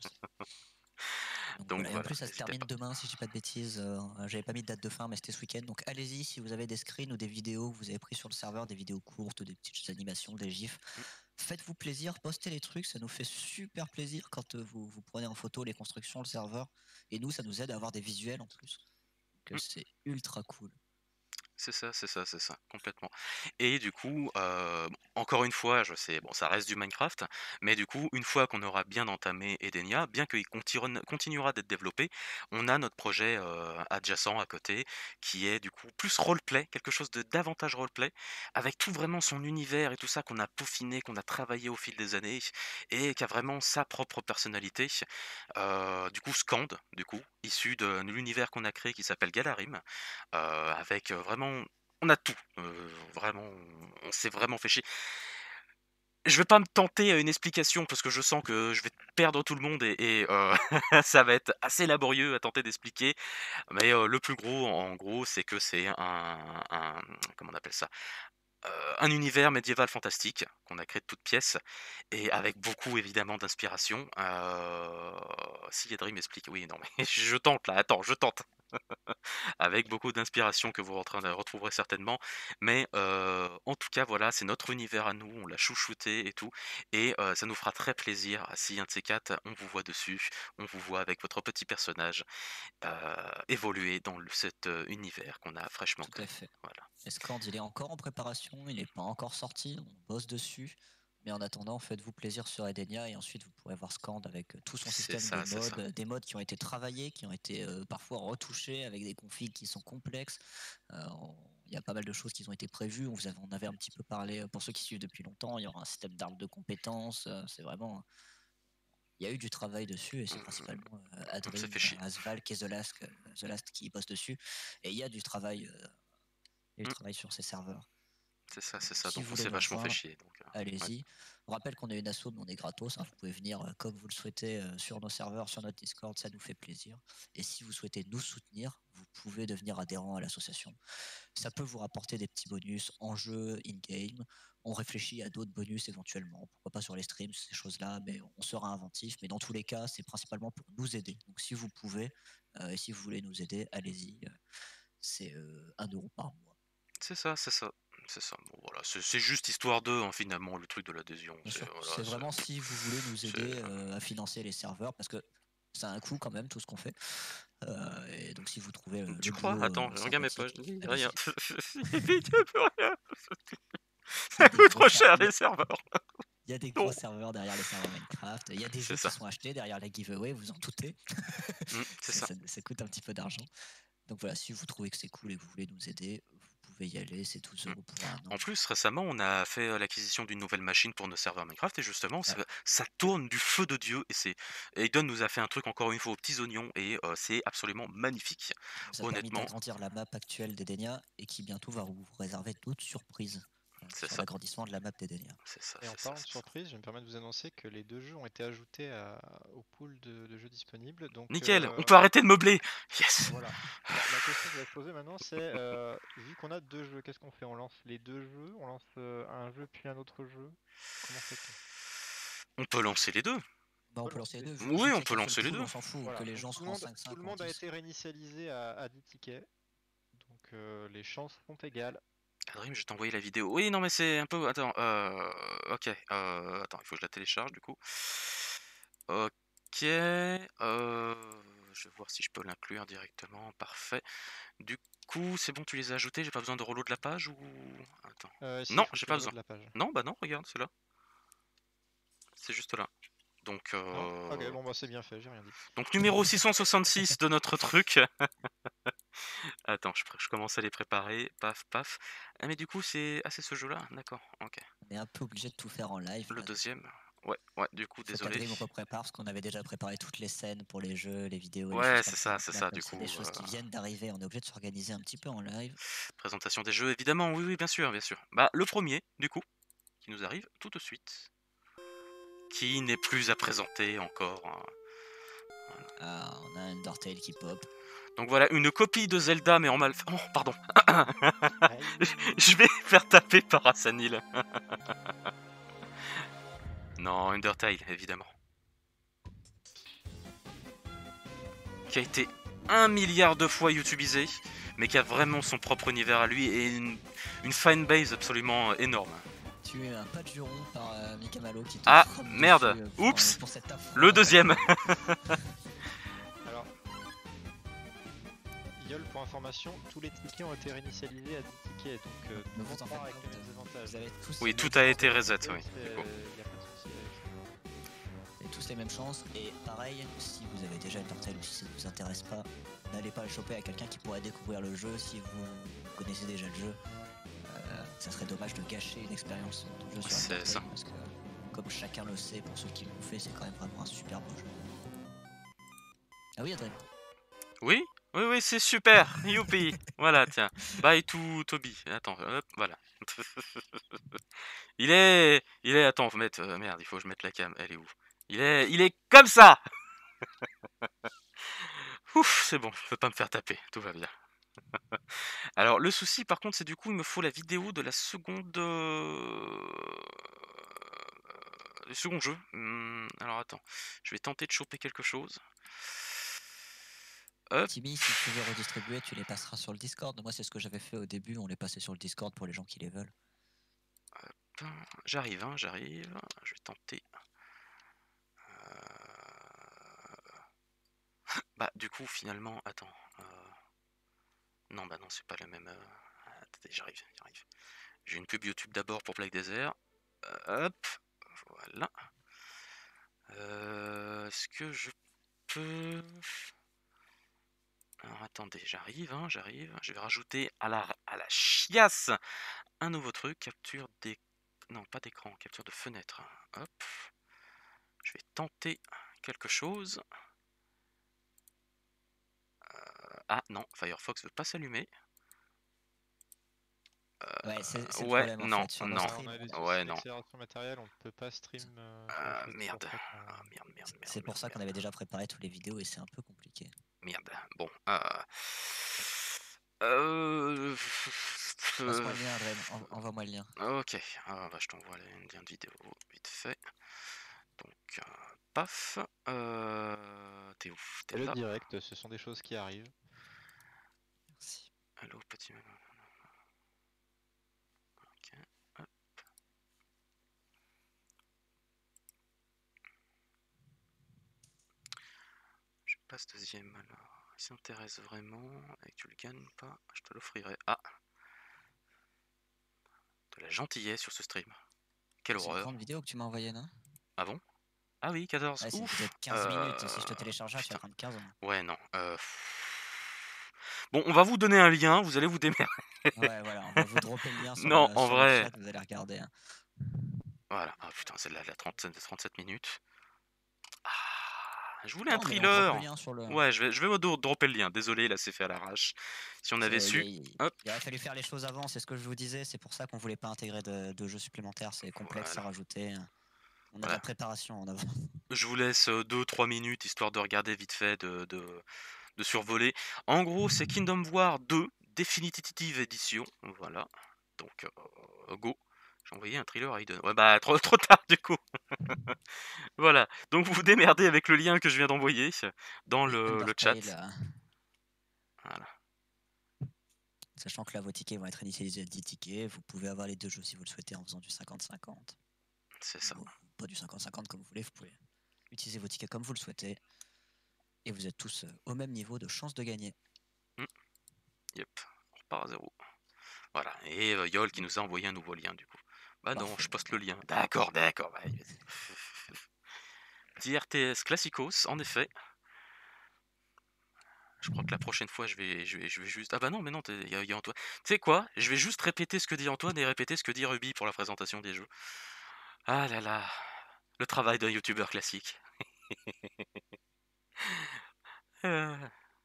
Donc, Donc voilà. Et en voilà, plus, ça se n'hésitez termine pas. demain, si je dis pas de bêtises. Euh, J'avais pas mis de date de fin, mais c'était ce week-end. Donc allez-y, si vous avez des screens ou des vidéos que vous avez pris sur le serveur, des vidéos courtes, des petites animations, des gifs, faites-vous plaisir, postez les trucs. Ça nous fait super plaisir quand euh, vous, vous prenez en photo les constructions, le serveur. Et nous, ça nous aide à avoir des visuels en plus. Donc euh, c'est ultra cool. C'est ça, c'est ça, c'est ça, complètement. Et du coup, euh, bon, encore une fois, je sais, bon, ça reste du Minecraft, mais du coup, une fois qu'on aura bien entamé Edenia, bien qu'il continue- continuera d'être développé, on a notre projet euh, adjacent à côté, qui est du coup plus roleplay, quelque chose de davantage roleplay, avec tout vraiment son univers et tout ça qu'on a peaufiné, qu'on a travaillé au fil des années, et qui a vraiment sa propre personnalité. Euh, du coup, Scand, du coup, issu de l'univers qu'on a créé qui s'appelle Galarim, euh, avec euh, vraiment, on a tout, euh, vraiment, on s'est vraiment fait chier. Je vais pas me tenter à une explication parce que je sens que je vais perdre tout le monde et, et, euh, ça va être assez laborieux à tenter d'expliquer. Mais euh, le plus gros, en gros, c'est que c'est un, un- comment on appelle ça? Euh, un univers médiéval fantastique qu'on a créé de toutes pièces et avec beaucoup évidemment d'inspiration. Euh... Si Yadri m'explique, oui, non mais je tente là, attends, je tente. avec beaucoup d'inspiration que vous rentrez- retrouverez certainement. Mais euh, en tout cas, voilà, c'est notre univers à nous, on l'a chouchouté et tout. Et euh, ça nous fera très plaisir si un de ces quatre, on vous voit dessus, on vous voit avec votre petit personnage euh, évoluer dans le- cet euh, univers qu'on a fraîchement Tout créé. à fait. Voilà. Escand, il est encore en préparation, il n'est pas encore sorti, on bosse dessus. Mais en attendant, faites-vous plaisir sur Edenia et ensuite vous pourrez voir Scand avec euh, tout son C'est système ça, de c'est ça. modes, euh, des modes qui ont été travaillés, qui ont été euh, parfois retouchés avec des configs qui sont complexes. Euh, on- Il y a pas mal de choses qui ont été prévues. On vous avait, on avait un petit peu parlé, euh, pour ceux qui suivent depuis longtemps, il y aura un système d'arbre de compétences. euh, C'est vraiment. Il y a eu du travail dessus et c'est principalement euh, On s'est Adrien, fait chier. Asvalk et The Last, euh, The Last qui bossent dessus. Et il y a du travail, euh, il y a du Mm. travail sur ces serveurs. C'est ça, c'est ça. Si Donc vous on voulez s'est nous vachement fait rejoindre, chier. Donc, euh, ouais. allez-y. On rappelle qu'on est une asso, mais on est gratos. hein. Vous pouvez venir euh, comme vous le souhaitez euh, sur nos serveurs, sur notre Discord, ça nous fait plaisir. Et si vous souhaitez nous soutenir, vous pouvez devenir adhérent à l'association. Ça peut vous rapporter des petits bonus en jeu, in-game. On réfléchit à d'autres bonus éventuellement. Pourquoi pas sur les streams, ces choses-là, mais on sera inventif. Mais dans tous les cas, c'est principalement pour nous aider. Donc si vous pouvez, euh, et si vous voulez nous aider, allez-y. euh, C'est euh, un euro par mois. C'est ça, c'est ça. C'est ça. Bon, voilà, c'est c'est juste histoire d'eux, hein, finalement, le truc de l'adhésion. Bien C'est sûr, voilà, c'est c'est- vraiment si vous voulez nous c'est- aider euh, à financer les serveurs, parce que ça a un coût quand même, tout ce qu'on fait. Euh, et donc si vous trouvez euh, Tu le crois? boulot Attends, euh, je regarde mes poches. sympathique, Il y a rien. allez-y. Il y a plus rien. Il y a C'est des beaucoup gros trop ser- cher il y a- les serveurs. Il y a des Non. gros serveurs derrière les serveurs Minecraft. Il y a des C'est jeux ça. qui sont achetés derrière les giveaways, vous en doutez. Mm, c'est ça. ça, ça coûte un petit peu d'argent. Donc voilà, si vous trouvez que c'est cool et que vous voulez nous aider, vous pouvez y aller. C'est douze euros pour un an. En plus, récemment, on a fait euh, l'acquisition d'une nouvelle machine pour nos serveurs Minecraft et justement, ça, Ouais. ça tourne du feu de Dieu. Et c'est Aiden nous a fait un truc encore une fois aux petits oignons et euh, c'est absolument magnifique. Ça a permis Honnêtement, d'agrandir la map actuelle d'Edenia et qui bientôt va vous réserver d'autres surprises euh, c'est sur ça. l'agrandissement de la map d'Edenia. C'est ça, Et en c'est ça, parlant de c'est ça. surprise, je vais me permettre de vous annoncer que les deux jeux ont été ajoutés à- au pool de, de jeux disponibles. Donc, Nickel, euh, on peut arrêter de meubler. Yes. voilà. La, la question que je vais se poser maintenant, c'est euh, vu qu'on a deux jeux, qu'est-ce qu'on fait? On lance les deux jeux? On lance euh, un jeu puis un autre jeu? Comment fait-on? On peut lancer les deux. Bah, on peut lancer les deux. vu- Oui, vu on qu'il y a peut qu'un seul lancer les pool, deux. On s'en fout Voilà. que les Donc, gens tout se le monde, renseignent cinq tout le monde a été réinitialisé à, à dix tickets. Donc euh, les chances sont égales. Adrien, je vais t'envoyer la vidéo. Oui, non, mais c'est un peu. Attends, euh... ok. Euh... Attends, il faut que je la télécharge du coup. Ok. Euh... Je vais voir si je peux l'inclure directement. Parfait. Du coup, c'est bon, tu les as ajoutés. J'ai pas besoin de reload de la page ou. Attends. Euh, si, non, faut que j'ai tu pas reloades besoin. la page. Non, bah non, regarde, c'est là. C'est juste là. Donc. Euh... Non ok, bon bah c'est bien fait, j'ai rien dit. Donc numéro six cent soixante-six de notre truc. Attends, je, pr- je commence à les préparer. Paf, paf. Ah, mais du coup, c'est. Ah, c'est ce jeu-là. D'accord, ok. On est un peu obligé de tout faire en live. Le là. deuxième. Ouais, ouais, du coup, Faut désolé. qu'Adrien me reprépare parce qu'on avait déjà préparé toutes les scènes pour les jeux, les vidéos. les Ouais, choses c'est comme ça, Donc c'est là, ça, comme du c'est coup. des choses qui euh, viennent d'arriver, on est obligé de s'organiser un petit peu en live. Présentation des jeux, évidemment, oui, oui, bien sûr, bien sûr. Bah, le premier, du coup, qui nous arrive tout de suite. Qui n'est plus à présenter encore. hein. Ah, on a Undertale qui pop. Donc voilà, une copie de Zelda, mais en mal. Oh, pardon. Je vais faire taper par Hassanil. Non, Undertale, évidemment. Qui a été un milliard de fois YouTubisé, mais qui a vraiment son propre univers à lui et une, une fanbase absolument énorme. Tu es un pas de juron par euh, Mika Malo qui te Ah, frappe merde. dessus, euh, pour, Oups. euh, pour cette affront. Le deuxième. Alors, Yol, pour information, tous les tickets ont été réinitialisés à dix tickets, donc euh, Ne tout le vous monde en part faites avec pas, les mêmes avantages. Vous avez tous Oui, les tout mêmes a chances été de reset, gagner. oui. Il du coup. n'y a pas de souci avec ça. Vous avez tous les mêmes chances. Et pareil, si vous avez déjà Undertale ou si ça ne vous intéresse pas, n'allez pas le choper à quelqu'un qui pourrait découvrir le jeu si vous connaissez déjà le jeu. Euh, ça serait dommage de gâcher une expérience de jeu sur C'est Undertale ça. parce que, comme chacun le sait, pour ceux qui l'ont fait, c'est quand même vraiment un super beau jeu. Ah oui, Adrien. Oui, oui, oui, c'est super. Youpi. Voilà, tiens. Bye to Toby. Attends, hop, voilà. il est, il est. Attends, faut mettre. euh, merde, il faut que je mette la cam. Elle est où? Il est, il est comme ça. Ouf, c'est bon. Je peux pas me faire taper. Tout va bien. Alors le souci, par contre, c'est du coup, il me faut la vidéo de la seconde. Euh... Du second jeu. Hum, alors attends, je vais tenter de choper quelque chose. Hop. Timmy, si tu veux redistribuer, tu les passeras sur le Discord. Moi, c'est ce que j'avais fait au début. On les passait sur le Discord pour les gens qui les veulent. Hop. J'arrive, hein, j'arrive. Je vais tenter. Euh... Bah, du coup, finalement, attends. euh, Non, bah non, c'est pas le même. euh, Attendez, j'arrive, j'arrive. J'ai une pub YouTube d'abord pour Black Desert. Euh, Hop. Voilà. Euh, Est-ce que je peux... Alors attendez, j'arrive, hein, j'arrive. Je vais rajouter à la, à la chiasse un nouveau truc. Capture des... Non, pas d'écran, capture de fenêtre. Hop. Je vais tenter quelque chose. Euh, Ah non, Firefox veut pas s'allumer. Euh, Ouais, c'est c'est le ouais, problème en non, fait. Sur nos non. Ouais, streams, on a des on- soucis Ouais, non. d'accélération matérielle, on peut pas stream euh, Ah, Firefox, c'est merde. pour ça qu'on- Ah, merde, merde, merde, c'est pour merde, ça qu'on merde. avait déjà préparé toutes les vidéos et c'est un peu compliqué. Merde. Bon. Euh... Euh... Passe-moi le lien, Adrien. En- Envoie-moi le lien. Ok. Ah, bah, je t'envoie le lien de vidéo vite fait. Donc, euh, paf. Euh... T'es où? T'es Et le là? direct, ce sont des choses qui arrivent. Merci. Allô, petit... Ok. Hop. Je passe deuxième alors. Il s'intéresse vraiment et que tu le gagnes pas, je te l'offrirai. Ah, de la gentillesse sur ce stream. Quelle C'est une horreur. grande vidéo que tu m'as envoyée, non? Ah bon? Ah oui, quatorze. Ouais, c'est Ouf. peut-être quinze Euh, minutes. Si je te télécharge, tu vas putain. prendre quinze ans. Ouais, non. Euh... Bon, on va vous donner un lien, vous allez vous démerder. Ouais, voilà, on va vous dropper le lien sur Non, le, en sur le vrai. chat, vous allez regarder. hein. Voilà. Ah putain, celle-là, la trente-sept, trente-sept minutes. Ah, je voulais un Non, mais on drop le thriller. lien sur le. Ouais, je vais, je vais vous do- dropper le lien. Désolé, là, c'est fait à l'arrache. Si on avait C'est- su. Il, Hop. il aurait fallu faire les choses avant, c'est ce que je vous disais. C'est pour ça qu'on voulait pas intégrer de, de jeux supplémentaires. C'est complexe Voilà. à rajouter. On a Voilà. de la préparation en avant. Je vous laisse deux trois minutes histoire de regarder vite fait, de, de, de survoler. En gros, c'est Kingdom War deux Definitive Edition. Voilà. Donc, euh, go. J'ai envoyé un thriller à Aiden. Ouais, bah, trop, trop tard du coup. Voilà. Donc, vous vous démerdez avec le lien que je viens d'envoyer dans le, le chat. Undertale, euh, Voilà. Sachant que là, vos tickets vont être initialisés à dix tickets, vous pouvez avoir les deux jeux si vous le souhaitez en faisant du cinquante cinquante. C'est ça. Ou pas du cinquante cinquante comme vous voulez, vous pouvez utiliser vos tickets comme vous le souhaitez. Et vous êtes tous euh, au même niveau de chance de gagner. Mm. Yep. On repart à zéro. Voilà. Et euh, Yol qui nous a envoyé un nouveau lien du coup. Bah non, Parfait. je poste le lien. D'accord, d'accord. Bah, Petit R T S Classicos, en effet. Je crois que la prochaine fois, je vais, je vais, je vais juste... Ah bah non, mais non, il y, a- y a Antoine. Tu sais quoi? Je vais juste répéter ce que dit Antoine et répéter ce que dit Ruby pour la présentation des jeux. Ah là là. Le travail d'un youtubeur classique. Euh.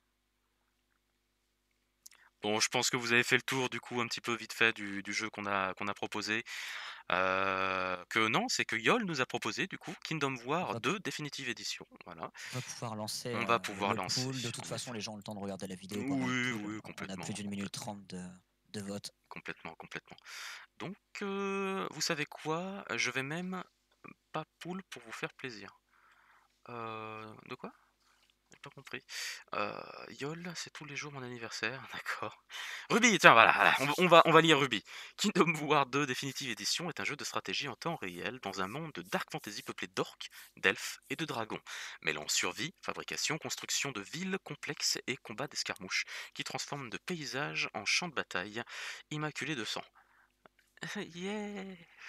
Bon, je pense que vous avez fait le tour du coup un petit peu vite fait du, du jeu qu'on a, qu'on a proposé. Euh, que non, c'est que Yol nous a proposé du coup Kingdom War deux Definitive Edition. Voilà. On va pouvoir lancer On va euh, pouvoir le lancer. pool. De toute en façon, effet. les gens ont le temps de regarder la vidéo pendant Oui, le pool. oui, On a complètement. plus d'une minute trente de, de vote. Complètement, complètement. Donc, euh, vous savez quoi? Je vais même pas pool pour vous faire plaisir. Euh, de quoi? J'ai pas compris. Euh, Yol, c'est tous les jours mon anniversaire, d'accord. Ruby, tiens, voilà, voilà, on, va- on va, on va lire Ruby. Kingdom War deux Definitive Edition est un jeu de stratégie en temps réel dans un monde de dark fantasy peuplé d'orques, d'elfes et de dragons, mêlant survie, fabrication, construction de villes complexes et combat d'escarmouches, qui transforment de paysages en champs de bataille immaculés de sang. Yeah.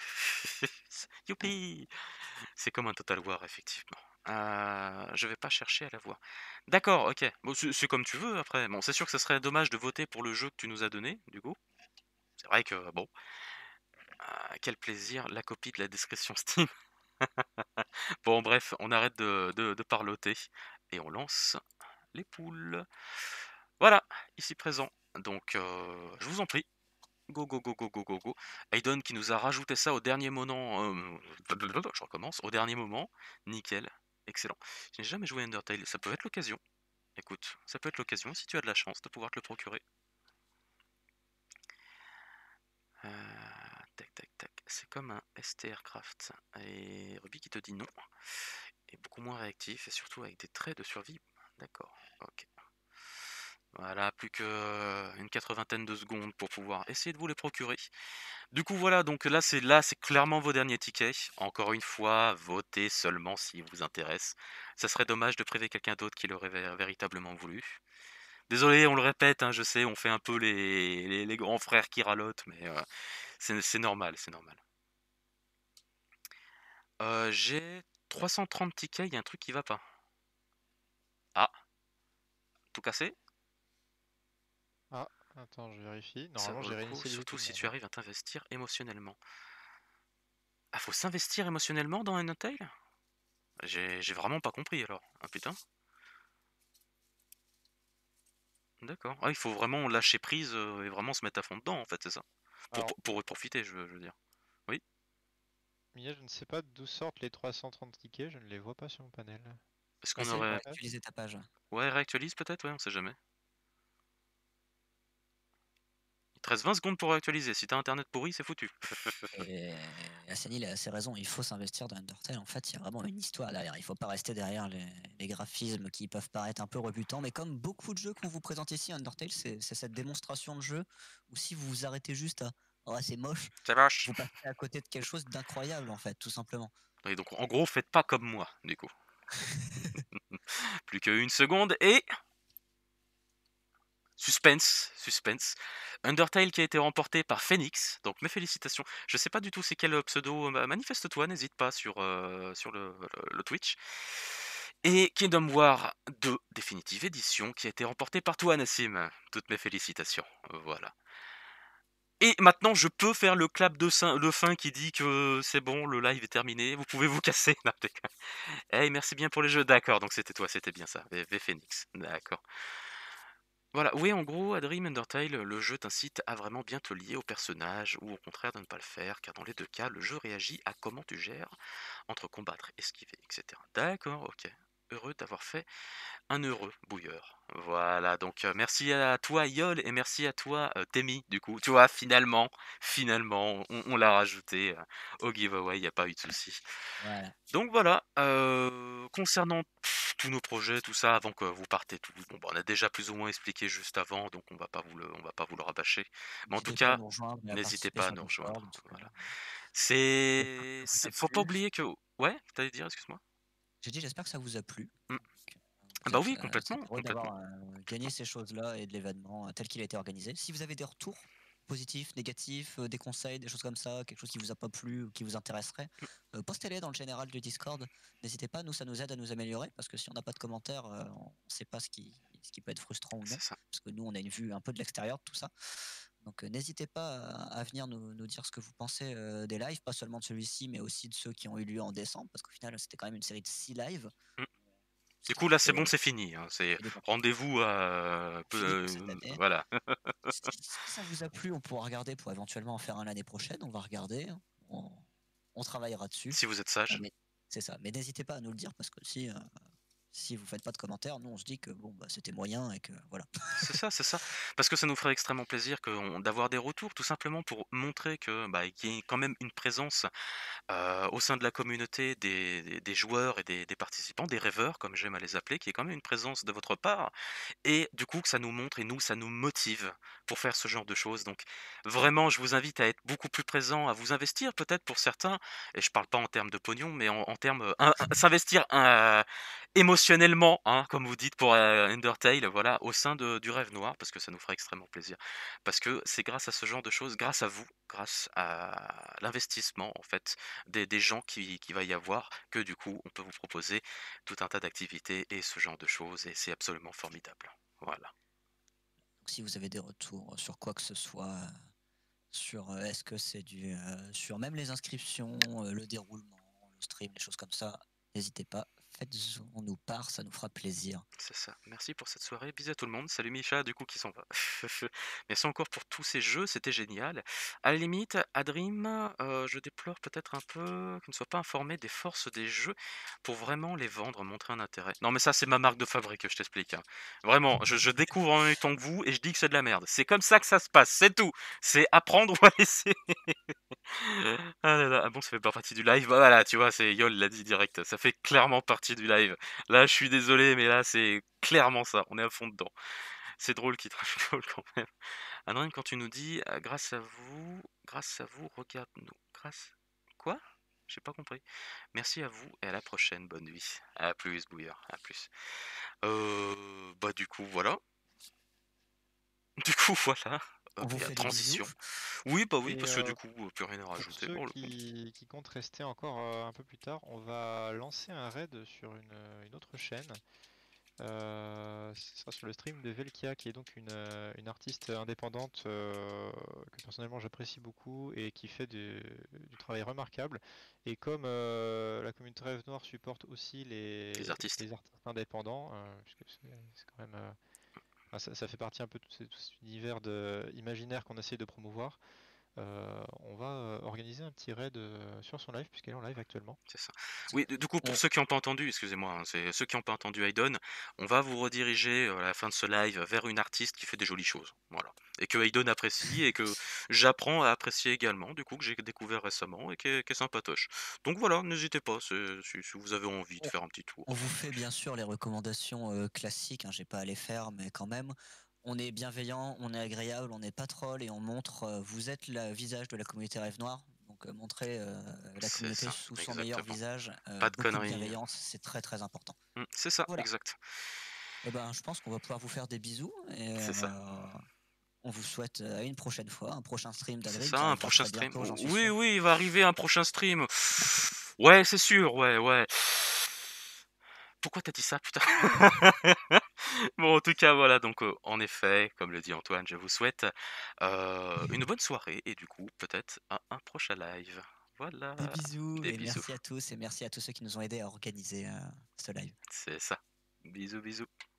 Youpi. C'est comme un Total War, effectivement. Euh, je vais pas chercher à la voir. D'accord, ok. Bon, c'est c'est comme tu veux après. Bon, c'est sûr que ce serait dommage de voter pour le jeu que tu nous as donné, du coup. C'est vrai que, bon. Euh, quel plaisir, la copie de la description Steam. Bon, bref, on arrête de, de, de parloter et on lance les poules. Voilà, ici présent. Donc, euh, je vous en prie. Go, go, go, go, go, go, go. Aiden qui nous a rajouté ça au dernier moment. euh, je recommence. Au dernier moment. Nickel. Excellent. Je n'ai jamais joué à Undertale. Ça peut être l'occasion. Écoute, ça peut être l'occasion si tu as de la chance de pouvoir te le procurer. Euh, tac, tac, tac. C'est comme un S T Aircraft. Et Ruby qui te dit non. Et beaucoup moins réactif. Et surtout avec des traits de survie. D'accord. Ok. Voilà, plus qu'une quatre-vingtaine de secondes pour pouvoir essayer de vous les procurer. Du coup, voilà, donc là, c'est là, c'est clairement vos derniers tickets. Encore une fois, votez seulement s'ils vous intéressent. Ça serait dommage de priver quelqu'un d'autre qui l'aurait vé- véritablement voulu. Désolé, on le répète, hein, je sais, on fait un peu les, les, les grands frères qui ralotent, mais euh, c'est c'est normal, c'est normal. Euh, j'ai trois cent trente tickets, il y a un truc qui va pas. Ah, tout cassé? Ah, attends, je vérifie. Ça Normalement, vaut j'ai le coup, réinitialisé tout surtout le si monde. tu arrives à t'investir émotionnellement. Ah, faut s'investir émotionnellement dans Undertale? J'ai j'ai vraiment pas compris alors. Ah putain. D'accord. Ah, il faut vraiment lâcher prise euh, et vraiment se mettre à fond dedans en fait, c'est ça? Pour, Alors, pour, pour en profiter, je, veux je veux dire. Oui? Mia, je ne sais pas d'où sortent les trois cent trente tickets, je ne les vois pas sur mon panel. Est-ce Bah, qu'on c'est pour aurait... actualiser ta page. Ouais, réactualise peut-être? Ouais, on sait jamais. Il te reste vingt secondes pour réactualiser. Si t'as internet pourri, c'est foutu. Et Asani a assez raison, il faut s'investir dans Undertale. En fait, il y a vraiment une histoire derrière. Il faut pas rester derrière les, les graphismes qui peuvent paraître un peu rebutants, mais comme beaucoup de jeux qu'on vous présente ici, Undertale, c'est c'est cette démonstration de jeu où si vous vous arrêtez juste à oh, c'est moche, C'est moche. vous passez à côté de quelque chose d'incroyable en fait, tout simplement. Et donc en gros, faites pas comme moi, du coup. Plus qu'une seconde et... Suspense, suspense. Undertale qui a été remporté par Phoenix, donc mes félicitations. Je sais pas du tout c'est quel pseudo, euh, manifeste-toi, n'hésite pas sur, euh, sur le, le- le Twitch. Et Kingdom War deux Définitive Edition qui a été remporté par toi Nassim. Toutes mes félicitations, voilà. Et maintenant je peux faire le clap de, sein- de fin qui dit que c'est bon, le live est terminé, vous pouvez vous casser. Non, déconne. Hey, merci bien pour les jeux, d'accord, donc c'était toi, c'était bien ça, V V Phoenix, d'accord. Voilà, oui, en gros, à Dream Undertale, le jeu t'incite à vraiment bien te lier au personnage ou au contraire de ne pas le faire, car dans les deux cas, le jeu réagit à comment tu gères entre combattre, esquiver, et cetera. D'accord, ok. Heureux d'avoir fait un heureux bouilleur. Voilà, donc euh, merci à toi Yol et merci à toi euh, Temi, du coup. Tu vois, finalement, finalement, on, on l'a rajouté euh, au giveaway, il n'y a pas eu de souci. Voilà. Donc voilà, euh, concernant pff, tous nos projets, tout ça, avant que vous partez tous, bon, bah, on a déjà plus ou moins expliqué juste avant, donc on va pas vous le, on va pas vous le rabâcher. Mais en tout N'hésitez pas à cas, nous rejoindre et à n'hésitez participer pas à sur nous Discord. rejoindre. En tout cas. Voilà. J'espère que C'est, ça vous a c'est- faut pas plu. oublier que, ouais, t'allais dire, excuse-moi. J'ai dit, j'espère que ça vous a plu. Mm. Donc, euh, Ah vous bah êtes, oui, euh, complètement, c'est heureux complètement. d'avoir euh, gagné ces choses-là et de l'événement euh, tel qu'il a été organisé. Si vous avez des retours positifs, négatifs, euh, des conseils, des choses comme ça, quelque chose qui vous a pas plu ou qui vous intéresserait, euh, postez-les dans le général du Discord. N'hésitez pas, nous ça nous aide à nous améliorer parce que si on n'a pas de commentaires, euh, on ne sait pas ce qui, ce qui peut être frustrant ou non. C'est ça. Parce que nous on a une vue un peu de l'extérieur de tout ça. Donc euh, n'hésitez pas à, à venir nous, nous dire ce que vous pensez euh, des lives, pas seulement de celui-ci, mais aussi de ceux qui ont eu lieu en décembre, parce qu'au final c'était quand même une série de six lives. Mm. Ce Du qui coup, là, c'est fait bon, c'est fini. Hein. C'est il est bon. rendez-vous à, peu- Fini pour cette euh, année. voilà. Si, si ça vous a plu, on pourra regarder pour éventuellement en faire un l'année prochaine. On va regarder, on, on travaillera dessus. Si vous êtes Euh, sage. mais c'est ça. Mais n'hésitez pas à nous le dire parce que si euh, si vous faites pas de commentaires, nous on se dit que bon bah c'était moyen et que voilà. C'est ça, c'est ça. Parce que ça nous ferait extrêmement plaisir que on- d'avoir des retours, tout simplement pour montrer que bah, qu'il y ait quand même une présence euh, au sein de la communauté des, des- des joueurs et des, des participants, des rêveurs, comme j'aime à les appeler, qu'il y ait quand même une présence de votre part. Et du coup, que ça nous montre et nous, ça nous motive pour faire ce genre de choses. Donc, vraiment, je vous invite à être beaucoup plus présent, à vous investir peut-être pour certains. Et je parle pas en termes de pognon, mais en, en termes euh, un- un- s'investir euh, émotionnellement, hein, comme vous dites pour euh, Undertale, voilà, au sein de- du rêve noir, parce que ça nous ferait extrêmement plaisir. Parce que c'est grâce à ce genre de choses, grâce à vous, grâce à l'investissement en fait des, des gens qui, qui va y avoir, que du coup, on peut vous proposer tout un tas d'activités et ce genre de choses, et c'est absolument formidable. Voilà. Donc, si vous avez des retours sur quoi que ce soit, euh, sur euh, est-ce que c'est du euh, sur même les inscriptions, euh, le déroulement, le stream, les choses comme ça, n'hésitez pas, faites-en nous part, ça nous fera plaisir. C'est ça. Merci pour cette soirée. Bisous à tout le monde. Salut Micha, du coup, qui s'en va. Merci encore pour tous ces jeux, c'était génial. À la limite, à Dream, euh, je déplore peut-être un peu qu'il ne soit pas informé des forces des jeux pour vraiment les vendre, montrer un intérêt. Non, mais ça, c'est ma marque de fabrique, je t'explique. Hein. Vraiment, je, je découvre en même temps que vous et je dis que c'est de la merde. C'est comme ça que ça se passe, c'est tout. C'est apprendre ou à laisser. Ah là là, ah bon, ça fait pas partie du live. Bah voilà, tu vois, c'est Yol l'a dit direct. Ça fait clairement partie du live. Là, je suis désolé, mais là, c'est clairement ça. On est à fond dedans. C'est drôle qu'il te rigole quand même. Andrine, quand tu nous dis euh, grâce à vous, grâce à vous, regarde-nous. Grâce. Quoi? J'ai pas compris. Merci à vous et à la prochaine. Bonne nuit. À plus, Bouillard. À plus. Euh, bah, du coup, voilà. Du coup, voilà. On Hop, vous et la fait des transition. bisous. Oui, bah oui, Et parce que du euh, coup, euh, plus rien à pour rajouter ceux pour le coup. qui, qui comptent rester encore euh, un peu plus tard, on va lancer un raid sur une, une autre chaîne. Euh, ce sera sur le stream de Velkia, qui est donc une, euh, une artiste indépendante euh, que personnellement j'apprécie beaucoup et qui fait du, du travail remarquable. Et comme euh, la communauté Rêve Noir supporte aussi les, Les artistes. les artistes indépendants, euh, puisque c'est c'est quand même, euh, enfin, ça, ça fait partie un peu de tout, ce- tout cet univers de, imaginaire qu'on essaie de promouvoir. Euh, on va euh, organiser un petit raid euh, sur son live, puisqu'elle est en live actuellement. C'est ça. Oui, du du coup, pour On- ceux qui n'ont pas entendu, excusez-moi, hein, c'est ceux qui n'ont pas entendu Aidon, on va vous rediriger euh, à la fin de ce live vers une artiste qui fait des jolies choses. Voilà. Et que Aidon apprécie et que j'apprends à apprécier également, du coup, que j'ai découvert récemment et qui est, qui est sympatoche. Donc voilà, n'hésitez pas c'est- si, si vous avez envie de on- faire un petit tour. On vous fait bien sûr les recommandations euh, classiques, hein, j'ai pas à les faire, mais quand même, on est bienveillant, on est agréable, on n'est pas troll et on montre, euh, vous êtes le visage de la communauté Rêve Noir, donc euh, montrer euh, la C'est communauté ça, sous son meilleur exactement. visage, euh, Pas de beaucoup de conneries. bienveillance, c'est très très important. Mm, c'est ça, Voilà. exact. Eh ben, je pense qu'on va pouvoir vous faire des bisous et C'est ça. euh, on vous souhaite euh, une prochaine fois, un prochain stream C'est d'Adrien ça, qui un arrivera prochain très stream. bientôt, j'en suis Oui, sûr. oui, il va arriver un prochain stream. Ouais, c'est sûr, ouais, ouais. Pourquoi t'as dit ça, putain? Bon, en tout cas, voilà, donc euh, en effet, comme le dit Antoine, je vous souhaite euh, une bonne soirée et du coup, peut-être un, un prochain live. Voilà, Des bisous des et bisous. merci à tous et merci à tous ceux qui nous ont aidés à organiser euh, ce live. C'est ça. Bisous, bisous.